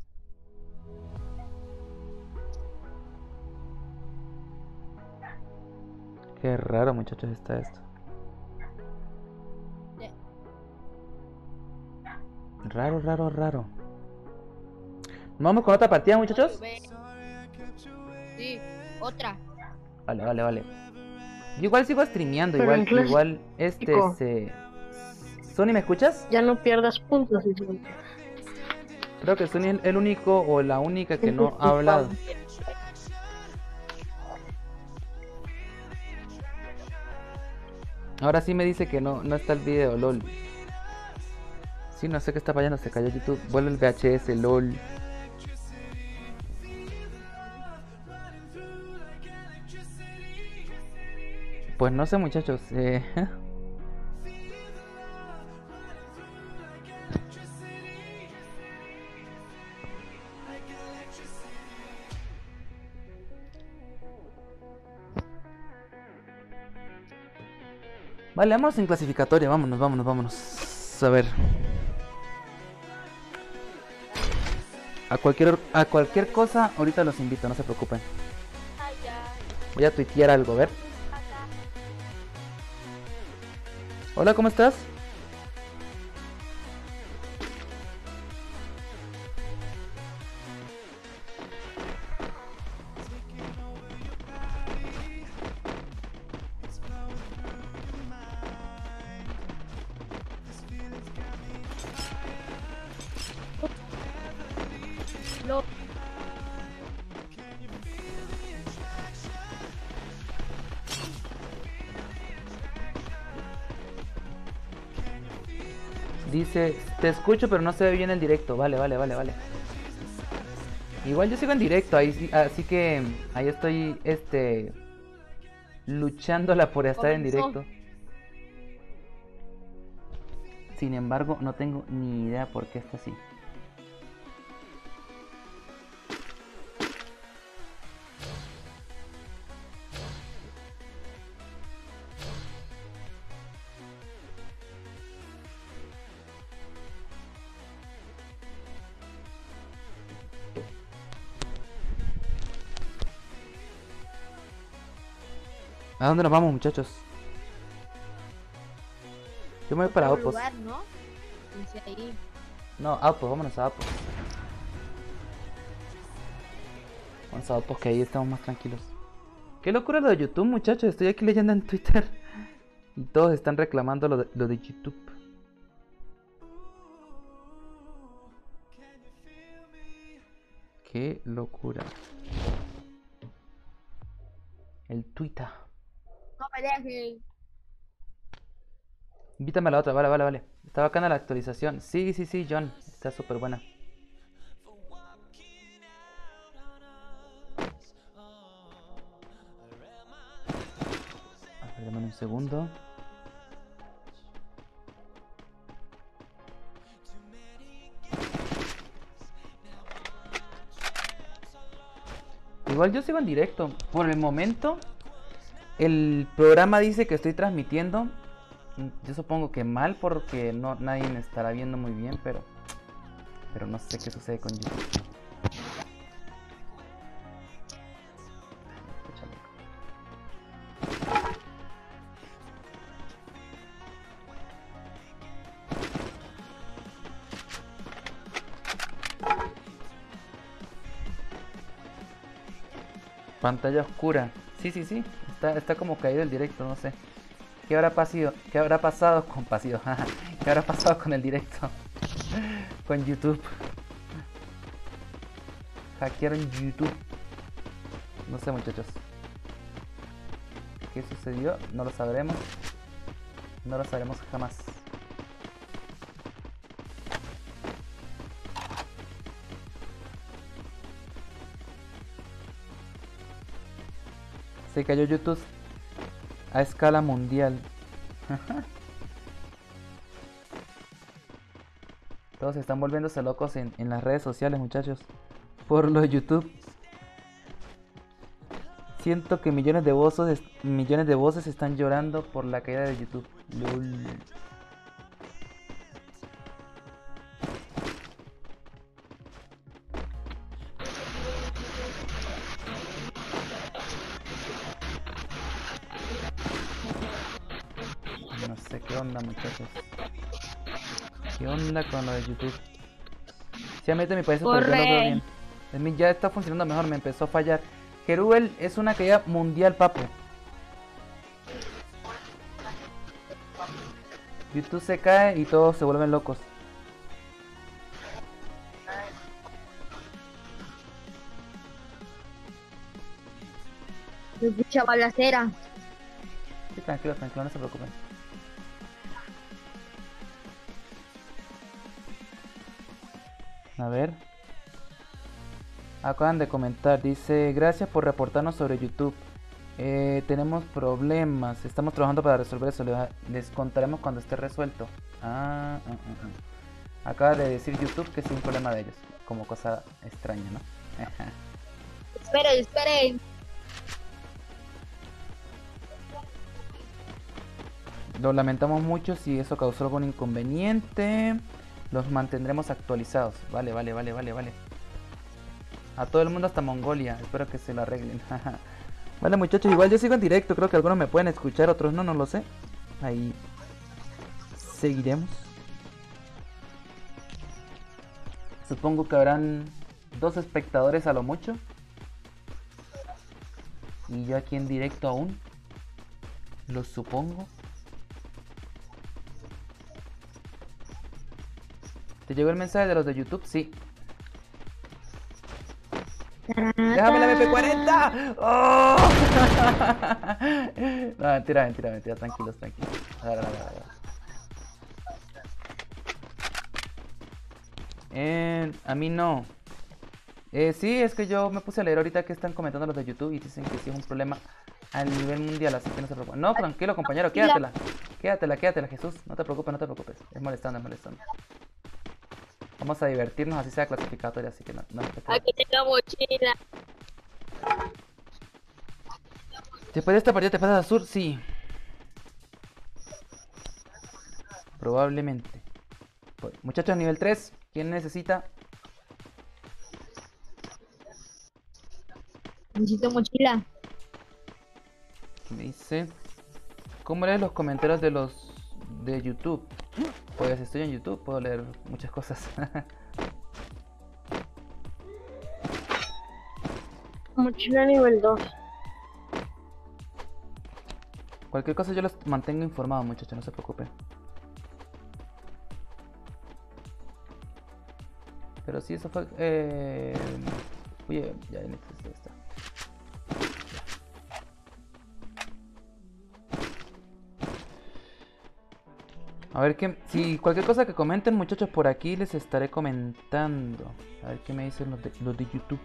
Qué raro, muchachos, está esto. Raro, raro, raro. ¿Nos vamos con otra partida, muchachos? Sí, otra. Vale, vale, vale. Yo igual sigo streameando, Pero igual, en clásico. igual, este, se... Sony, ¿me escuchas? Ya no pierdas puntos. Creo que Sony es el único o la única que no ha hablado. Ahora sí me dice que no, no está el video, lol. Sí, no sé qué está fallando, se cayó YouTube. Vuelve el V H S, lol. Pues no sé, muchachos. Eh... Vale, vámonos en clasificatoria. Vámonos, vámonos, vámonos. A ver. A cualquier, a cualquier cosa, ahorita los invito, no se preocupen. Voy a tuitear algo, a ver. Hola, ¿cómo estás? No. Dice, te escucho pero no se ve bien el directo. Vale, vale, vale, vale. Igual yo sigo en directo, ahí, sí- así que ahí estoy, este, luchándola por estar en Comenzó. directo. Sin embargo, no tengo ni idea por qué está así. ¿A dónde nos vamos, muchachos? Yo me voy para Otro Outpost. lugar, ¿no? Dice ahí. No, Outpost, vámonos a Outpost. Vamos a Outpost, que ahí estamos más tranquilos. Qué locura lo de YouTube, muchachos. Estoy aquí leyendo en Twitter y todos están reclamando lo de, lo de YouTube. Qué locura. El Twitter. No me dejes. Invítame a la otra, vale, vale, vale. Está bacana la actualización. Sí, sí, sí, John. Está súper buena. A ver, dame un segundo. Igual yo sigo en directo. Por el momento, el programa dice que estoy transmitiendo. Yo supongo que mal porque no nadie me estará viendo muy bien, pero pero no sé qué sucede con YouTube. Échale. Pantalla oscura. Sí, sí, sí. Está, está como caído el directo, no sé. ¿Qué habrá pasado? ¿Qué habrá pasado con pasivo? ¿Qué habrá pasado con el directo? Con YouTube. Hackearon YouTube. No sé, muchachos. ¿Qué sucedió? No lo sabremos. No lo sabremos jamás. Se cayó YouTube a escala mundial. Todos están volviéndose locos en, en las redes sociales, muchachos. Por lo de YouTube. Siento que millones de voces, millones de voces están llorando por la caída de YouTube. Lol. No sé qué onda, muchachos. ¿Qué onda con lo de YouTube? Si a mí te me parece, pero yo lo veo Corre. bien. En mí ya está funcionando mejor, me empezó a fallar. Gerubel es una caída mundial, papu. YouTube se cae y todos se vuelven locos. Se escucha balacera. Sí, tranquilo, tranquilo, no se preocupen. A ver. Acaban de comentar, dice, gracias por reportarnos sobre YouTube. Eh, tenemos problemas. Estamos trabajando para resolver eso. Les, les contaremos cuando esté resuelto. Ah, ah, ah, ah. Acaba de decir YouTube que es un problema de ellos. Como cosa extraña, ¿no? Esperen, esperen. Lo lamentamos mucho si eso causó algún inconveniente. Los mantendremos actualizados. Vale, vale, vale, vale, vale. A todo el mundo hasta Mongolia. Espero que se lo arreglen. Vale, muchachos, igual yo sigo en directo. Creo que algunos me pueden escuchar, otros no, no lo sé. Ahí seguiremos. Supongo que habrán dos espectadores a lo mucho. Y yo aquí en directo aún. Lo supongo. ¿Te llegó el mensaje de los de YouTube? Sí. ¡Déjame la M P cuarenta! ¡Oh! No, mentira, mentira, mentira. Tranquilos, tranquilos. A ver, a ver, a ver. Eh, a mí no. Eh, sí, es que yo me puse a leer ahorita que están comentando los de YouTube y dicen que sí es un problema a nivel mundial, así que no se preocupen. No, tranquilo, compañero, quédatela. Quédatela, quédatela, Jesús. No te preocupes, no te preocupes. Es molestando, es molestando. Vamos a divertirnos, así sea clasificatoria, así que no, no te preocupes. Aquí tengo mochila. Después de esta partida te pasas a sur, sí. Probablemente. Muchachos, nivel tres, ¿quién necesita? Necesito mochila. Me dice, ¿cómo lees los comentarios de los de YouTube? Pues estoy en YouTube, puedo leer muchas cosas. Mochila nivel dos. Cualquier cosa yo los mantengo informados, muchachos, no se preocupen. Pero sí, eso fue... Eh... Oye, ya en esto está. A ver qué... Si cualquier cosa que comenten, muchachos, por aquí les estaré comentando. A ver qué me dicen los de, los de YouTube.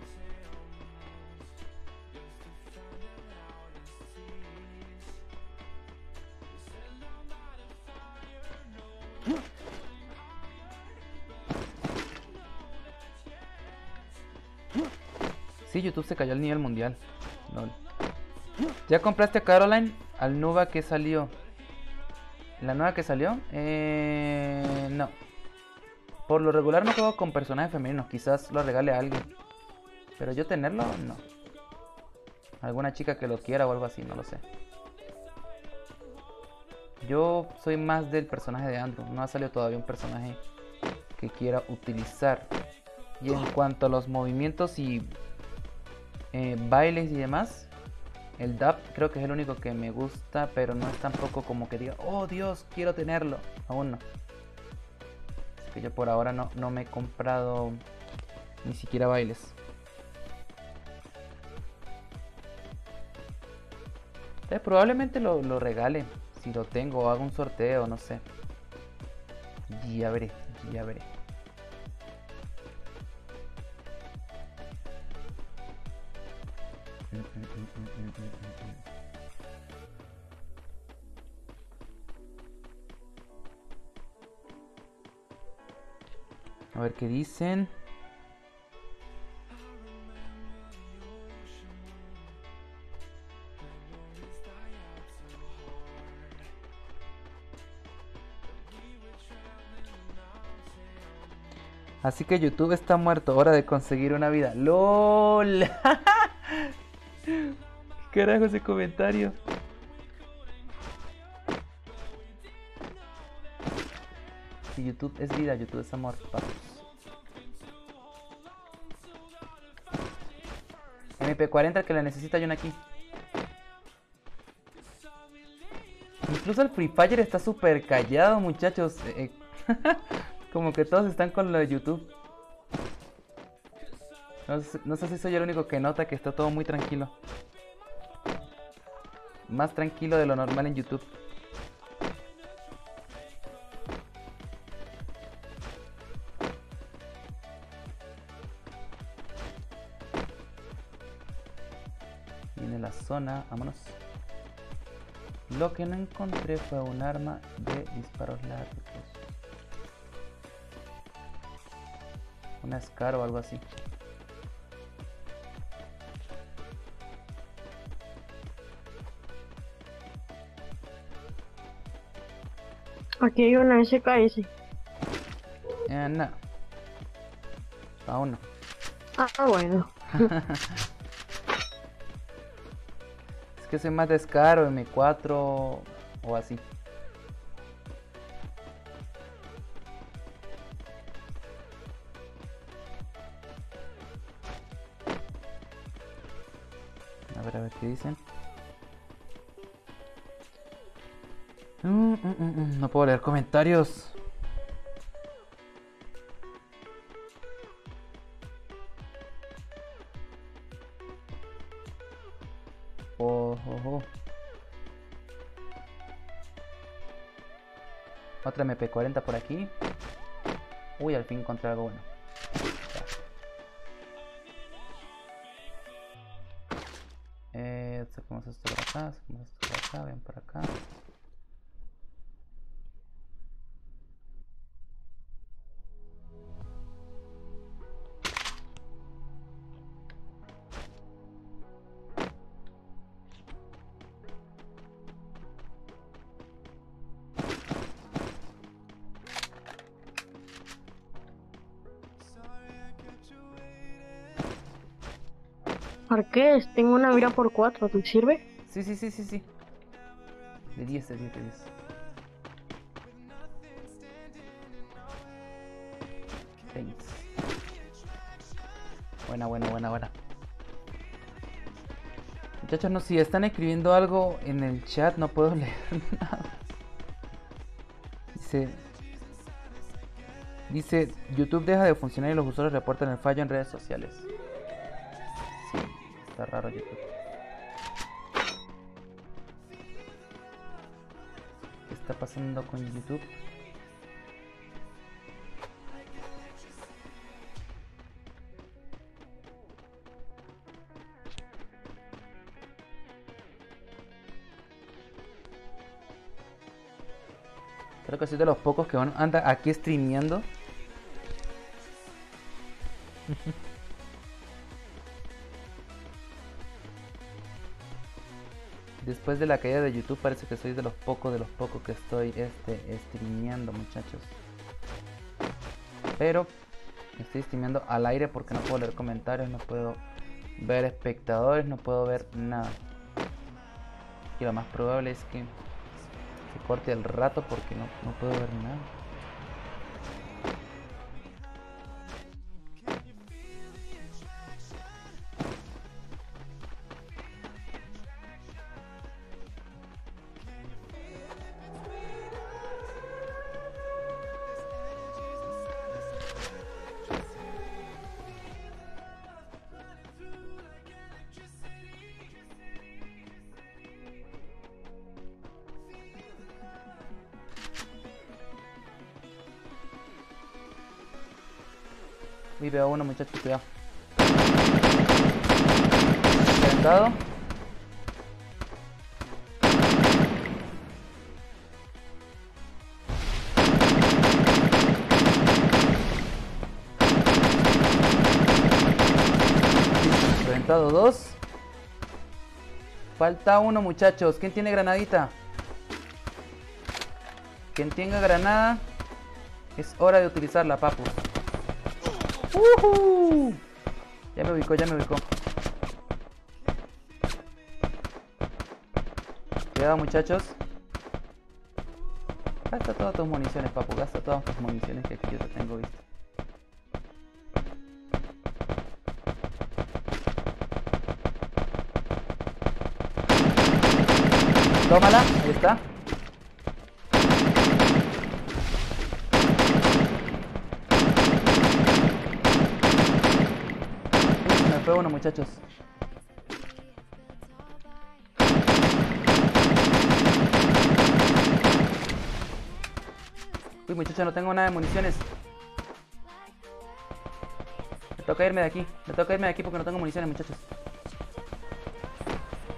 Sí, YouTube se cayó al nivel mundial. No. ¿Ya compraste a Caroline? Al Nuba que salió. ¿La nueva que salió? Eh, no. Por lo regular no juego con personajes femeninos. Quizás lo regale a alguien. Pero yo tenerlo, no. Alguna chica que lo quiera o algo así, no lo sé. Yo soy más del personaje de Andrew. No ha salido todavía un personaje que quiera utilizar. Y en cuanto a los movimientos y eh, bailes y demás, el dab creo que es el único que me gusta, pero no es tampoco como que diga, oh Dios, quiero tenerlo. Aún no. Así que yo por ahora no, no me he comprado ni siquiera bailes. Entonces probablemente lo, lo regale, si lo tengo, o hago un sorteo, no sé. Ya veré, ya veré. A ver qué dicen. Así que YouTube está muerto, hora de conseguir una vida. ¡Lol! ¿Qué carajo ese comentario? Si YouTube es vida, YouTube es amor, papos. M P cuarenta, el que la necesita, hay una aquí. Incluso el Free Fire está súper callado, muchachos. Eh, como que todos están con lo de YouTube. No sé, no sé si soy el único que nota que está todo muy tranquilo. Más tranquilo de lo normal en YouTube. Y tiene la zona. Vámonos. Lo que no encontré fue un arma de disparos largos. Una Scar o algo así. Aquí hay una S K S. Eh, no. Aún no. Ah, bueno. Es que soy más de Scar o M cuatro o así. A ver, a ver qué dicen. Mm, mm, mm, mm, No puedo leer comentarios. Oh, oh, oh. Otra M P cuarenta por aquí. Uy, al fin encontré algo bueno. Eh, sacamos esto por acá, sacamos esto por acá, ven por acá. Marqués, tengo una mira por cuatro, ¿te sirve? Sí, sí, sí, sí, sí. De diez, de diez, de diez. Thanks. Buena, buena, buena, buena. Muchachos, no, si están escribiendo algo en el chat, no puedo leer nada. Dice... Dice, YouTube deja de funcionar y los usuarios reportan el fallo en redes sociales. Sí, está raro YouTube. ¿Qué está pasando con YouTube? Creo que soy de los pocos que van, anda aquí streameando. Después de la caída de YouTube parece que soy de los pocos de los pocos que estoy este, streameando, muchachos. Pero estoy streameando al aire porque no puedo leer comentarios, no puedo ver espectadores, no puedo ver nada. Y lo más probable es que se corte el rato porque no, no puedo ver nada. Uy, veo a uno, muchachos, cuidado. Reventado. Reventado dos. Falta uno, muchachos. ¿Quién tiene granadita? Quien tenga granada, es hora de utilizarla, papu. Uh-huh. Ya me ubicó, ya me ubicó. Cuidado, muchachos. Gasta todas tus municiones, papu. Gasta todas tus municiones que aquí yo te tengo visto. Tómala, ahí está. Fue uno, muchachos. Uy, muchachos, no tengo nada de municiones. Me toca irme de aquí. Me toca irme de aquí porque no tengo municiones, muchachos.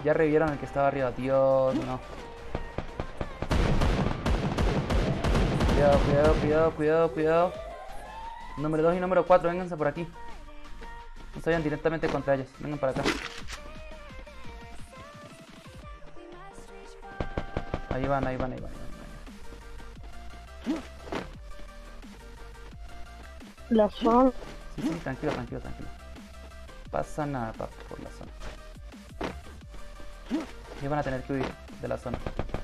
Ya revivieron el que estaba arriba. Dios, no. Cuidado, cuidado, cuidado, cuidado, cuidado. Número dos y número cuatro, vénganse por aquí. No se vayan directamente contra ellos. Vengan para acá. Ahí van, ahí van, ahí van. La zona. Sí, sí, tranquilo, tranquilo, tranquilo. Pasa nada, papi, por la zona. Y van a tener que huir de la zona.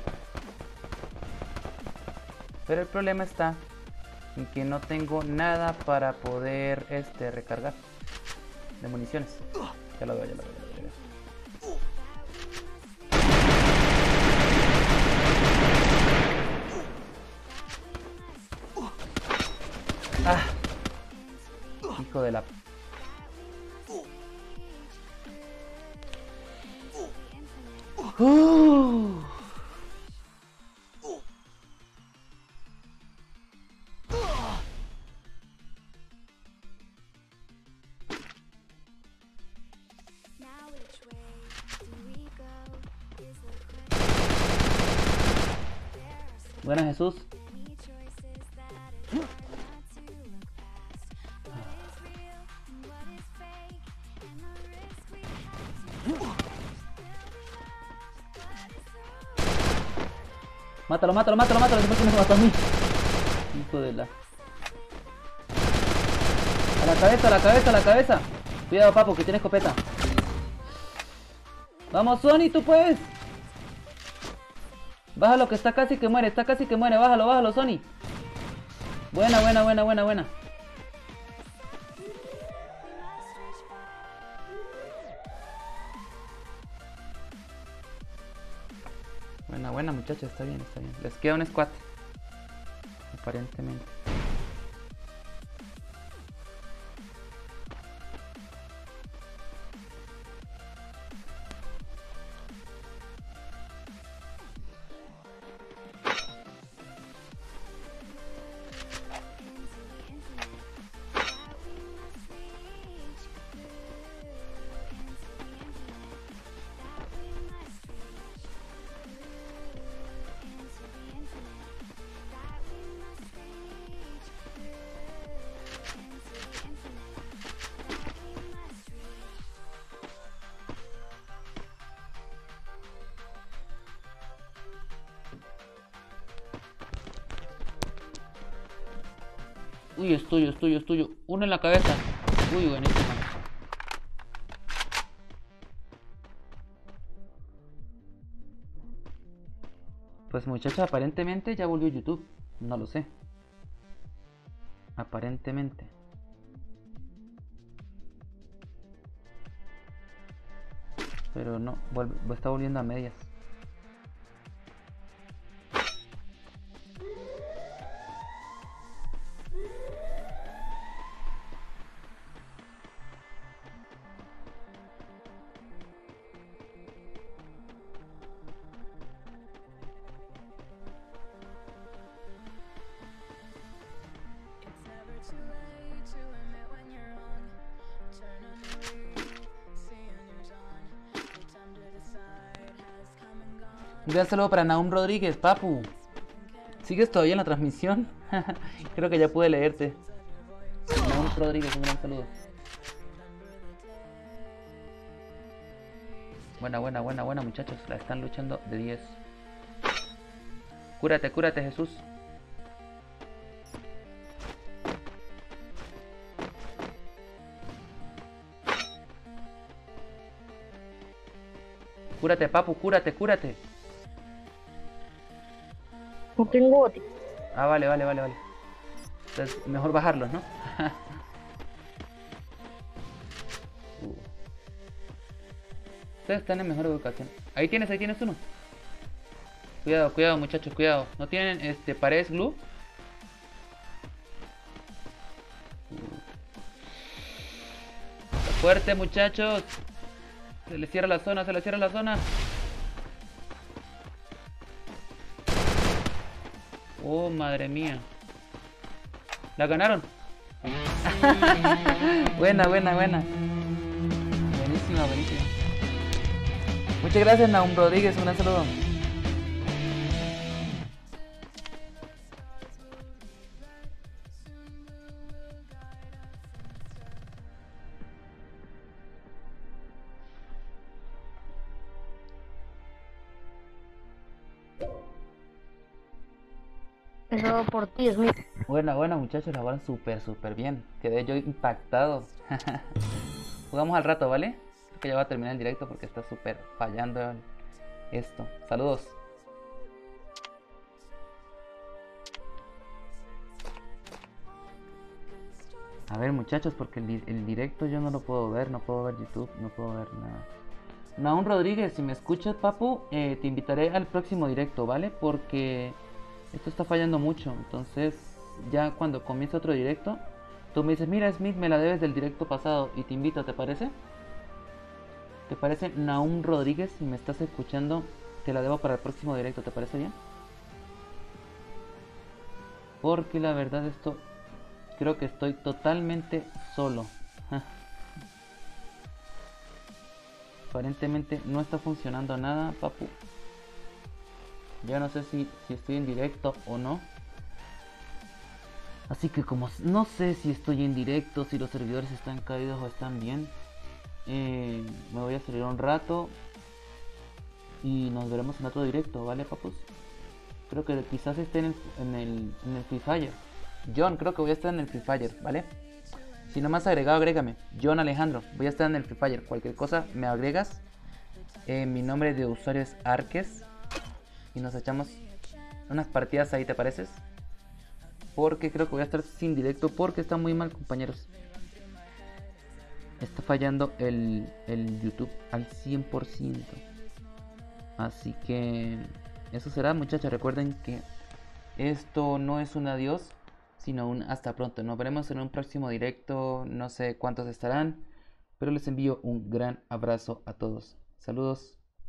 Pero el problema está en que no tengo nada para poder este recargar de municiones. Ya lo veo, ya lo veo, ya lo veo. Ah, hijo de la... Uh. Buenas, Jesús. Mátalo, mátalo, mátalo, mátalo, después que me mató a mí. Hijo de la... A la cabeza, a la cabeza, a la cabeza. Cuidado, papu, que tiene escopeta. Vamos, Sony, tú puedes. Bájalo, que está casi que muere, está casi que muere. Bájalo, bájalo, Sony. Buena, buena, buena, buena, buena. Buena, buena, muchachos, está bien, está bien. Les queda un squad. Aparentemente. Uy, es tuyo, es tuyo, es tuyo. Uno en la cabeza. Uy, buenísimo. Pues muchachos, aparentemente ya volvió YouTube. No lo sé. Aparentemente. Pero no, vuelve, está volviendo a medias. Un gran saludo para Naum Rodríguez, papu. ¿Sigues todavía en la transmisión? Creo que ya pude leerte. Naum Rodríguez, un gran saludo. Buena, buena, buena, buena, muchachos. La están luchando de diez. Cúrate, cúrate, Jesús. Cúrate, papu, cúrate, cúrate. No tengo bote. Ah, vale, vale, vale, vale. Entonces, mejor bajarlos, ¿no? uh. Ustedes están en mejor educación. Ahí tienes, ahí tienes uno. Cuidado, cuidado, muchachos, cuidado. ¿No tienen este paredes glue? Uh. Fuerte, muchachos. Se les cierra la zona, se les cierra la zona. Oh, madre mía. La ganaron. Buena, buena, buena. Buenísima, buenísima. Muchas gracias, Naum Rodríguez, un gran saludo. Eso por ti, Smith. Bueno, bueno, muchachos, la van súper, súper bien. Quedé yo impactado. Jugamos al rato, ¿vale? Creo que ya va a terminar el directo porque está súper fallando esto. Saludos. A ver, muchachos, porque el, el directo yo no lo puedo ver, no puedo ver YouTube, no puedo ver nada. Naum Rodríguez, si me escuchas, papu, eh, te invitaré al próximo directo, ¿vale? Porque esto está fallando mucho. Entonces, ya cuando comience otro directo, tú me dices, mira, Smith, me la debes del directo pasado y te invito, ¿te parece? ¿Te parece, Naum Rodríguez? Si me estás escuchando, te la debo para el próximo directo, ¿te parece bien? Porque la verdad esto, creo que estoy totalmente solo. Aparentemente no está funcionando nada, papu. Ya no sé si, si estoy en directo o no. Así que como no sé si estoy en directo, si los servidores están caídos o están bien, eh, me voy a salir un rato y nos veremos en otro directo, ¿vale, papus? Creo que quizás esté en el, en el, en el Free Fire. John, creo que voy a estar en el Free Fire, ¿vale? Si no me has agregado, agrégame. John Alejandro, voy a estar en el Free Fire. Cualquier cosa me agregas. Eh, mi nombre de usuario es Arques. Y nos echamos unas partidas ahí, ¿te pareces? Porque creo que voy a estar sin directo porque está muy mal, compañeros. Está fallando el, el YouTube al cien por ciento. Así que eso será, muchachos. Recuerden que esto no es un adiós, sino un hasta pronto. Nos veremos en un próximo directo. No sé cuántos estarán, pero les envío un gran abrazo a todos. Saludos.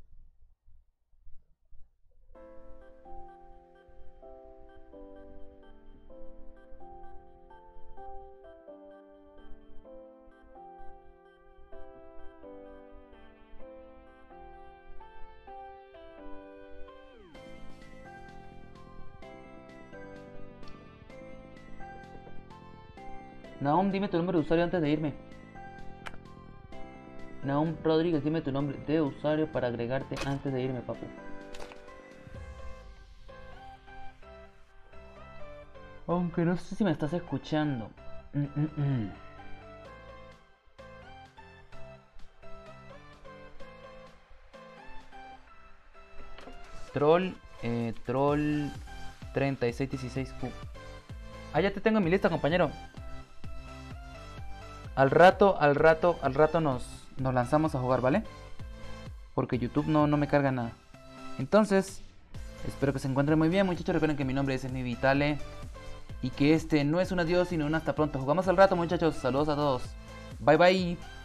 Naum, dime tu nombre de usuario antes de irme. Naum Rodríguez, dime tu nombre de usuario para agregarte antes de irme, papu. Aunque no sé si me estás escuchando. Mm, mm, mm. Troll, eh, Troll treinta y seis dieciséis Q. Ah, ya te tengo en mi lista, compañero. Al rato, al rato, al rato nos, nos lanzamos a jugar, ¿vale? Porque YouTube no, no me carga nada. Entonces, espero que se encuentren muy bien, muchachos. Recuerden que mi nombre es Smith Vitale. Y que este no es un adiós, sino un hasta pronto. Jugamos al rato, muchachos. Saludos a todos. Bye, bye.